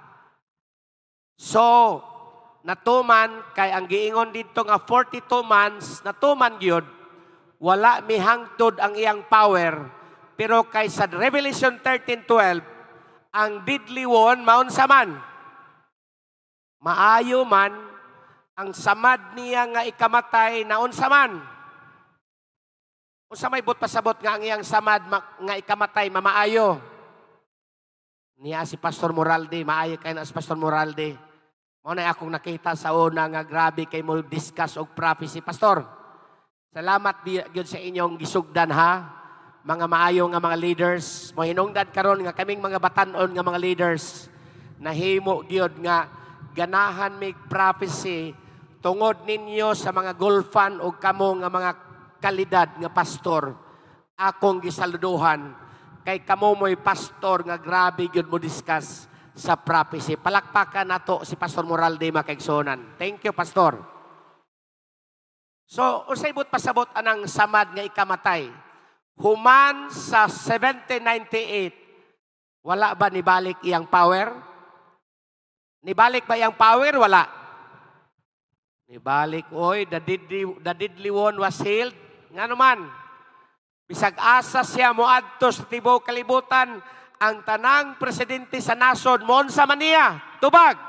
So, natuman, kay ang giingon dito nga 42 months, natuman gyud, wala mihangtod ang iyang power, pero kay sa Revelation 13:12, ang deadly one, maunsa man? Maayo man, ang samad niya nga ikamatay na unsa man. Unsa may but pasabot nga ang iyang samad nga ikamatay mamaayo. Niya si Pastor Moralde, maayo kay na si Pastor Moralde. Mao na akong nakita sa una nga grabe kay mo discuss og prophecy. Pastor, salamat gyud sa inyong gisugdan ha. Mga maayo nga mga leaders, mo hinungdan karon nga kaming mga batan-on nga mga leaders nahimo gyud nga ganahan mig prophecy tungod ninyo sa mga gulfan o kamo nga mga kalidad nga pastor. Akong gisaluduhan kay kamo mo'y pastor nga grabe gyud mo discuss sa prophecy. Palakpakan nato si Pastor Moralde, mga kaigsuonan. Thank you, Pastor. So, unsay but pasabot anang samad nga ikamatay? Human sa 1798, wala ba nibalik iyang power? Nibalik ba iyang power? Wala. Nibalik, oy, the deadly one was healed. Nga naman, bisag asa siya moadto sa tibuok kalibutan, ang tanang presidente sa nasod, monsa man niya, tubag.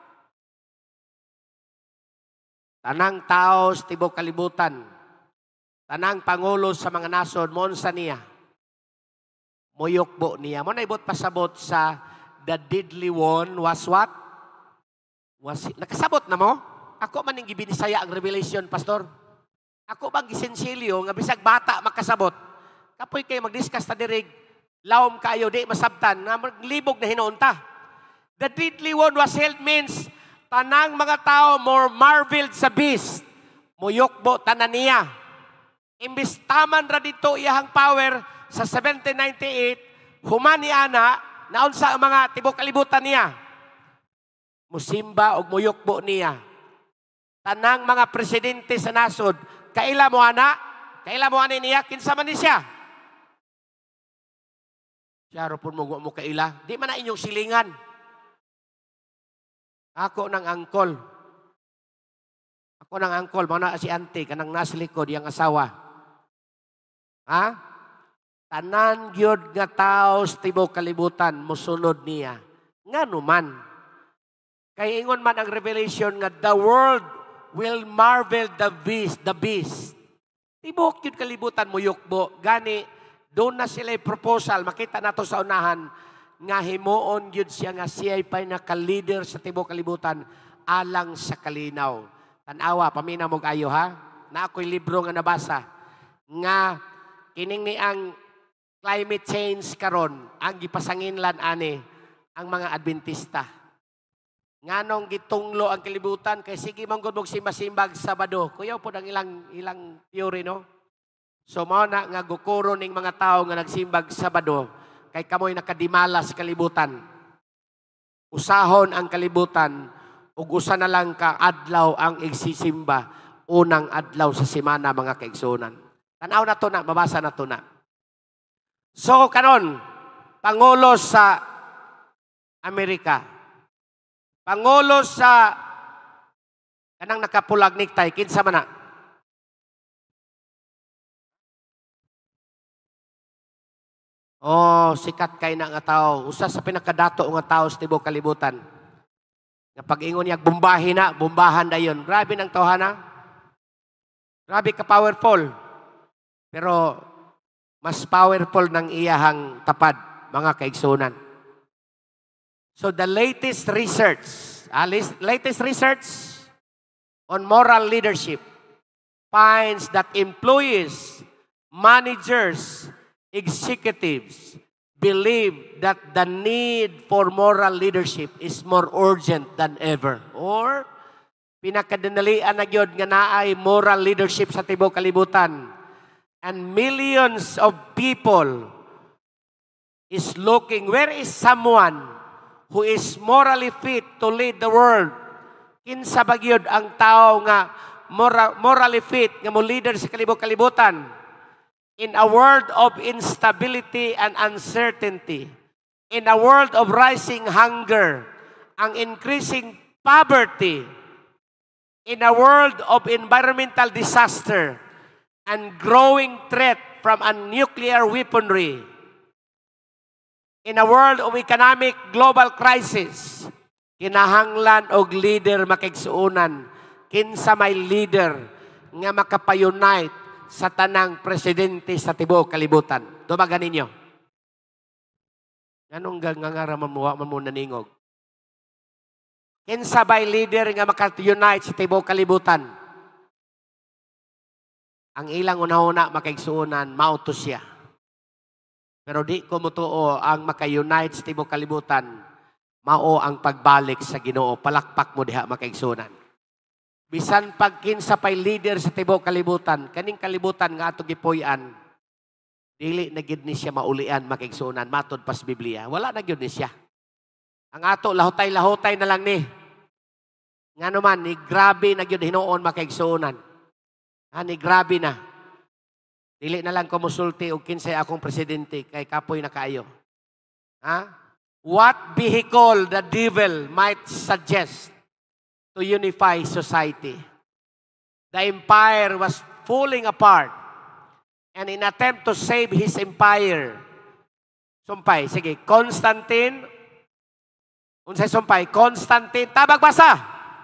Tanang tao sa tibuok kalibutan, tanang pangulo sa mga nasod, monsa niya. Muyokbo niya. Mo naibot pasabot sa the deadly one was what? Nakasabot na mo? Ako man yung gibinisaya ang revelation, pastor. Ako bang gisensilyo nga bisag bata makasabot. Kapoy kayo mag-discuss ta dirig, lawom kayo, di masabtan, na maglibog na hinuunta. The deadly one was held means, tanang mga tao more marveled sa beast. Muyokbo tanan niya. Imbis taman ra dito iyahang power sa 1798, human ni ana, naon sa mga tibok kalibutan niya. Musimba og muyokbo niya. Tanang mga presidente sa nasod, kaila mo ana? Kaila mo ani niya? Kinsa man ni siya? Siya ro pun mo kaila. Di man na inyong silingan. Ako ng angkol. Ako ng angkol. Mana si auntie, kanang nasa likod, yung asawa. Ha? Tanan gyud nga tao sa tibok kalibutan, musunod niya. Nga numan. Kaya ingon man ang revelation nga, the world will marvel the beast. Tibok yun kalibutan mo yukbo. Gani, doon na sila proposal, makita nato sa unahan, nga himuon yun siya nga siya'y pinaka-leader sa tibok kalibutan alang sa kalinaw. Tanawa, pamina mo kayo ha? Na ako'y libro nga nabasa. Nga, kining ni ang climate change karon ang gipasanginlan ani ang mga Adventista. Nganong gitunglo ang kalibutan kay sige man gud mog simba-simbag Sabado. Kuyaw po ang ilang theory no. So mao na nga gukuro ning mga tao nga nagsimbag Sabado kay kamoy nakadimalas kalibutan. Usahon ang kalibutan ug usa na lang ka adlaw ang igsisimba, unang adlaw sa semana mga kaigsunan. Tanaw na to na, mabasa na to na. So karon, pangulo sa Amerika, pangulo sa kanang nakapulag necktie, kinsa man na? Oh, sikat kay na nga tao. Usa sa pinakadato nga tao sa tibok kalibutan. Nga pag-ingon niya, bumbahan na yun. Grabe ng tawhana. Grabe ka-powerful. Pero mas powerful ng iyahang tapad, mga kaigsunan. So the latest research on moral leadership finds that employees, managers, executives believe that the need for moral leadership is more urgent than ever. Or, pinakadinalian na gyud nga naay moral leadership sa tibok kalibutan. And millions of people is looking, where is someone who is morally fit to lead the world? Kinsa ba gyud ang tao nga morally fit nga mo leader sa kalibutan? In a world of instability and uncertainty, in a world of rising hunger, ang increasing poverty, in a world of environmental disaster, and growing threat from a nuclear weaponry, in a world of economic global crisis, kinahanglan og leader makigsuunan, kinsa may leader nga makapayunite sa tanang presidente sa tibuok kalibutan. Dumagan ninyo. Ganong gangaraman mo naningog. Kinsa bay leader nga maka-unite sa tibuok kalibutan? Ang ilang una-una makaigsuunan, mauto siya. Pero di ko mutuo ang maka-unite sa tibuok kalibutan, mao ang pagbalik sa Ginoo. Palakpak mo diha makaigsuunan. Bisan pagkinsa pay leader sa tibuok kalibutan, kaning kalibutan nga ato gipuy-an, dili na gyud ni siya maulian makaigsuunan matod pas Biblia. Wala na gyud ni siya. Ang ato lahutay-lahutay na lang ni. Ngano man ni grabe na gyud hinuon makaigsuunan. Ani, grabe na. Dili na lang ko musulti o kinsay akong presidente kay kapoy na kaayo. Ha? What vehicle the devil might suggest to unify society? The empire was falling apart. And in attempt to save his empire, sumpay, sige, Constantine, unsay sumpay, Constantine, tabag basa.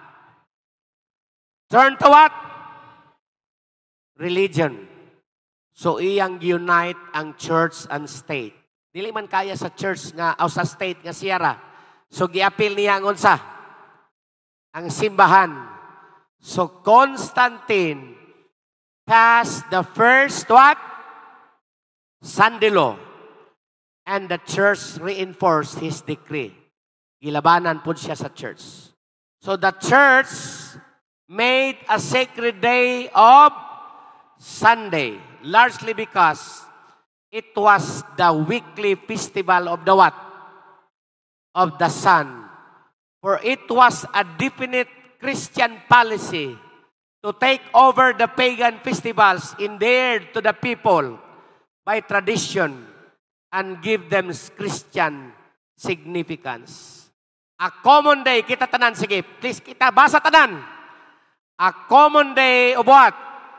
Turn to what? Religion. So iyang unite ang church and state. Dili man kaya sa church nga o sa state nga siyara. So giapil niya ang unsa? Ang simbahan. So Constantine passed the first what? Sunday law. And the church reinforced his decree. Gilabanan po siya sa church. So the church made a sacred day of Sunday, largely because it was the weekly festival of the what? Of the sun. For it was a definite Christian policy to take over the pagan festivals endeared to the people by tradition and give them Christian significance. A common day, kita tanan, sige, please, kita basa tanan. A common day of what?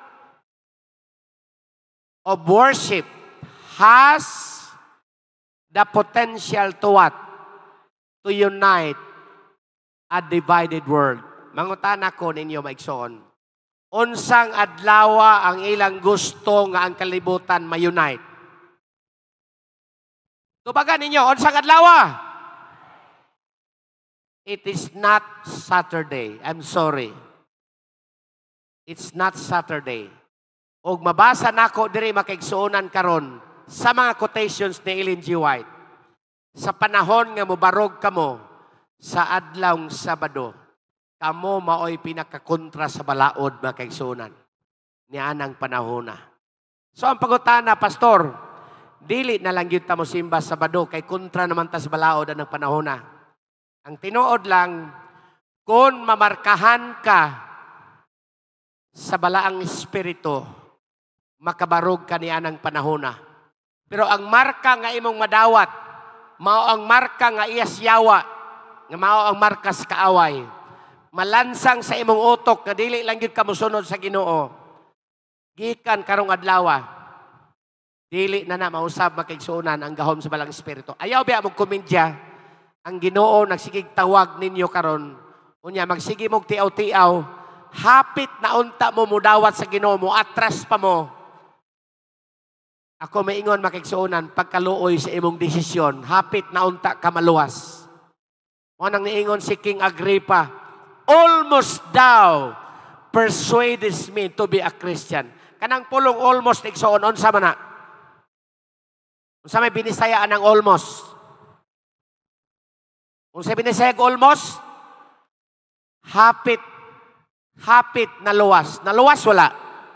Of worship has the potential to what? To unite a divided world. Mangutan ako ninyo maigsoon. Unsang adlawa ang ilang gusto nga ang kalibutan ma-unite? Tubagan ninyo, unsang adlawa? It is not Saturday. I'm sorry. It's not Saturday. Og mabasa nako diri makaigsuonan karon sa mga quotations ni Ellen G. White. Sa panahon nga mobarog kamo sa adlawng Sabado, kamo maoy pinakakontra sa balaod mga kaigsuonan ni anang panahon na. So ang pangutana, pastor, dili na lang gyud ta mo simba Sabado kay kontra naman ta sa balaod anang panahon na. Ang tinuod lang, kung mamarkahan ka sa balaang espiritu, makabarog ka niya ng panahon na. Pero ang marka nga imong madawat, mao ang marka nga iyasyawa, nga mao ang marka sa kaaway. Malansang sa imong utok, nga dili lang yun kamusunod sa Ginoo. Gikan karong adlawa, dili na mausab makigsuunan ang gahom sa balang espiritu. Ayaw biya mong komedya, ang Ginoo nagsigig tawag ninyo karon, unya magsigi mong tiaw-tiaw, hapit na unta mo mudawat sa Ginoo mo, atras pa mo. Ako maingon makigsuunan, pagkaluoy sa imong desisyon, hapit na unta ka maluwas. O nang niingon si King Agrippa, almost thou persuadest me to be a Christian. Kanang pulong almost igsuon, unsa man na? Unsa may binisayaan ng almost? Unsa binisayag almost? Hapit na luwas. Naluwas wala.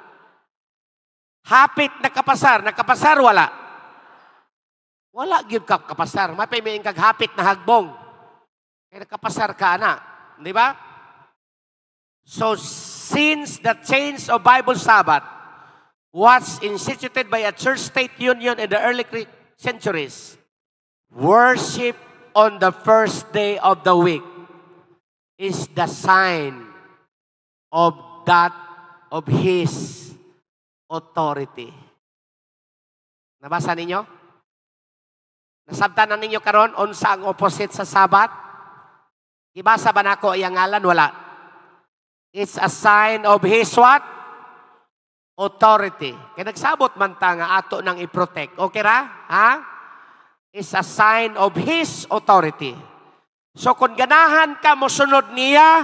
Hapit nakapasar wala. Wala gyud ka kapasar. Mapay may kag hapit na hagbong. Kaya nakapasar ka na, di ba? So since the change of Bible Sabbath was instituted by a church-state union in the early centuries, worship on the first day of the week is the sign of that of His authority. Nabasa ninyo? Nasabtan na ninyo karon unsa ang opposite sa Sabat? Ibasa ba nako iyang ngalan? Wala. It's a sign of His what? Authority. Kaya nagsabot man ta nga ato nang i-protect. Okay ra? Ha? It's a sign of His authority. So kung ganahan ka mo sunod niya,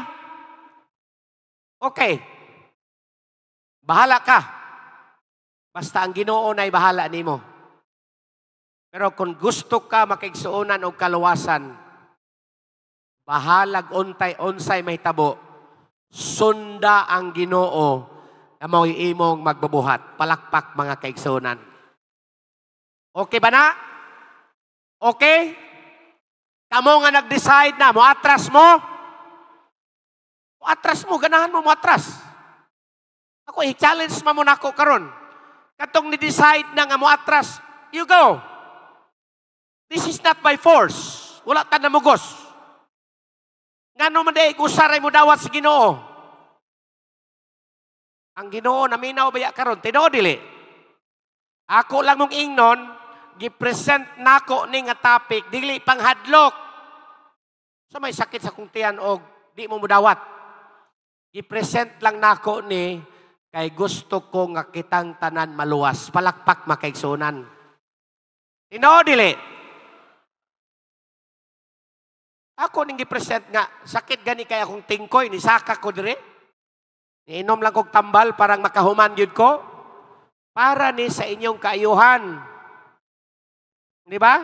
okay. Bahala ka. Basta ang Ginoo na'y bahala nimo. Pero kung gusto ka makigsuunan o kaluwasan, bahalag unsay may tabo, sunda ang Ginoo na mo'y imong magbabuhat. Palakpak mga kaigsuunan. Okay ba na? Okay? Kamo nga nag-decide na, moatras mo? Moatras mo, ganahan mo moatras. Ako Ako, i-challenge mo na ako karon. Katong ni-decide na nga mo atras, you go. This is not by force. Wala ta namugos. Nga no man day, usaray mo dawat sa Ginoo. Ang Ginoo naminaw baya karon, tinuod dili. Ako lang mong ingnon, gi-present nako ni nga topic, dili panghadlok. So may sakit sa kong tiyan og di mo mudawat. I-present lang nako ni kay gusto ko nga kitang tanan maluwas. Palakpak makaigsunan. Tinuod dili. Ako ning gi-present nga sakit gani kay akong tingkoy ni saka ko dire. Niinom lang kog tambal parang makahuman gyud ko para ni sa inyong kaayuhan. Di ba?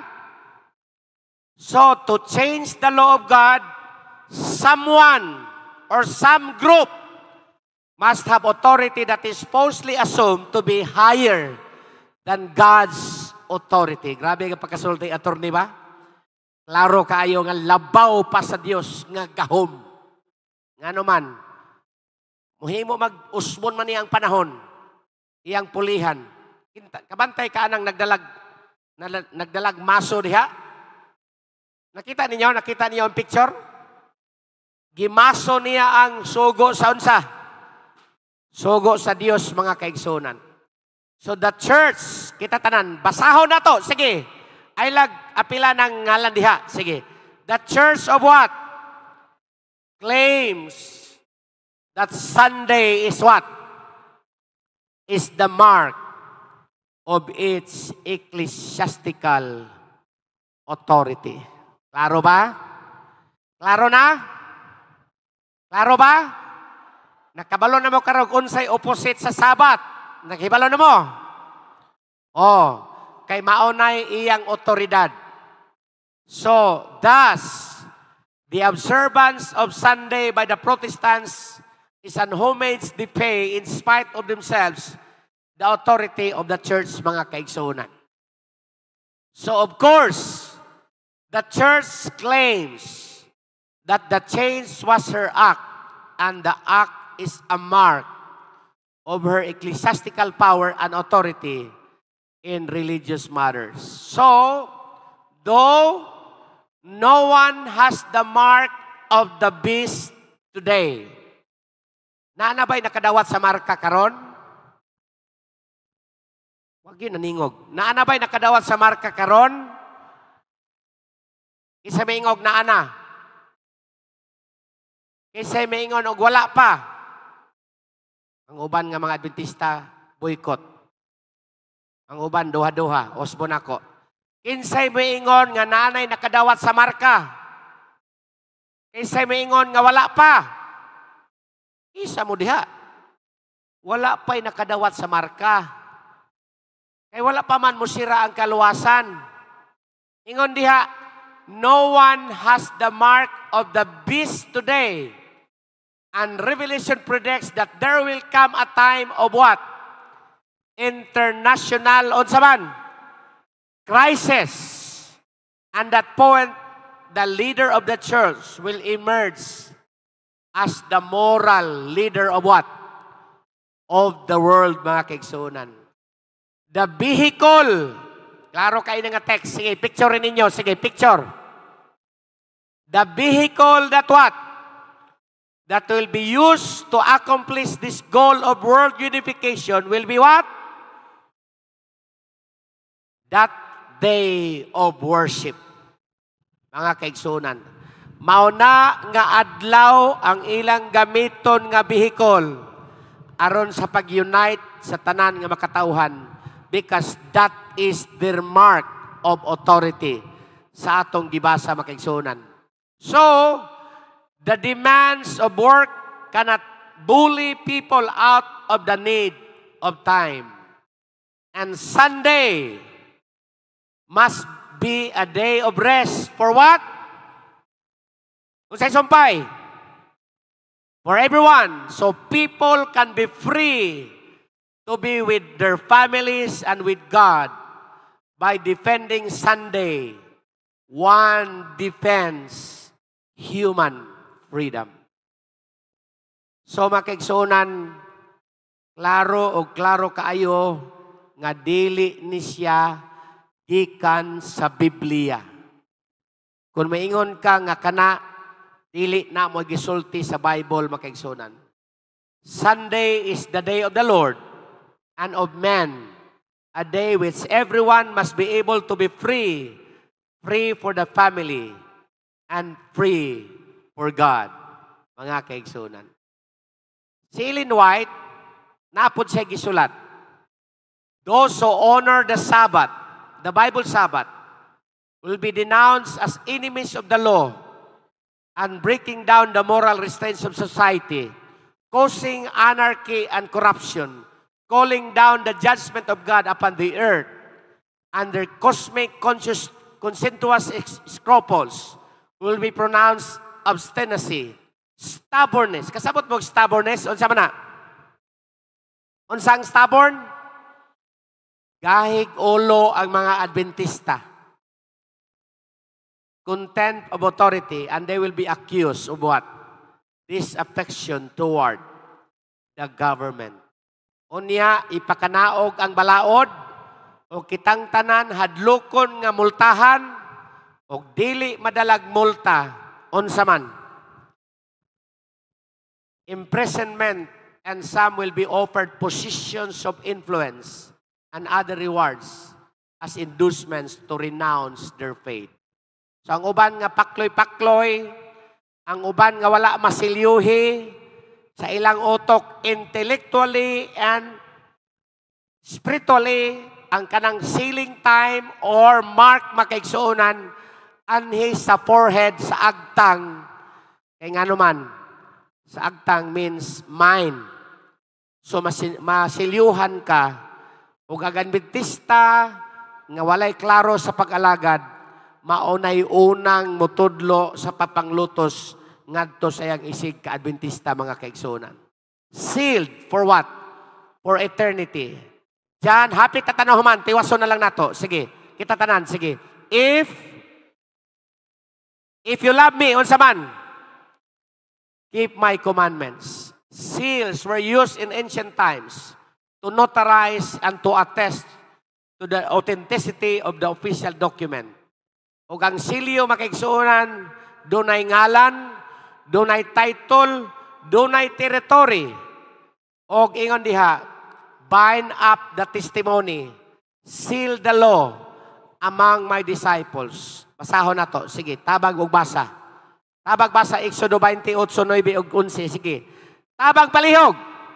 So to change the law of God, someone or some group must have authority that is falsely assumed to be higher than God's authority. Grabe ang pagkasulti, attorney ba? Klaro kaayo nga labaw pa sa Dios nga gahom. Nga naman, muhimo mag-usbon man niyang panahon, iyang pulihan. Kabantay ka anang nagdalag maso diha. Nakita niyo ang picture? Gimaso niya ang sugo sa unsa? Sugo sa Dios, mga kaigsunan. So the church, kita tanan, basahon na to. Sige, ay apila ng ngalan diha. Sige. The church of what? Claims that Sunday is what? Is the mark of its ecclesiastical authority. Klaro ba? Klaro na? Klaro ba? Nakabalo na mo karog unsay opposite sa Sabat. Nakibalo na mo? Oh, kay maunay iyang otoridad. So, thus, the observance of Sunday by the Protestants is an homage they pay in spite of themselves, the authority of the church, mga kaigsunan. So, of course, the church claims that the change was her act, and the act is a mark of her ecclesiastical power and authority in religious matters. So, though no one has the mark of the beast today, naana ba'y nakadawat sa marka karon? Wag yun naningog. Naana ba'y nakadawat sa marka karon? Isa maingog naana. Isa maingon og wala pa. Ang uban nga mga Adventista, boycott. Ang uban, duha-duha, osbon ako. Kinsay maingon nga nanay nakadawat sa marka. Kinsay maingon nga wala pa. Isa mo diha. Wala pa'y nakadawat sa marka. Kaya wala pa man mo sira ang kaluwasan. Ingon diha, no one has the mark of the beast today. And Revelation predicts that there will come a time of what? International unsaman crisis. And that point, the leader of the church will emerge as the moral leader of what? Of the world, mga kaigsunan. The vehicle. Klaro kayo nga text. Sige, picture ninyo. Sige, picture. The vehicle that what? That will be used to accomplish this goal of world unification will be what? That day of worship. Mga kaigsunan. Mauna nga adlaw ang ilang gamiton nga vehicle aron sa pag-unite sa tanan nga makatauhan because that is their mark of authority sa atong gibasa mga kaigsunan. So, the demands of work cannot bully people out of the need of time. And Sunday must be a day of rest. For what? Unsay sumpay? For everyone. So people can be free to be with their families and with God by defending Sunday. One defends human freedom. So, makiksunan, klaro kaayo nga dili ni siya gikan sa Biblia. Kung maingon ka nga kana, dili na mo gisulti sa Bible makaigsunan. Sunday is the day of the Lord and of man, a day which everyone must be able to be free, free for the family, and free for God. Mga kaigsunan. Si Ellen White, napod siya gisulat, those who honor the Sabbath, the Bible Sabbath, will be denounced as enemies of the law and breaking down the moral restraints of society, causing anarchy and corruption, calling down the judgment of God upon the earth, and their cosmic consensuous scruples will be pronounced obstinacy, stubbornness. Kasabot mo stubbornness, unsa man na? Unsang stubborn? Gahig ulo ang mga Adventista. Contempt of authority, and they will be accused of what? Disaffection toward the government. Unya, ipakanaog ang balaod, o kitang tanan hadlokon nga multahan, o dili madalag multa, unsa man. Imprisonment, and some will be offered positions of influence and other rewards as inducements to renounce their faith. So ang uban nga pakloy-pakloy, ang uban nga wala masilyuhi, sa ilang utok intellectually and spiritually, ang kanang sealing time or mark makaigsuunan anhi sa forehead sa agtang. Kaya nga naman, sa agtang means mind. So masilyuhan ka, ug ang Adventista nga walay klaro sa pag-alagad, maunay unang mutudlo sa papanglutos ngadto sa iyang isig ka Adventista mga kaigsunan. Sealed for what? For eternity. Diyan, hapit na tanahuman, tiwaso na lang nato. Sige, kita tanan, sige. If you love me, unsa man, keep my commandments. Seals were used in ancient times to notarize and to attest to the authenticity of the official document. O ang silyo makaigsuunan, dunay ngalan, dunay title, dunay territory. O ingon diha, bind up the testimony, seal the law among my disciples. Basahon na to. Sige, tabag ug basa. Tabag basa, Exodo 28, 9 ug 11. Sige. Tabag palihog.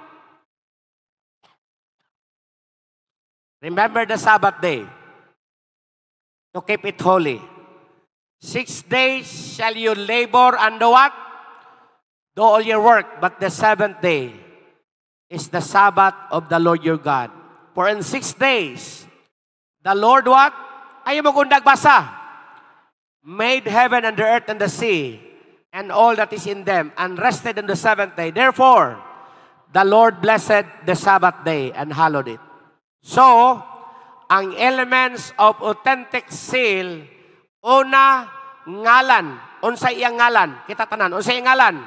Remember the Sabbath day to keep it holy. 6 days shall you labor and do what? Do all your work, but the 7th day is the Sabbath of the Lord your God. For in 6 days, the Lord what? Ayaw magundag basa. Made heaven and the earth and the sea, and all that is in them, and rested on the 7th day. Therefore, the Lord blessed the Sabbath day and hallowed it. So, ang elements of authentic seal, una, ngalan. Unsay iyang ngalan? Kita tanan, unsay iyang ngalan?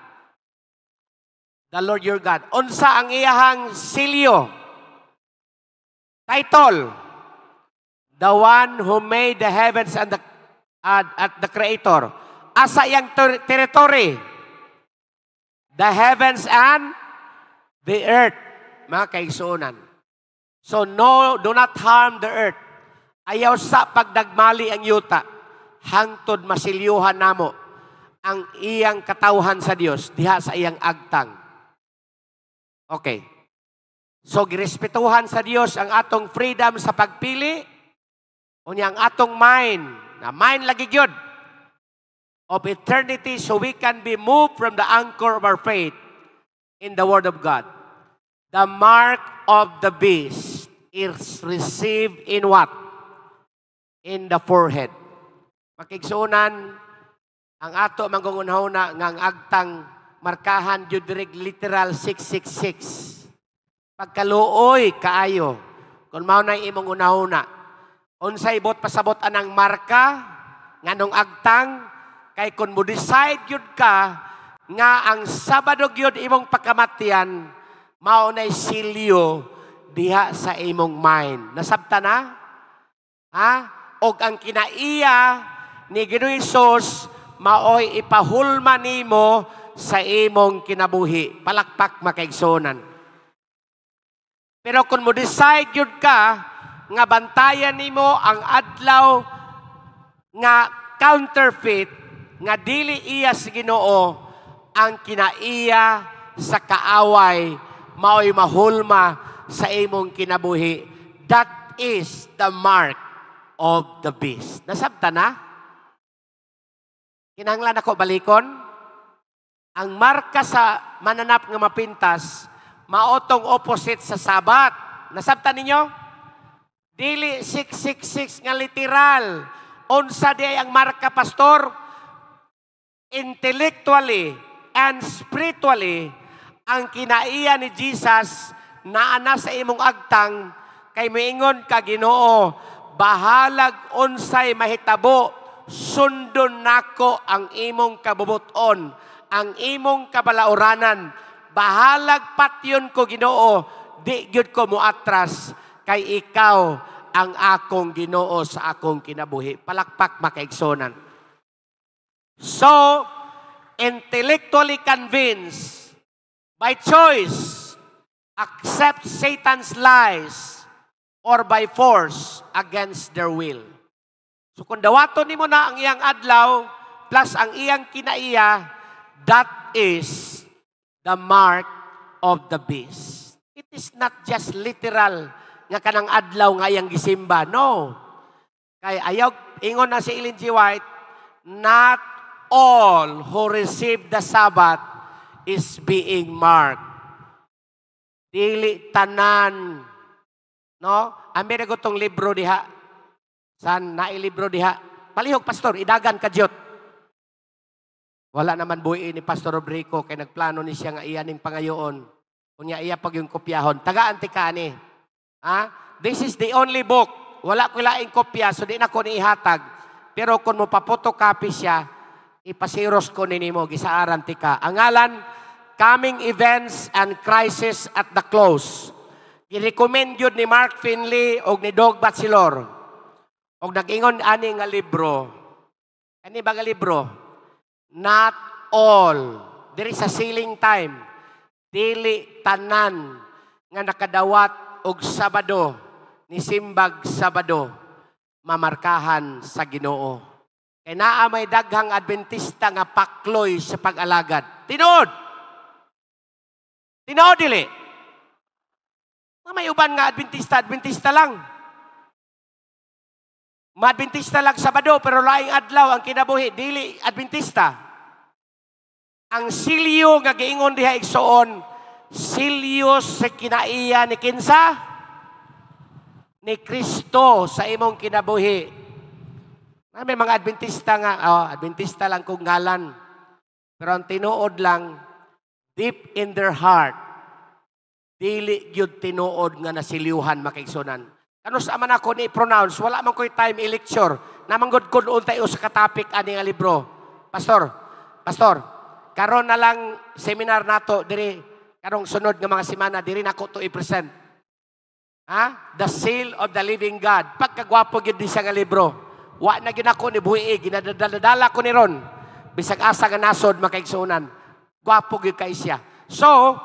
The Lord your God. Unsa ang iyahang silyo? Title. The one who made the heavens and the Creator. Asa iyang territory? The heavens and the earth. Mga kaigsuonan. So do not harm the earth. Ayaw sa pagdagmali ang yuta. Hangtod masilyuhan namo ang iyang katawhan sa Dios diha sa iyang agtang. Okay. So girespetuhan sa Dios ang atong freedom sa pagpili, unya ang atong mind, na mind lagi gyud of eternity, so we can be moved from the anchor of our faith in the Word of God. The mark of the beast is received in what? In the forehead. Makigsunan, ang ato mangungunahuna nga ang agtang markahan jud literal 666. Pagkaluoy kaayo, kung mao na imong unahuna, unsay bot pasabot anang marka nganong agtang, kay kun mo decide yun ka nga ang Sabado gyud imong pagkamatian, mao nay silyo diha sa imong mind. Nasabta na? Ha? Og ang kinaiya ni Ginoong Hesus maoy ipahulma nimo sa imong kinabuhi. Palakpak makaigsonan. Pero kung mo decide yun ka, nga bantayan nimo ang adlaw nga counterfeit, nga dili iya sa Ginoo, ang kinaiya sa kaaway, mao'y mahulma sa imong kinabuhi. That is the mark of the beast. Nasabta na? Kinahanglan ako balikon? Ang marka sa mananap nga mapintas, maotong opposite sa Sabat. Nasabta ninyo? Dili 666 nga literal. Unsa di ang marka, pastor? Intellectually and spiritually, ang kinaiya ni Jesus naana sa imong agtang kay moingon ka, Ginoo, bahalag unsay mahitabo, sundon nako ang imong kabubuton, ang imong kabalaoranan. Bahalag patyon ko, Ginoo, di gyud ko moatras kay ikaw ang akong Ginoo sa akong kinabuhi. Palakpak makaigsonan. So, intellectually convinced, by choice, accept Satan's lies, or by force against their will. So kung dawaton nimo na ang iyang adlaw, plus ang iyang kinaiya, that is the mark of the beast. It is not just literal nga kanang adlaw nga iyang gisimba. No. Kay ayaw, ingon na si Ellen G. White, not all who receive the Sabbath is being marked. Dili tanan. No? Amira ko tong libro diha. San nailibro diha? Palihog, pastor, idagan kadyot. Wala naman buhi ni Pastor Robrico kay nagplano ni siya nga iyaning pangayoon. Kunya iya pag yung kopyahon. Tagaan ti kani. This is the only book. Wala ko laing kopya, so di na ko ni ihatag. Pero kung mo papotocopy siya, ipasiros ko ninimo, gisaaran ti ka. Ang ngalan, Coming Events and Crisis at the Close. I-recommend yun ni Mark Finley o ni Doug Batchelor. O nag-ingon ani nga libro. Ani ba nga libro? Not all. There is a sealing time. Dili tanan nga nakadawat og Sabado ni simbag Sabado mamarkahan sa Ginoo. Kay naa may daghang Adventista nga pakloy sa pag-alagad. Tinuod. Tinuod dili. May uban nga Adventista lang. Ma-Adventista lang Sabado pero laing adlaw ang kinabuhi dili Adventista. Ang silyo nga giingon diha igsoon, silyo sa kinaiya ni kinsa? Ni Kristo sa imong kinabuhi. May mga Adventista nga, Adventista lang kung ngalan. Pero ang tinuod lang, deep in their heart, dili gyud tinuod nga nasilyuhan makaigsonan. Ano sa man ako ni pronounce, wala man ko'y time i-lecture. Namanggod ko noon tayo sa katapik ani nga libro. Pastor, karon na lang seminar nato diri karong sunod nga mga semana diri nako to i-present. The Seal of the Living God. Pagkagwapo gyud di sa nga libro. Wa na gyud ako ni buhi, ginadala ko ni ron. Bisag asa nga nasod makaigsunan. Gwapo gyud kay siya. So,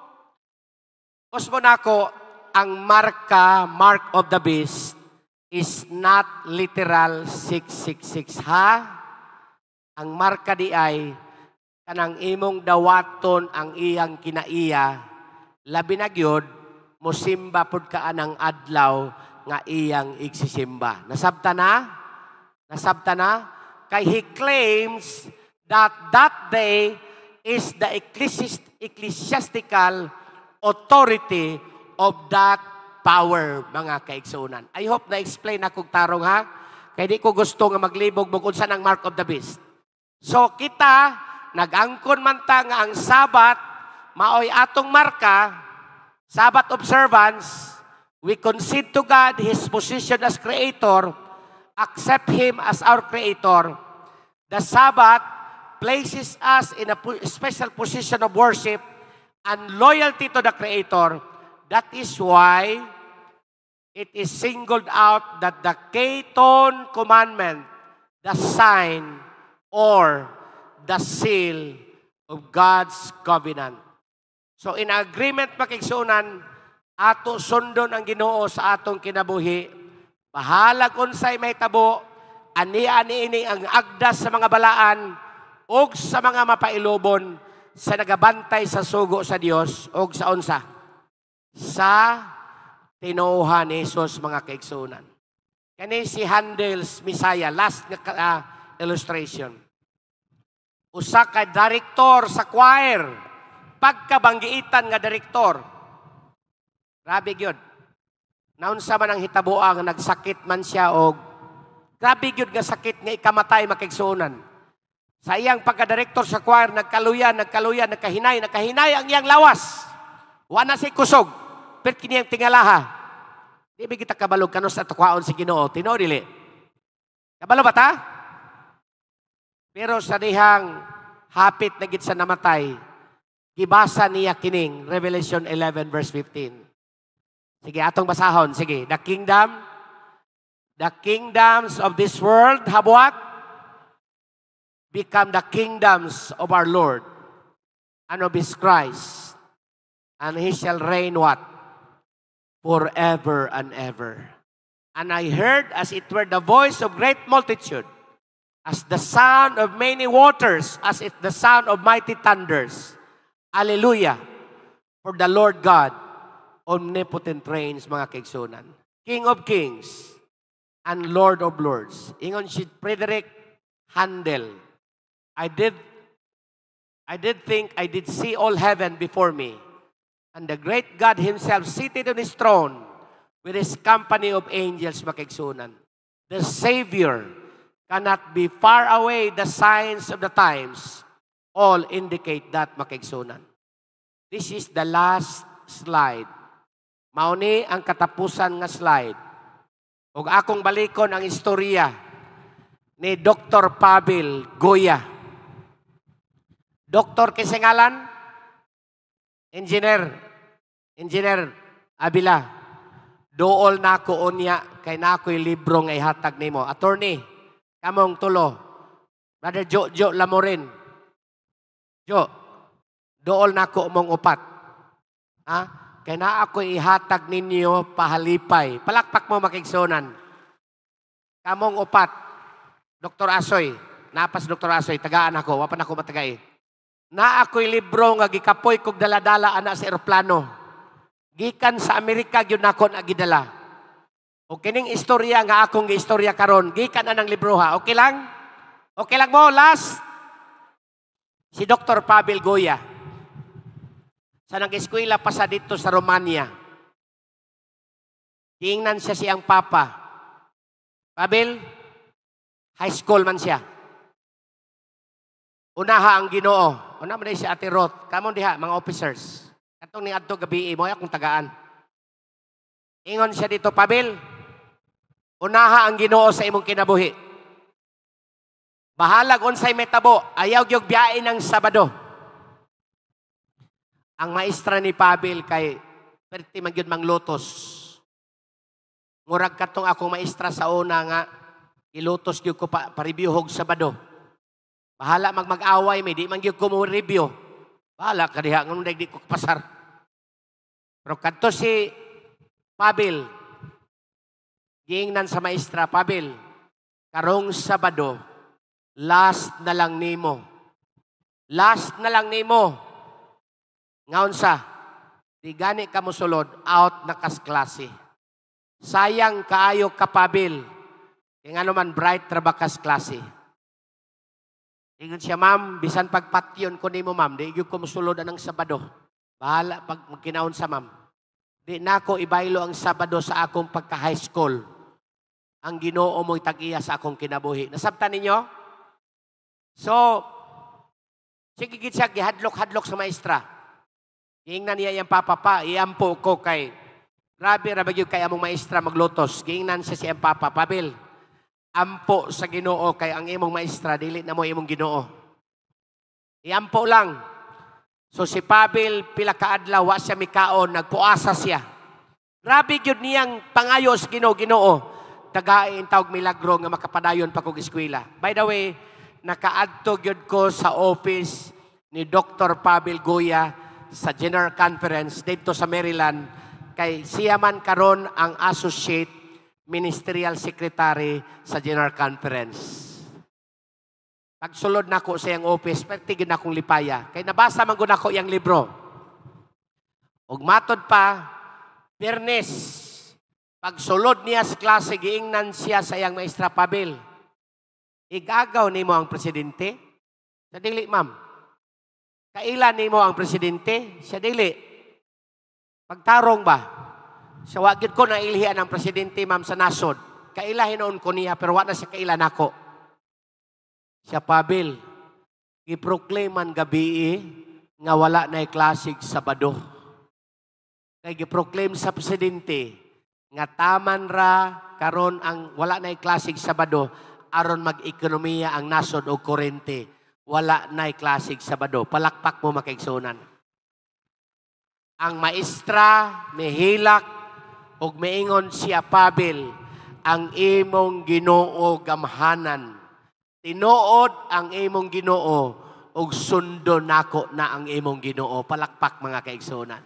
usmo nako ang mark of the beast is not literal 666. Ang marka di ay kanang imong dawaton ang iyang kinaiya, labi na gyud mosimba pud ka anang adlaw nga iyang igsisimba. Nasabta na? Nasabta na? Kay he claims that day is the ecclesiastical authority of that power, mga kaigsunan. I hope na-explain akong tarong ha. Kaya di ko gusto nga maglibog bukod sa ng mark of the beast. So kita, nag-angkon man ta nga ang Sabat, maoy atong marka, Sabbath observance, we concede to God His position as Creator, accept Him as our Creator. The Sabbath places us in a special position of worship and loyalty to the Creator. That is why it is singled out that the Keton commandment, the sign or the seal of God's covenant. So in agreement makigsunan, ato sundon ang Ginoo sa atong kinabuhi. Bahalag unsay mahitabo, ani-ani ini ang agdas sa mga balaan og sa mga mapailobon sa nagabantay sa sugo sa Dios og sa unsa sa tinuhan ni Jesus mga kaigsunan. Kani si Handel's Messiah, last illustration. Usa ka director sa choir, pagkabanggiitan nga director. Grabe gyud. Naunsa man ang hitabuang nagsakit man siya og grabe gyud nga sakit nga ikamatay makigsunan. Sa iyang pagka-director sa choir, nagkaluyan, nagkahinay ang iyang lawas. Wa na si kusog, pero kini ang tingalaha. Di ba kita kabalog kanos at tukwaon si Ginoo? Tinoo dili. Kabalo ba ta? Pero sa dihang hapit na gid sa namatay, gibasa niya kining Revelation 11 verse 15. Sige, atong basahon. Sige, the kingdoms of this world have what? Become the kingdoms of our Lord and of His Christ. And He shall reign what? Forever and ever. And I heard as it were the voice of great multitude, as the sound of many waters, as it the sound of mighty thunders. Hallelujah! For the Lord God, omnipotent reigns, mga kaigsunan. King of kings and Lord of lords. Ingon si Frederick Handel, I did think I did see all heaven before me, and the great God Himself seated on His throne with His company of angels, makigsunan. The Savior cannot be far away. The signs of the times all indicate that, makigsunan. This is the last slide. Mauni ang katapusan nga slide. Ug akong balikon ang istorya ni Dr. Pabil Goya. Doktor kisingalan, Engineer Abila. Dool na ko unya kay na ako'y libro nga ihatag nimo. Attorney, kamong tulo. Brother Jo Lamorin. Jo, dool na ko mong upat. Ha? Kaya na ako ihatag ninyo pahalipay. Palakpak mo makigsunan. Kamong upat, Dr. Asoy, napas Dr. Asoy, tagaan ako, wapan ako matagay. Na ako'y libro nga gikapoy kog daladala ana sa eroplano. Gikan sa Amerika gyud nako nagidala. O kining istorya nga akong giistorya karon, gikan anang libro ha. Okay lang? Okay lang mo, last. Si Dr. Pabil Goya. Sa nag-eskwela pa sa dito sa Romania. Tingnan siya siyang papa. Pabil, high school man siya. Unaha ang Ginoo. Una man si Ate Roth. Kamon diha, mga officers. Katong ni adto gabi mo akong tagaan. Ingon siya dito, Pabil, unaha ang Ginoo sa imong kinabuhi. Bahalag unsay metabo, ayaw gyud biyain ng Sabado. Ang maestra ni Pabil kay perti magyud mang lotos. Murag katong akong maestra sa una nga ilotos gyud ko pa-review hog Sabado. Bahala mag-away may di man gyud ko mo review. Bahala ka diha ngun di ko pasar. Pero kadto si Pabil giingnan sa maestra, Pabil, karong Sabado last na lang nimo. Last na lang nimo. Ngaon sa, di gani ka musulod, out na kas-klase. Sayang kaayo kapabil. Kaya nga naman, bright trabakas klase. Ingon siya, ma'am, bisan pagpatyon ko ni mo, ma'am, di ko musulod anang Sabado. Bahala pag magkinaon sa ma'am. Di na ako ibaylo ang Sabado sa akong pagka-high school. Ang Ginoo mo'y tag-iya sa akong kinabuhi. Nasabtan ninyo? So, sige gid siya, gihadlok-hadlok sa maestra. Giingnan niya yung papa, iampo ko kay, grabe rabagyo kay among maestra maglotos. Giingnan siya siyang papa, Pabil, ampo sa Ginoo kay ang imong maestra, dili na mo imong Ginoo. Iampo lang. So si Pabil pila ka adlaw wa siya mikaon, nagpuasa siya. Grabe gyud niyang pangayos Ginoo. Tagain tawag milagro nga makapadayon pa kog eskwela. By the way, nakaadto gyud ko sa office ni Dr. Pabil Goya sa General Conference dito sa Maryland kay siya man karon ang Associate Ministerial Secretary sa General Conference. Pagsulod nako sa iyang office, pertigid na akong lipaya. Kay nabasa man gud nako iyang libro. Ug matod pa, Biyernes, pagsulod niya sa klase, giingnan siya sa iyang maestra Pabil. Igagaw nimo ang presidente? Sa dili, ma'am. Kailan nimo ang presidente? Sa dili. Pagtarong ba? Sa wagid ko na ilhian ang presidente, ma'am, sa nasod. Kailan hinoon ko niya, pero wala siya kailan ako. Siya Pabil, giproclaiman gabi nga wala na klasig Sabado. Kaya giproclaim sa presidente nga taman ra karon ang wala na klasig Sabado aron mag-ekonomiya ang nasod o kurente. Wala na klasig Sabado. Palakpak mo makaigsunan. Ang maestra, mihilak, ug maingon siya Pabil, ang imong Ginoo gamhanan. Tinuod ang imong Ginoo ug sundo nako na ang imong Ginoo. Palakpak mga kaigsunan.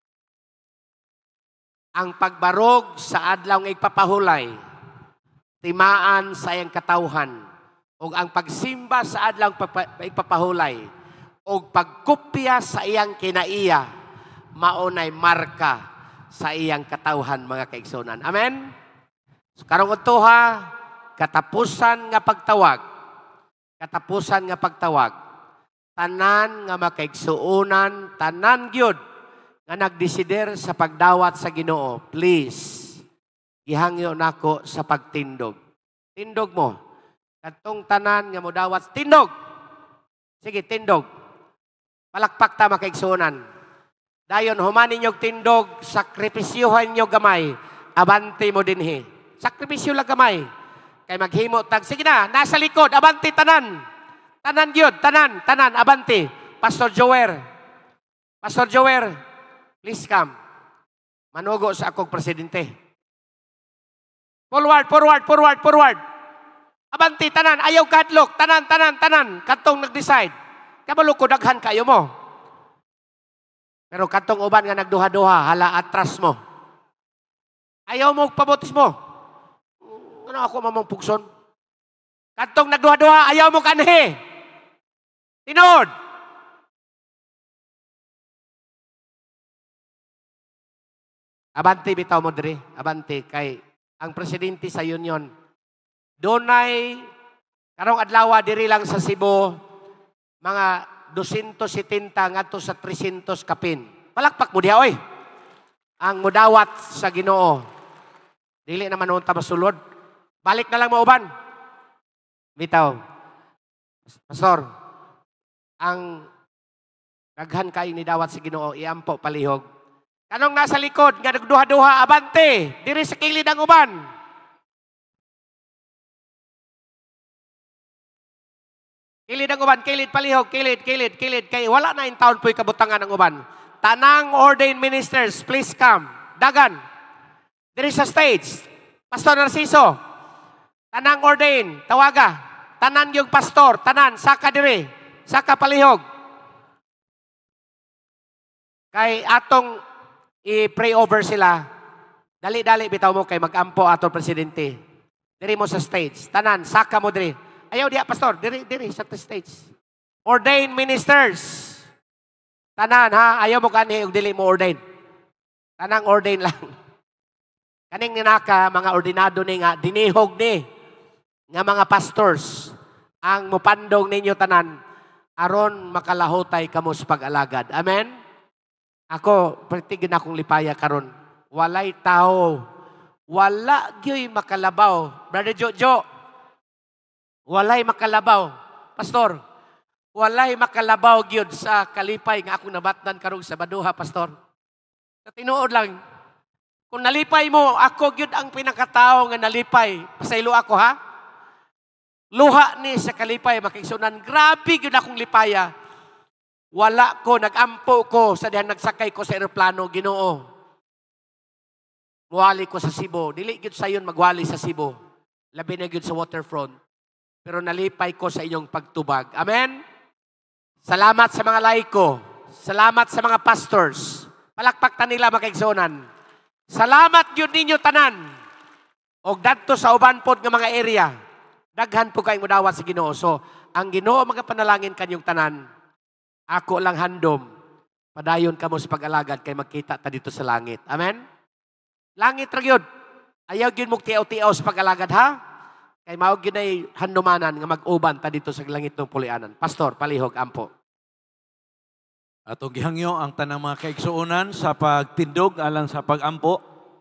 Ang pagbarog sa adlaw ng igpapahulay, timaan sa iyang katawhan, ug ang pagsimba sa adlaw ng igpapahulay, ug pagkopya sa iyang kinaiya, maunay marka sa iyang katawhan mga kaigsunan. Amen? So, karong utuha, katapusan nga pagtawag. Katapusan nga pagtawag. Tanan nga makaigsuunan, tanan gyud nga nagdesider sa pagdawat sa Ginoo. Please, gihangyo nako sa pagtindog. Tindog mo. Katong tanan nga modawat, tindog. Sige, tindog. Palakpak ta makaigsuunan. Dayon humanin nyog tindog, sakripisyohan nyo gamay, abanti mo dinhi. Sakripisyo lang gamay. Kay maghimo tag, sige na, nasa likod, abanti tanan. Tanan gyud, tanan, abanti. Pastor Jower, please come. Manugo sa akong presidente. Forward. Abanti, tanan, ayaw kadlok, tanan. Katong nag-decide. Kabalo ko, daghan kayo mo. Pero katong uban nga nagduha-duha, hala atras mo. Ayaw mo pabotis mo. Ano ako mamang pugson? Katong nagduha-duha, ayaw mo kanhe. Tinood. Abanti bitaw mo diri. Abanti kay ang presidente sa union. Donay karong adlaw diri lang sa Cebu mga 270 ngadto sa 300 kapin. Palakpak mo diha oy. Ang mudawat sa Ginoo. Dili naman unta masulod. Balik na lang mo uban. Bitaw. Pastor, ang daghan kay ni dawat sa Ginoo iampo palihog. Kanong nasa likod nga nagduha-duha abante, diri sa kilid ang uban. Kilid ang uban, kilid palihog, kilid kay wala na in taon po'y kabutangan ang uban. Tanang ordained ministers, please come. Dagan. Diri sa stage. Pastor Narciso. Tanang ordained, tawaga. Tanan yung pastor, tanan, saka diri. Saka palihog. Kay atong i-pray over sila. Dali-dali bitaw mo kay mag-ampo ato presidente. Diri mo sa stage. Tanan, saka mo diri. Ayaw diya, pastor. Diri sa stage. Ordained ministers. Tanan, ha? Ayaw mo kanhi og dili mo ordain. Tanang ordain lang. Kaning ninaka, mga ordinado ni nga, dinihog ni nga mga pastors ang mupandong ninyo tanan aron makalahutay kamo sa pag-alagad. Amen? Ako, pertigin akong lipaya karon. Walay tao. Wala gyoy makalabaw. Brother Jojo, walay makalabaw. Pastor, walay makalabaw gyud sa kalipay nga akong nabatnan karong Sabaduha, pastor. Sa tinuod lang, kung nalipay mo, ako gyud ang pinakatao nga nalipay. Pasaylo ako, ha? Luha ni sa kalipay, makiksunan. Grabe gyud akong lipaya. Wala ko, nagampo ko sa dihan nagsakay ko sa eroplano, Ginoo. Muwali ko sa Cebu. Dili gyud sayon magwali sa Cebu. Labi na gyud sa waterfront. Pero nalipay ko sa inyong pagtubag. Amen? Salamat sa mga laiko. Salamat sa mga pastors. Palakpak ta nila makaigsunan. Salamat gyud ninyo tanan. Og dadto sa uban pod nga mga area. Daghan po kayong mudawat sa Ginoo. So, ang Ginoo magapanalangin kanyong tanan. Ako lang handom. Padayon ka mo sa pag-alagad kay magkita ta dito sa langit. Amen? Langit ra gyud. Ayaw gyud mo tiaw-tiaw sa pag-alagad ha? Kay mao gyud ay handumanan nga mag-uban ta dito sa langit ng pulianan. Pastor, palihog ampo. Atong gihangyo ang tanang mga kaigsuonan sa pagtindog alang sa pagampo.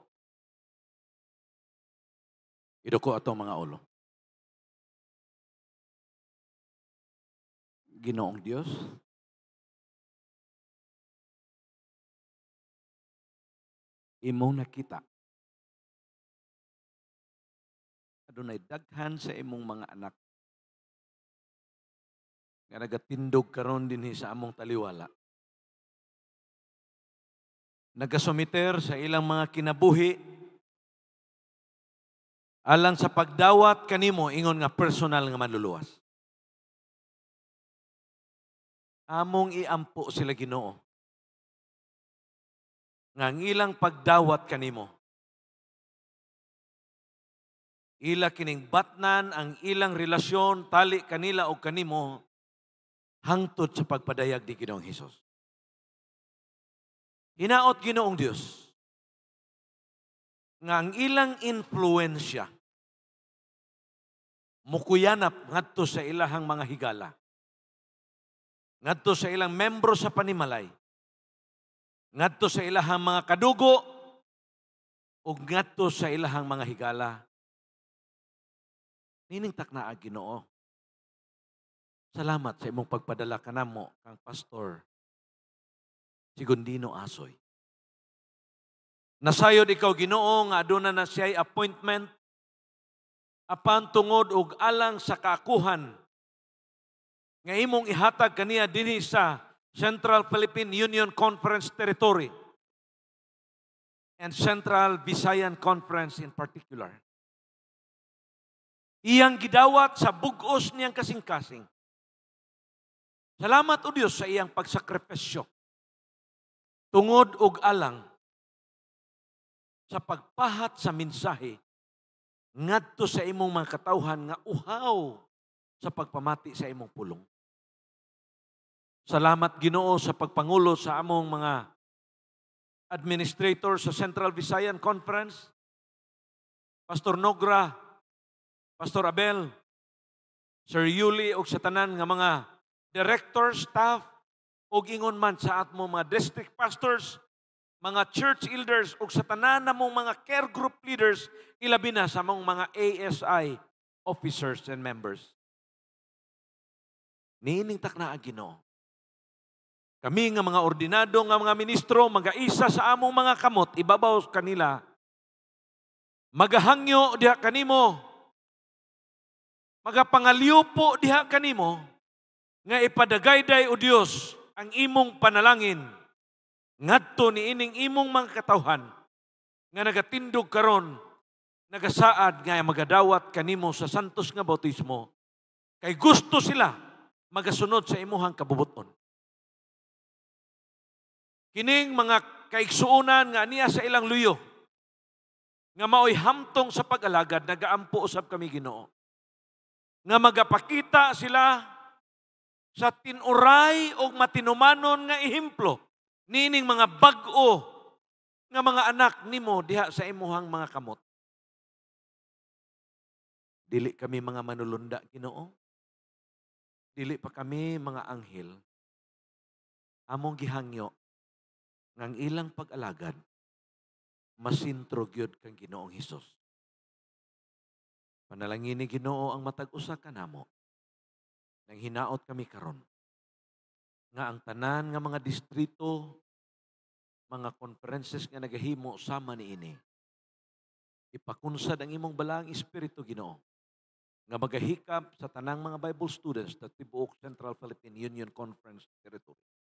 Iduko atong mga ulo. Ginoong Dios, imong nakita. Adunay daghan sa imong mga anak nga nagatindog karon dinhi sa among taliwala. Nagasumiter sa ilang mga kinabuhi alang sa pagdawat kanimo ingon nga personal nga manluluwas. Among iampo sila Ginoo nga ang ilang pagdawat kanimo. Ila kining batnan ang ilang relasyon tali kanila o kanimo hangtod sa pagpadayag ni Ginoong Hesus. Hinaot Ginoong Dios nga ang ilang influensya mukuyanap ngadto sa ilahang mga higala. Ngadto sa ilang membro sa panimalay. Ngadto sa ilahang mga kadugo ug ngadto sa ilahang mga higala. Nining taknaa Ginoo. Salamat sa imong pagpadala kanamo kang pastor Segundino Asoy. Nasayod ikaw Ginoo nga aduna na siya'y appointment apan tungod og alang sa kaakuhan nga imong ihatag kaniya dinhi sa Central Philippine Union Conference Territory and Central Visayan Conference in particular. Iyang gidawat sa bugos niyang kasing-kasing. Salamat o Diyos sa iyang pagsakripisyo. Tungod og alang sa pagpahat sa mensahe ngadto sa imong mga katawhan nga uhaw sa pagpamati sa imong pulong. Salamat Ginoo sa pagpangulo sa among mga administrator sa Central Visayan Conference, Pastor Nogra, Pastor Abel, Sir Yuli ug sa tanan nga mga director, staff ug ingon man sa atmo mga district pastors, mga church elders ug sa tanan namong mga care group leaders, ilabi na sa among mga ASI officers and members. Niining taknaa Ginoo. Kami nga mga ordinado nga mga ministro, magaisa sa among mga kamot, ibabaw kanila, magahangyo diha kanimo, magapangalyo po diha kanimo, nga ipadagayday o Diyos ang imong panalangin, ngadto ni ining imong mga katawhan, nga nagatindog karon, nagasaad nga magadawat kanimo sa santos nga bautismo, kay gusto sila magasunod sa imuhang kabubuton. Kining mga kaigsuunan nga niya sa ilang luyo, nga mao'y hamtong sa pag-alagad, nagaampo usab kami Ginoo. Nga magapakita sila sa tinuray o matinumanon nga ehemplo, nining mga bag-o nga mga anak nimo diha sa imuhang mga kamot. Dili kami mga manulunda Ginoo. Dili pa kami mga anghel. Among gihangyo ngang ilang pag-alagad, masintro gyud kang Ginoong Hesus. Panalangin ni Ginoo ang matag-usa kanamo, nang hinaot kami karon, nga ang tanan nga mga distrito, mga conferences nga nagahimo sama niini, ipakunsad ang imong balaang espiritu Ginoo, nga magahikap sa tanang mga Bible students sa tibuok Central Philippine Union Conference Territory.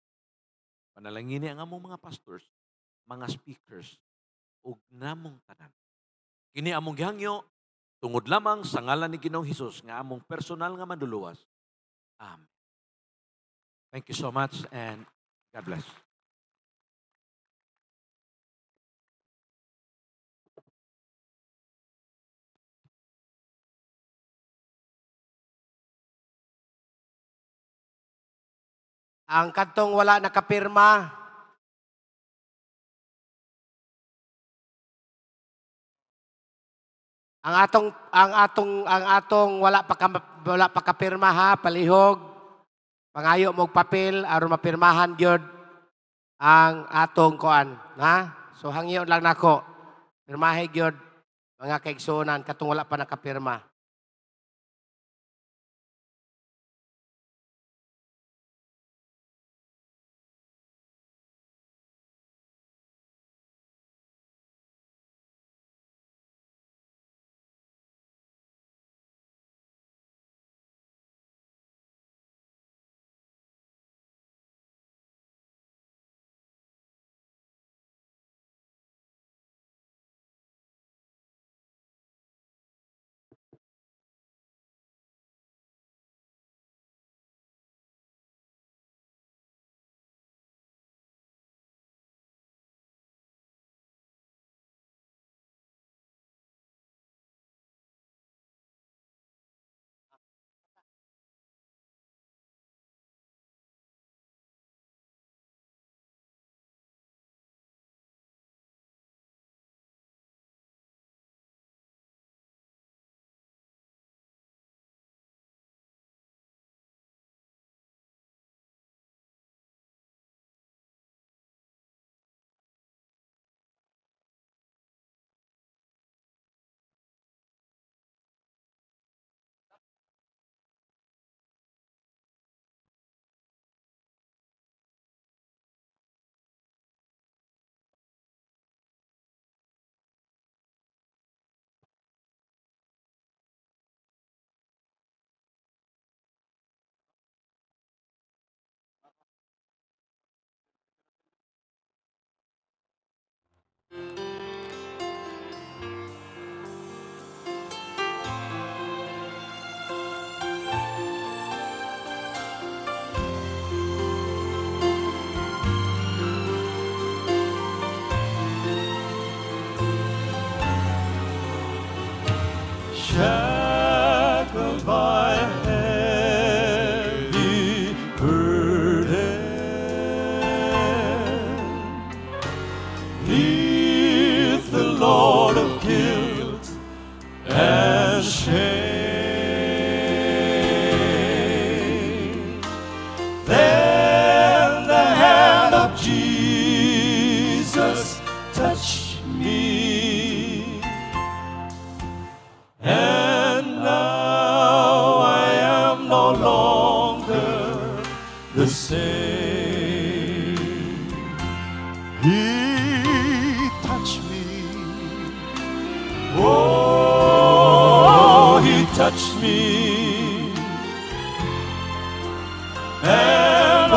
Panalangini ang among mga pastors, mga speakers, ug namong tanan. Kini among gihangyo tungod lamang sa ngalan ni Ginoong Hesus nga among personal nga maduluwas. Amen. Thank you so much and God bless. Ang kadtong wala nakapirma, ang atong wala pa kapirma ha, palihog. Pangayo mog papel aron mapirmahan gyud ang atong kuan, ha? So hangyo lang nako. Pirmahe gyud mga kaigsunan katong wala pa nakapirma. Shackled by a heavy burden, neath the Lord of guilt and shame. Then the hand of Jesus touched me. And now I am no longer the same. He touched me. Oh, he touched me. And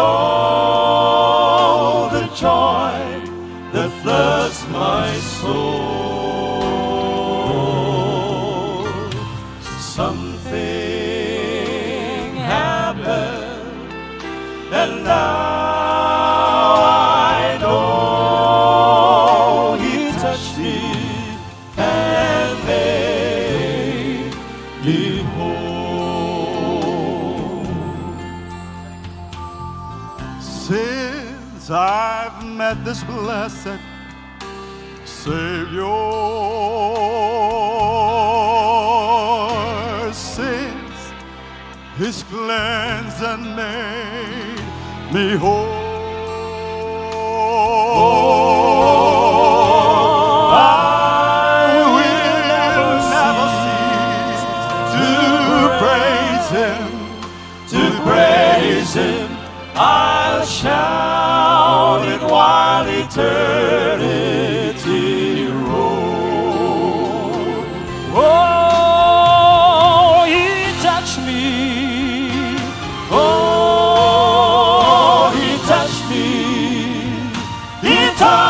all the joy that floods my soul. Something happened, and now I know he touched me and made me whole. Since I've met this blessed Savior, since His cleansed and made me whole, I will never cease to praise Him. I'll shout it while eternity rolls. Oh, He touched me. Oh, He touched me. time.